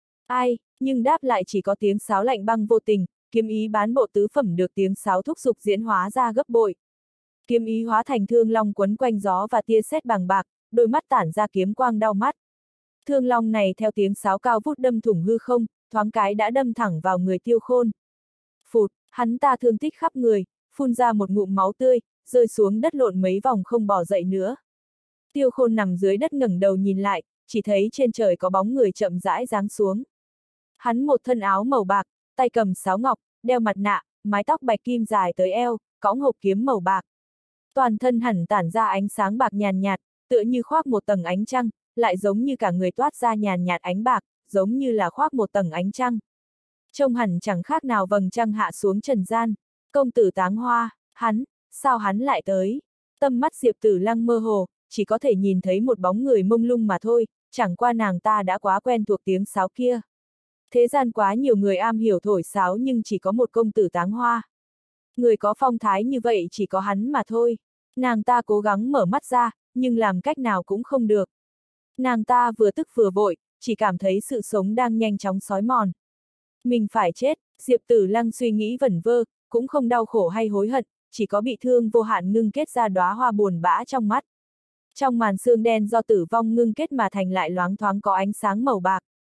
Speaker 1: Nhưng đáp lại chỉ có tiếng sáo lạnh băng vô tình, kiếm ý bán bộ tứ phẩm được tiếng sáo thúc giục diễn hóa ra gấp bội. Kiếm ý hóa thành thương long quấn quanh gió và tia sét bàng bạc, đôi mắt tản ra kiếm quang đau mắt. Thương long này theo tiếng sáo cao vút đâm thủng hư không, thoáng cái đã đâm thẳng vào người Tiêu Khôn. Phụt, hắn ta thương tích khắp người, phun ra một ngụm máu tươi, rơi xuống đất lộn mấy vòng không bò dậy nữa. Tiêu Khôn nằm dưới đất ngẩng đầu nhìn lại, chỉ thấy trên trời có bóng người chậm rãi giáng xuống. Hắn một thân áo màu bạc, tay cầm sáo ngọc, đeo mặt nạ, mái tóc bạch kim dài tới eo, cõng hộp kiếm màu bạc. Toàn thân hẳn tản ra ánh sáng bạc nhàn nhạt, tựa như khoác một tầng ánh trăng, lại giống như cả người toát ra nhàn nhạt ánh bạc, giống như là khoác một tầng ánh trăng. Trông hẳn chẳng khác nào vầng trăng hạ xuống trần gian. Công tử Táng Hoa, sao hắn lại tới? Tâm mắt Diệp Tử Lăng mơ hồ, chỉ có thể nhìn thấy một bóng người mông lung mà thôi, chẳng qua nàng ta đã quá quen thuộc tiếng sáo kia. Thế gian quá nhiều người am hiểu thổi sáo nhưng chỉ có một công tử Táng Hoa. Người có phong thái như vậy chỉ có hắn mà thôi. Nàng ta cố gắng mở mắt ra, nhưng làm cách nào cũng không được. Nàng ta vừa tức vừa vội, chỉ cảm thấy sự sống đang nhanh chóng xói mòn. Mình phải chết, Diệp Tử Lăng suy nghĩ vẩn vơ, cũng không đau khổ hay hối hận, chỉ có bị thương vô hạn ngưng kết ra đóa hoa buồn bã trong mắt. Trong màn sương đen do tử vong ngưng kết mà thành lại loáng thoáng có ánh sáng màu bạc.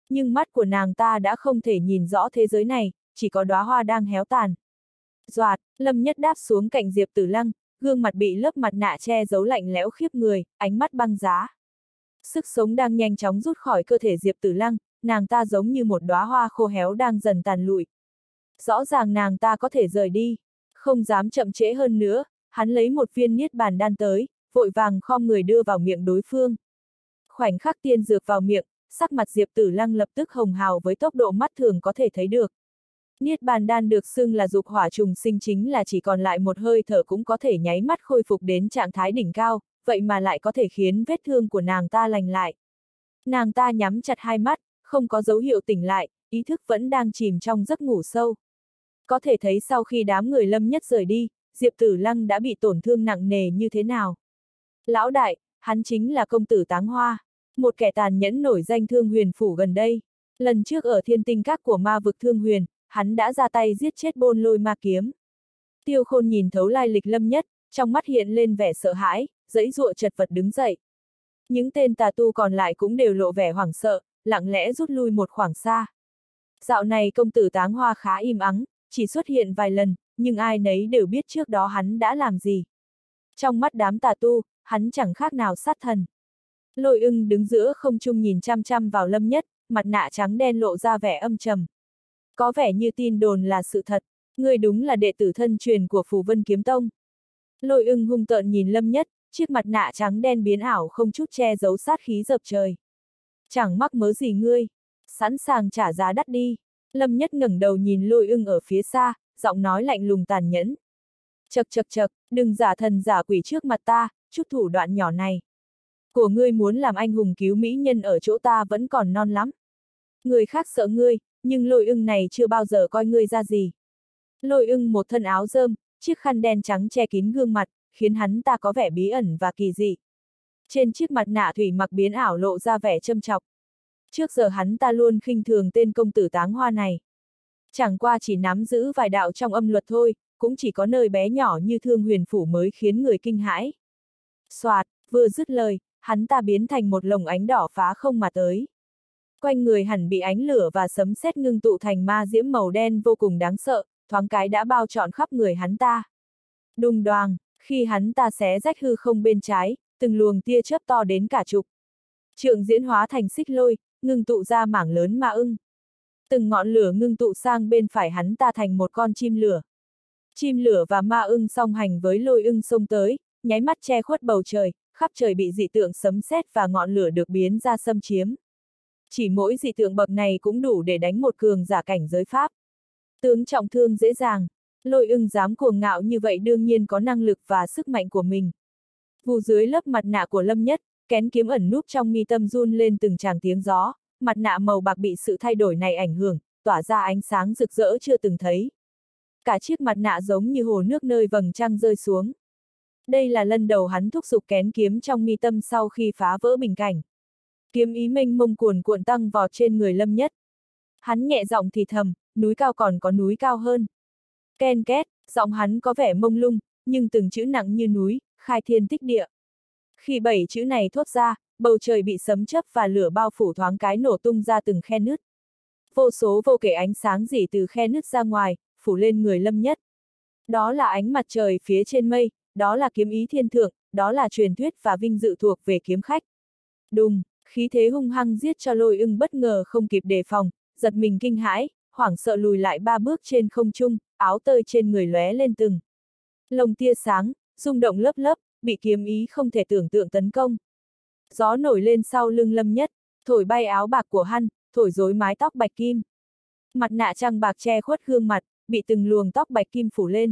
Speaker 1: Nhưng mắt của nàng ta đã không thể nhìn rõ thế giới này, chỉ có đóa hoa đang héo tàn. Doạt, Lâm Nhất đáp xuống cạnh Diệp Tử Lăng, gương mặt bị lớp mặt nạ che giấu lạnh lẽo khiếp người, ánh mắt băng giá. Sức sống đang nhanh chóng rút khỏi cơ thể Diệp Tử Lăng, nàng ta giống như một đóa hoa khô héo đang dần tàn lụi. Rõ ràng nàng ta có thể rời đi, không dám chậm trễ hơn nữa, hắn lấy một viên niết bàn đan tới, vội vàng khom người đưa vào miệng đối phương. Khoảnh khắc tiên dược vào miệng, sắc mặt Diệp Tử Lăng lập tức hồng hào với tốc độ mắt thường có thể thấy được. Niết bàn đan được xưng là dục hỏa trùng sinh, chính là chỉ còn lại một hơi thở cũng có thể nháy mắt khôi phục đến trạng thái đỉnh cao, vậy mà lại có thể khiến vết thương của nàng ta lành lại. Nàng ta nhắm chặt hai mắt, không có dấu hiệu tỉnh lại, ý thức vẫn đang chìm trong giấc ngủ sâu. Có thể thấy sau khi đám người Lâm Nhất rời đi, Diệp Tử Lăng đã bị tổn thương nặng nề như thế nào. Lão đại, hắn chính là công tử Táng Hoa, một kẻ tàn nhẫn nổi danh Thương Huyền phủ gần đây. Lần trước ở Thiên Tinh Các của ma vực Thương Huyền, hắn đã ra tay giết chết Bôn Lôi Ma Kiếm. Tiêu Khôn nhìn thấu lai lịch Lâm Nhất, trong mắt hiện lên vẻ sợ hãi, giãy giụa chật vật đứng dậy. Những tên tà tu còn lại cũng đều lộ vẻ hoảng sợ, lặng lẽ rút lui một khoảng xa. Dạo này công tử Táng Hoa khá im ắng, chỉ xuất hiện vài lần, nhưng ai nấy đều biết trước đó hắn đã làm gì. Trong mắt đám tà tu, hắn chẳng khác nào sát thần. Lôi Ưng đứng giữa không trung nhìn chăm chăm vào Lâm Nhất, mặt nạ trắng đen lộ ra vẻ âm trầm. Có vẻ như tin đồn là sự thật, ngươi đúng là đệ tử thân truyền của Phù Vân Kiếm Tông. Lôi Ưng hung tợn nhìn Lâm Nhất, chiếc mặt nạ trắng đen biến ảo không chút che giấu sát khí dập trời. Chẳng mắc mớ gì ngươi, sẵn sàng trả giá đắt đi. Lâm Nhất ngẩng đầu nhìn Lôi Ưng ở phía xa, giọng nói lạnh lùng tàn nhẫn. Chậc chậc chậc, đừng giả thần giả quỷ trước mặt ta, chút thủ đoạn nhỏ này. Của ngươi muốn làm anh hùng cứu mỹ nhân ở chỗ ta vẫn còn non lắm. Người khác sợ ngươi, nhưng Lôi Ưng này chưa bao giờ coi ngươi ra gì. Lôi Ưng một thân áo rơm, chiếc khăn đen trắng che kín gương mặt, khiến hắn ta có vẻ bí ẩn và kỳ dị. Trên chiếc mặt nạ thủy mặc biến ảo lộ ra vẻ châm chọc. Trước giờ hắn ta luôn khinh thường tên công tử Táng Hoa này. Chẳng qua chỉ nắm giữ vài đạo trong âm luật thôi, cũng chỉ có nơi bé nhỏ như Thương Huyền phủ mới khiến người kinh hãi. Soạt, vừa dứt lời, hắn ta biến thành một lồng ánh đỏ phá không mà tới. Quanh người hẳn bị ánh lửa và sấm sét ngưng tụ thành ma diễm màu đen vô cùng đáng sợ, thoáng cái đã bao trọn khắp người hắn ta. Đùng đoàng, khi hắn ta xé rách hư không bên trái, từng luồng tia chớp to đến cả chục trượng diễn hóa thành xích lôi, ngưng tụ ra mảng lớn ma ưng. Từng ngọn lửa ngưng tụ sang bên phải hắn ta thành một con chim lửa. Chim lửa và ma ưng song hành với Lôi Ưng xông tới, nháy mắt che khuất bầu trời, khắp trời bị dị tượng sấm sét và ngọn lửa được biến ra xâm chiếm. Chỉ mỗi dị tượng bậc này cũng đủ để đánh một cường giả cảnh giới pháp. Tướng trọng thương dễ dàng, Lôi Ưng dám cuồng ngạo như vậy đương nhiên có năng lực và sức mạnh của mình. Vù dưới lớp mặt nạ của Lâm Nhất, kén kiếm ẩn núp trong mi tâm run lên từng tràng tiếng gió, mặt nạ màu bạc bị sự thay đổi này ảnh hưởng, tỏa ra ánh sáng rực rỡ chưa từng thấy. Cả chiếc mặt nạ giống như hồ nước nơi vầng trăng rơi xuống. Đây là lần đầu hắn thúc giục kén kiếm trong mi tâm sau khi phá vỡ bình cảnh. Kiếm ý mênh mông cuồn cuộn tăng vọt trên người Lâm Nhất. Hắn nhẹ giọng thì thầm, núi cao còn có núi cao hơn. Ken két, giọng hắn có vẻ mông lung, nhưng từng chữ nặng như núi, khai thiên tích địa. Khi 7 chữ này thốt ra, bầu trời bị sấm chớp và lửa bao phủ thoáng cái nổ tung ra từng khe nứt. Vô số vô kể ánh sáng rỉ từ khe nứt ra ngoài, phủ lên người Lâm Nhất. Đó là ánh mặt trời phía trên mây, đó là kiếm ý thiên thượng, đó là truyền thuyết và vinh dự thuộc về kiếm khách. Đùng, khí thế hung hăng giết cho Lôi Ưng bất ngờ không kịp đề phòng, giật mình kinh hãi, hoảng sợ lùi lại 3 bước trên không trung, áo tơi trên người lóe lên từng lồng tia sáng, rung động lớp lớp, bị kiếm ý không thể tưởng tượng tấn công. Gió nổi lên sau lưng Lâm Nhất, thổi bay áo bạc của hắn, thổi rối mái tóc bạch kim. Mặt nạ trăng bạc che khuất gương mặt, bị từng luồng tóc bạch kim phủ lên.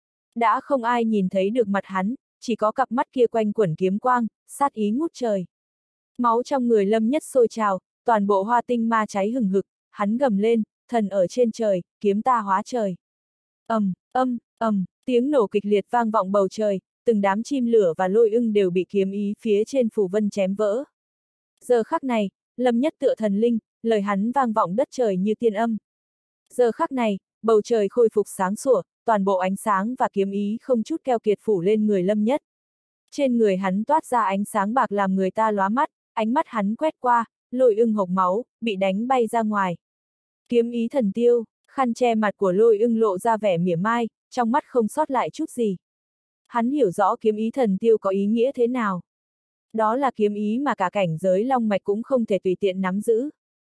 Speaker 1: Đã không ai nhìn thấy được mặt hắn, chỉ có cặp mắt kia quanh quẩn kiếm quang, sát ý ngút trời. Máu trong người Lâm Nhất sôi trào, toàn bộ hoa tinh ma cháy hừng hực, hắn gầm lên, thần ở trên trời, kiếm ta hóa trời. Tiếng nổ kịch liệt vang vọng bầu trời, từng đám chim lửa và Lôi Ưng đều bị kiếm ý phía trên Phù Vân chém vỡ. Giờ khắc này, Lâm Nhất tựa thần linh, lời hắn vang vọng đất trời như tiên âm. Giờ khắc này, bầu trời khôi phục sáng sủa, toàn bộ ánh sáng và kiếm ý không chút keo kiệt phủ lên người Lâm Nhất. Trên người hắn toát ra ánh sáng bạc làm người ta lóa mắt, ánh mắt hắn quét qua, Lôi Ưng hộc máu, bị đánh bay ra ngoài. Kiếm ý thần tiêu, khăn che mặt của Lôi Ưng lộ ra vẻ mỉa mai, trong mắt không sót lại chút gì. Hắn hiểu rõ kiếm ý thần tiêu có ý nghĩa thế nào. Đó là kiếm ý mà cả cảnh giới long mạch cũng không thể tùy tiện nắm giữ.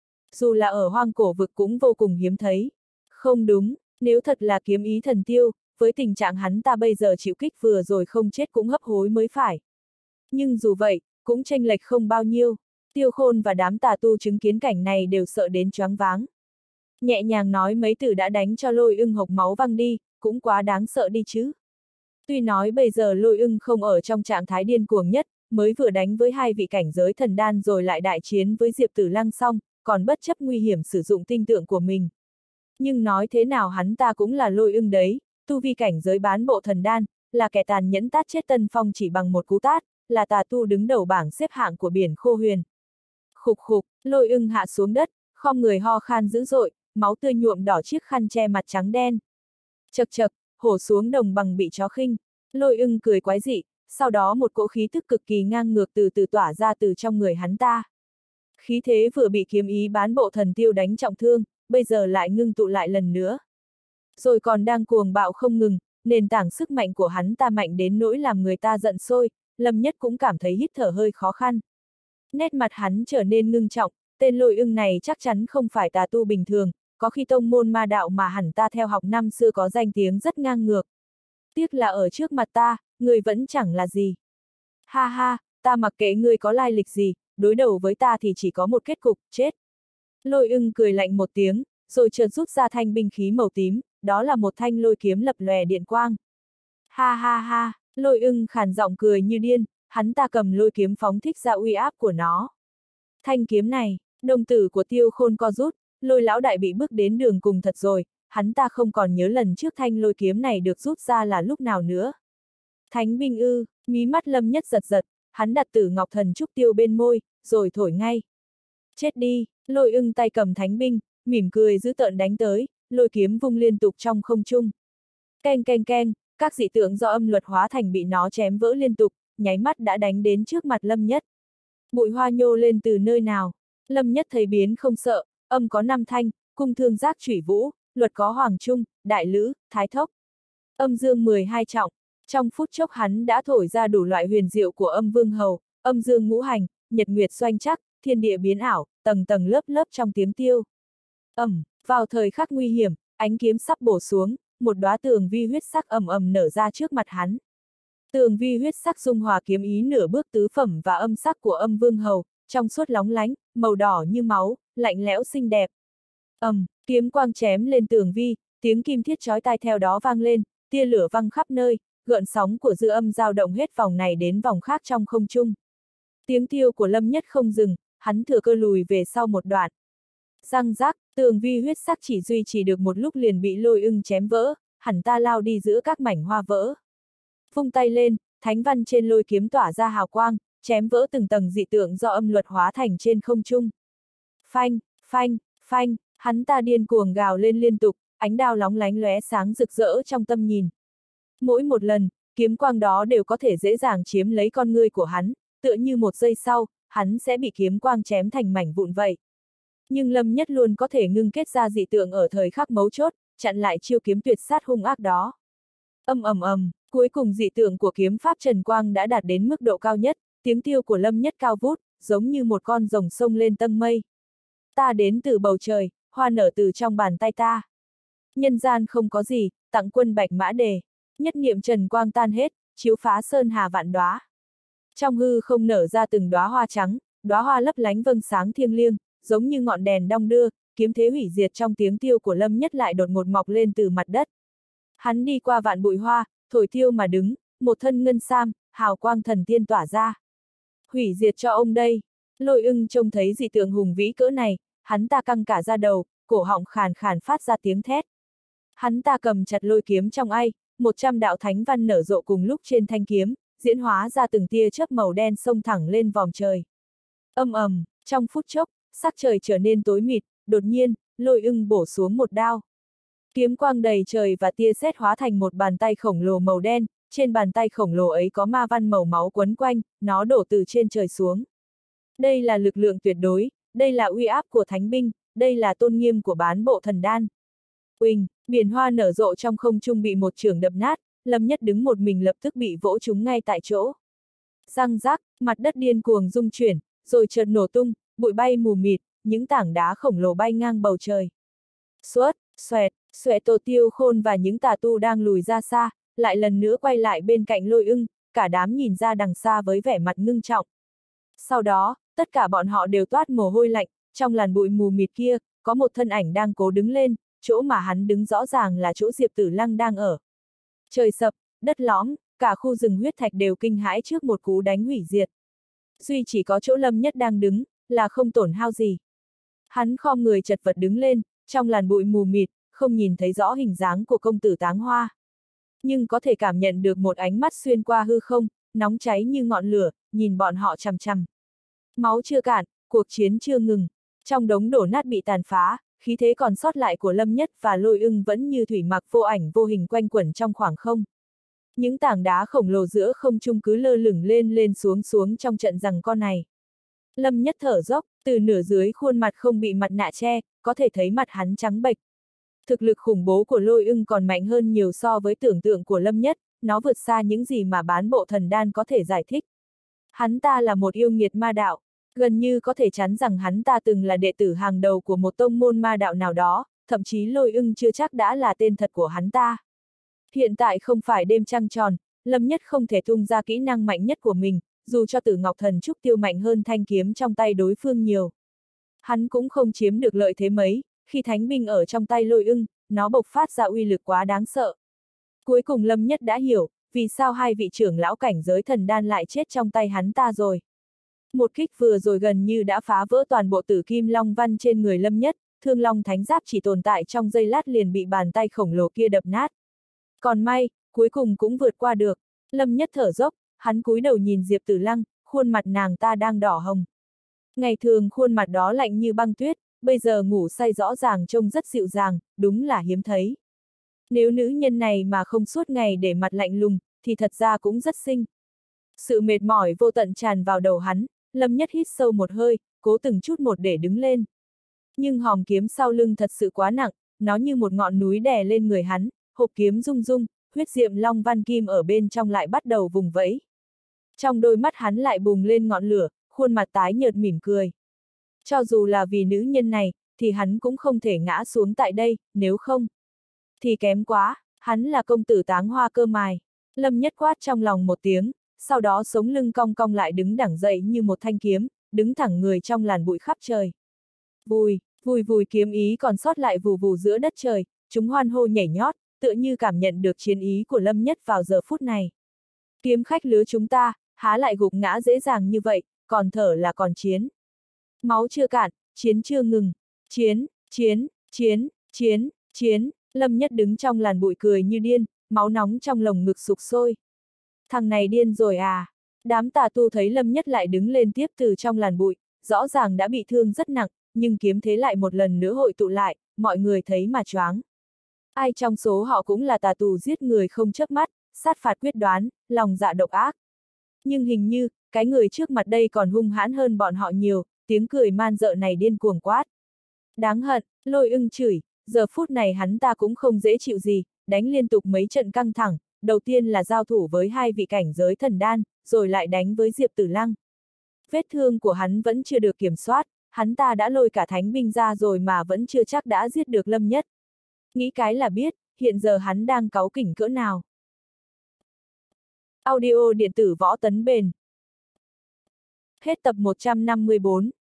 Speaker 1: Dù là ở hoang cổ vực cũng vô cùng hiếm thấy. Không đúng, nếu thật là kiếm ý thần tiêu, với tình trạng hắn ta bây giờ chịu kích vừa rồi không chết cũng hấp hối mới phải. Nhưng dù vậy, cũng chênh lệch không bao nhiêu. Tiêu Khôn và đám tà tu chứng kiến cảnh này đều sợ đến choáng váng. Nhẹ nhàng nói mấy từ đã đánh cho Lôi Ưng hộc máu văng đi, cũng quá đáng sợ đi chứ. Tuy nói bây giờ Lôi Ưng không ở trong trạng thái điên cuồng nhất, mới vừa đánh với hai vị cảnh giới thần đan rồi lại đại chiến với Diệp Tử Lăng xong, còn bất chấp nguy hiểm sử dụng tinh tượng của mình. Nhưng nói thế nào hắn ta cũng là Lôi Ưng đấy, tu vi cảnh giới bán bộ thần đan, là kẻ tàn nhẫn tát chết Tân Phong chỉ bằng một cú tát, là tà tu đứng đầu bảng xếp hạng của biển khô huyền. Khục khục, Lôi Ưng hạ xuống đất, khom người ho khan dữ dội, máu tươi nhuộm đỏ chiếc khăn che mặt trắng đen. Chậc chậc, hổ xuống đồng bằng bị chó khinh. Lôi Ưng cười quái dị, sau đó một cỗ khí tức cực kỳ ngang ngược từ từ tỏa ra từ trong người hắn ta. Khí thế vừa bị kiếm ý bán bộ thần tiêu đánh trọng thương, bây giờ lại ngưng tụ lại lần nữa. Rồi còn đang cuồng bạo không ngừng, nền tảng sức mạnh của hắn ta mạnh đến nỗi làm người ta giận sôi, Lâm Nhất cũng cảm thấy hít thở hơi khó khăn. Nét mặt hắn trở nên ngưng trọng, tên Lôi Ưng này chắc chắn không phải tà tu bình thường, có khi tông môn ma đạo mà hẳn ta theo học năm xưa có danh tiếng rất ngang ngược. Tiếc là ở trước mặt ta, người vẫn chẳng là gì. Ha ha, ta mặc kệ ngươi có lai lịch gì, đối đầu với ta thì chỉ có một kết cục, chết. Lôi Ưng cười lạnh một tiếng, rồi chợt rút ra thanh binh khí màu tím, đó là một thanh lôi kiếm lập lòe điện quang. Ha ha ha, Lôi Ưng khàn giọng cười như điên, hắn ta cầm lôi kiếm phóng thích ra uy áp của nó. Thanh kiếm này, đồng tử của Tiêu Khôn co rút, Lôi lão đại bị bước đến đường cùng thật rồi, hắn ta không còn nhớ lần trước thanh lôi kiếm này được rút ra là lúc nào nữa. Thánh binh ư, mí mắt Lâm Nhất giật giật, hắn đặt Tử Ngọc Thần Trúc Tiêu bên môi, rồi thổi ngay. Chết đi, Lôi Ưng tay cầm thánh binh, mỉm cười dữ tợn đánh tới, lôi kiếm vung liên tục trong không trung. Keng keng keng, các dị tượng do âm luật hóa thành bị nó chém vỡ liên tục, nháy mắt đã đánh đến trước mặt Lâm Nhất. Bụi hoa nhô lên từ nơi nào? Lâm Nhất thấy biến không sợ, âm có 5 thanh, cung thương giác chủy vũ, luật có hoàng trung, đại lữ, thái thốc. Âm dương 12 trọng, trong phút chốc hắn đã thổi ra đủ loại huyền diệu của âm vương hầu, âm dương ngũ hành, nhật nguyệt xoanh chắc, thiên địa biến ảo, tầng tầng lớp lớp trong tiếng tiêu. Vào thời khắc nguy hiểm, ánh kiếm sắp bổ xuống, một đóa tường vi huyết sắc ầm ầm nở ra trước mặt hắn. Tường vi huyết sắc dung hòa kiếm ý nửa bước tứ phẩm và âm sắc của âm vương hầu, trong suốt lóng lánh, màu đỏ như máu, lạnh lẽo xinh đẹp. Kiếm quang chém lên tường vi, tiếng kim thiết chói tai theo đó vang lên, tia lửa văng khắp nơi, gợn sóng của dư âm dao động hết vòng này đến vòng khác trong không trung. Tiếng tiêu của Lâm Nhất không dừng, hắn thừa cơ lùi về sau một đoạn. Răng rác, tường vi huyết sắc chỉ duy trì được một lúc liền bị Lôi Ưng chém vỡ, hẳn ta lao đi giữa các mảnh hoa vỡ. Vung tay lên, thánh văn trên lôi kiếm tỏa ra hào quang, chém vỡ từng tầng dị tượng do âm luật hóa thành trên không trung. Phanh, phanh, phanh, hắn ta điên cuồng gào lên liên tục, ánh đao lóng lánh lóe sáng rực rỡ trong tâm nhìn. Mỗi một lần, kiếm quang đó đều có thể dễ dàng chiếm lấy con ngươi của hắn, tựa như một giây sau, hắn sẽ bị kiếm quang chém thành mảnh vụn vậy. Nhưng Lâm Nhất luôn có thể ngưng kết ra dị tượng ở thời khắc mấu chốt, chặn lại chiêu kiếm tuyệt sát hung ác đó. Cuối cùng dị tượng của kiếm pháp Trần Quang đã đạt đến mức độ cao nhất, tiếng tiêu của Lâm Nhất cao vút, giống như một con rồng sông lên tầng mây. Ta đến từ bầu trời, hoa nở từ trong bàn tay ta. Nhân gian không có gì, tặng quân Bạch Mã Đề. Nhất niệm Trần Quang tan hết, chiếu phá sơn hà vạn đóa. Trong hư không nở ra từng đóa hoa trắng, đóa hoa lấp lánh vâng sáng thiêng liêng, giống như ngọn đèn đong đưa, kiếm thế hủy diệt trong tiếng tiêu của Lâm Nhất lại đột ngột mọc lên từ mặt đất. Hắn đi qua vạn bụi hoa, thổi tiêu mà đứng, một thân ngân sam, hào quang thần tiên tỏa ra. Hủy diệt cho ông đây. Lôi Ưng trông thấy dị tượng hùng vĩ cỡ này, hắn ta căng cả da đầu, cổ họng khàn khàn phát ra tiếng thét. Hắn ta cầm chặt lôi kiếm trong tay, 100 đạo thánh văn nở rộ cùng lúc trên thanh kiếm, diễn hóa ra từng tia chớp màu đen xông thẳng lên vòm trời. Trong phút chốc, sắc trời trở nên tối mịt, đột nhiên, Lôi Ưng bổ xuống một đao. Kiếm quang đầy trời và tia sét hóa thành một bàn tay khổng lồ màu đen, trên bàn tay khổng lồ ấy có ma văn màu máu quấn quanh, nó đổ từ trên trời xuống. Đây là lực lượng tuyệt đối, đây là uy áp của thánh binh, đây là tôn nghiêm của bán bộ thần đan. Uỳnh, biển hoa nở rộ trong không trung bị một chưởng đập nát, Lâm Nhất đứng một mình lập tức bị vỗ trúng ngay tại chỗ. Răng rắc, mặt đất điên cuồng rung chuyển, rồi chợt nổ tung, bụi bay mù mịt, những tảng đá khổng lồ bay ngang bầu trời. Xoát, xoẹt, xoẹt, Tổ Tiêu Khôn và những tà tu đang lùi ra xa, lại lần nữa quay lại bên cạnh Lôi Ưng, cả đám nhìn ra đằng xa với vẻ mặt ngưng trọng. Sau đó, tất cả bọn họ đều toát mồ hôi lạnh, trong làn bụi mù mịt kia, có một thân ảnh đang cố đứng lên, chỗ mà hắn đứng rõ ràng là chỗ Diệp Tử Lăng đang ở. Trời sập, đất lõm, cả khu rừng huyết thạch đều kinh hãi trước một cú đánh hủy diệt. Duy chỉ có chỗ Lâm Nhất đang đứng, là không tổn hao gì. Hắn khom người chật vật đứng lên, trong làn bụi mù mịt, không nhìn thấy rõ hình dáng của công tử Táng Hoa. Nhưng có thể cảm nhận được một ánh mắt xuyên qua hư không, nóng cháy như ngọn lửa, nhìn bọn họ chằm chằm. Máu chưa cạn, cuộc chiến chưa ngừng. Trong đống đổ nát bị tàn phá, khí thế còn sót lại của Lâm Nhất và Lôi Ưng vẫn như thủy mặc vô ảnh vô hình quanh quẩn trong khoảng không. Những tảng đá khổng lồ giữa không trung cứ lơ lửng lên lên xuống xuống trong trận giằng co này. Lâm Nhất thở dốc, từ nửa dưới khuôn mặt không bị mặt nạ che, có thể thấy mặt hắn trắng bệch. Thực lực khủng bố của Lôi Ưng còn mạnh hơn nhiều so với tưởng tượng của Lâm Nhất, nó vượt xa những gì mà bán bộ thần đan có thể giải thích. Hắn ta là một yêu nghiệt ma đạo, gần như có thể chắn rằng hắn ta từng là đệ tử hàng đầu của một tông môn ma đạo nào đó, thậm chí Lôi Ưng chưa chắc đã là tên thật của hắn ta. Hiện tại không phải đêm trăng tròn, Lâm Nhất không thể tung ra kỹ năng mạnh nhất của mình, dù cho Tử Ngọc Thần Trúc Tiêu mạnh hơn thanh kiếm trong tay đối phương nhiều. Hắn cũng không chiếm được lợi thế mấy, khi thánh binh ở trong tay Lôi Ưng, nó bộc phát ra uy lực quá đáng sợ. Cuối cùng Lâm Nhất đã hiểu, vì sao hai vị trưởng lão cảnh giới thần đan lại chết trong tay hắn ta rồi. Một kích vừa rồi gần như đã phá vỡ toàn bộ Tử Kim Long Văn trên người Lâm Nhất, Thương Long Thánh Giáp chỉ tồn tại trong giây lát liền bị bàn tay khổng lồ kia đập nát. Còn may, cuối cùng cũng vượt qua được. Lâm Nhất thở dốc, hắn cúi đầu nhìn Diệp Tử Lăng, khuôn mặt nàng ta đang đỏ hồng. Ngày thường khuôn mặt đó lạnh như băng tuyết, bây giờ ngủ say rõ ràng trông rất dịu dàng, đúng là hiếm thấy. Nếu nữ nhân này mà không suốt ngày để mặt lạnh lùng, thì thật ra cũng rất xinh. Sự mệt mỏi vô tận tràn vào đầu hắn, Lâm Nhất hít sâu một hơi, cố từng chút một để đứng lên. Nhưng hòm kiếm sau lưng thật sự quá nặng, nó như một ngọn núi đè lên người hắn, hộp kiếm rung rung, huyết diệm long văn kim ở bên trong lại bắt đầu vùng vẫy. Trong đôi mắt hắn lại bùng lên ngọn lửa, khuôn mặt tái nhợt mỉm cười. Cho dù là vì nữ nhân này, thì hắn cũng không thể ngã xuống tại đây, nếu không thì kém quá, hắn là công tử Táng Hoa cơ mài. Lâm Nhất quát trong lòng một tiếng, sau đó sống lưng cong cong lại đứng thẳng dậy như một thanh kiếm, đứng thẳng người trong làn bụi khắp trời. Vùi, vùi vùi kiếm ý còn sót lại vù vù giữa đất trời, chúng hoan hô nhảy nhót, tựa như cảm nhận được chiến ý của Lâm Nhất vào giờ phút này. Kiếm khách lứa chúng ta, há lại gục ngã dễ dàng như vậy, còn thở là còn chiến. Máu chưa cạn, chiến chưa ngừng. Chiến, chiến, chiến, chiến, chiến. Lâm Nhất đứng trong làn bụi cười như điên, máu nóng trong lồng ngực sục sôi. Thằng này điên rồi à? Đám tà tu thấy Lâm Nhất lại đứng lên tiếp từ trong làn bụi, rõ ràng đã bị thương rất nặng, nhưng kiếm thế lại một lần nữa hội tụ lại, mọi người thấy mà choáng. Ai trong số họ cũng là tà tù giết người không chớp mắt, sát phạt quyết đoán, lòng dạ độc ác. Nhưng hình như, cái người trước mặt đây còn hung hãn hơn bọn họ nhiều, tiếng cười man dợ này điên cuồng quát. Đáng hận, Lôi Ưng chửi, giờ phút này hắn ta cũng không dễ chịu gì, đánh liên tục mấy trận căng thẳng, đầu tiên là giao thủ với hai vị cảnh giới thần đan, rồi lại đánh với Diệp Tử Lăng. Vết thương của hắn vẫn chưa được kiểm soát, hắn ta đã lôi cả thánh binh ra rồi mà vẫn chưa chắc đã giết được Lâm Nhất. Nghĩ cái là biết, hiện giờ hắn đang cáu kỉnh cỡ nào. Audio điện tử Võ Tấn Bền. Hết tập 154.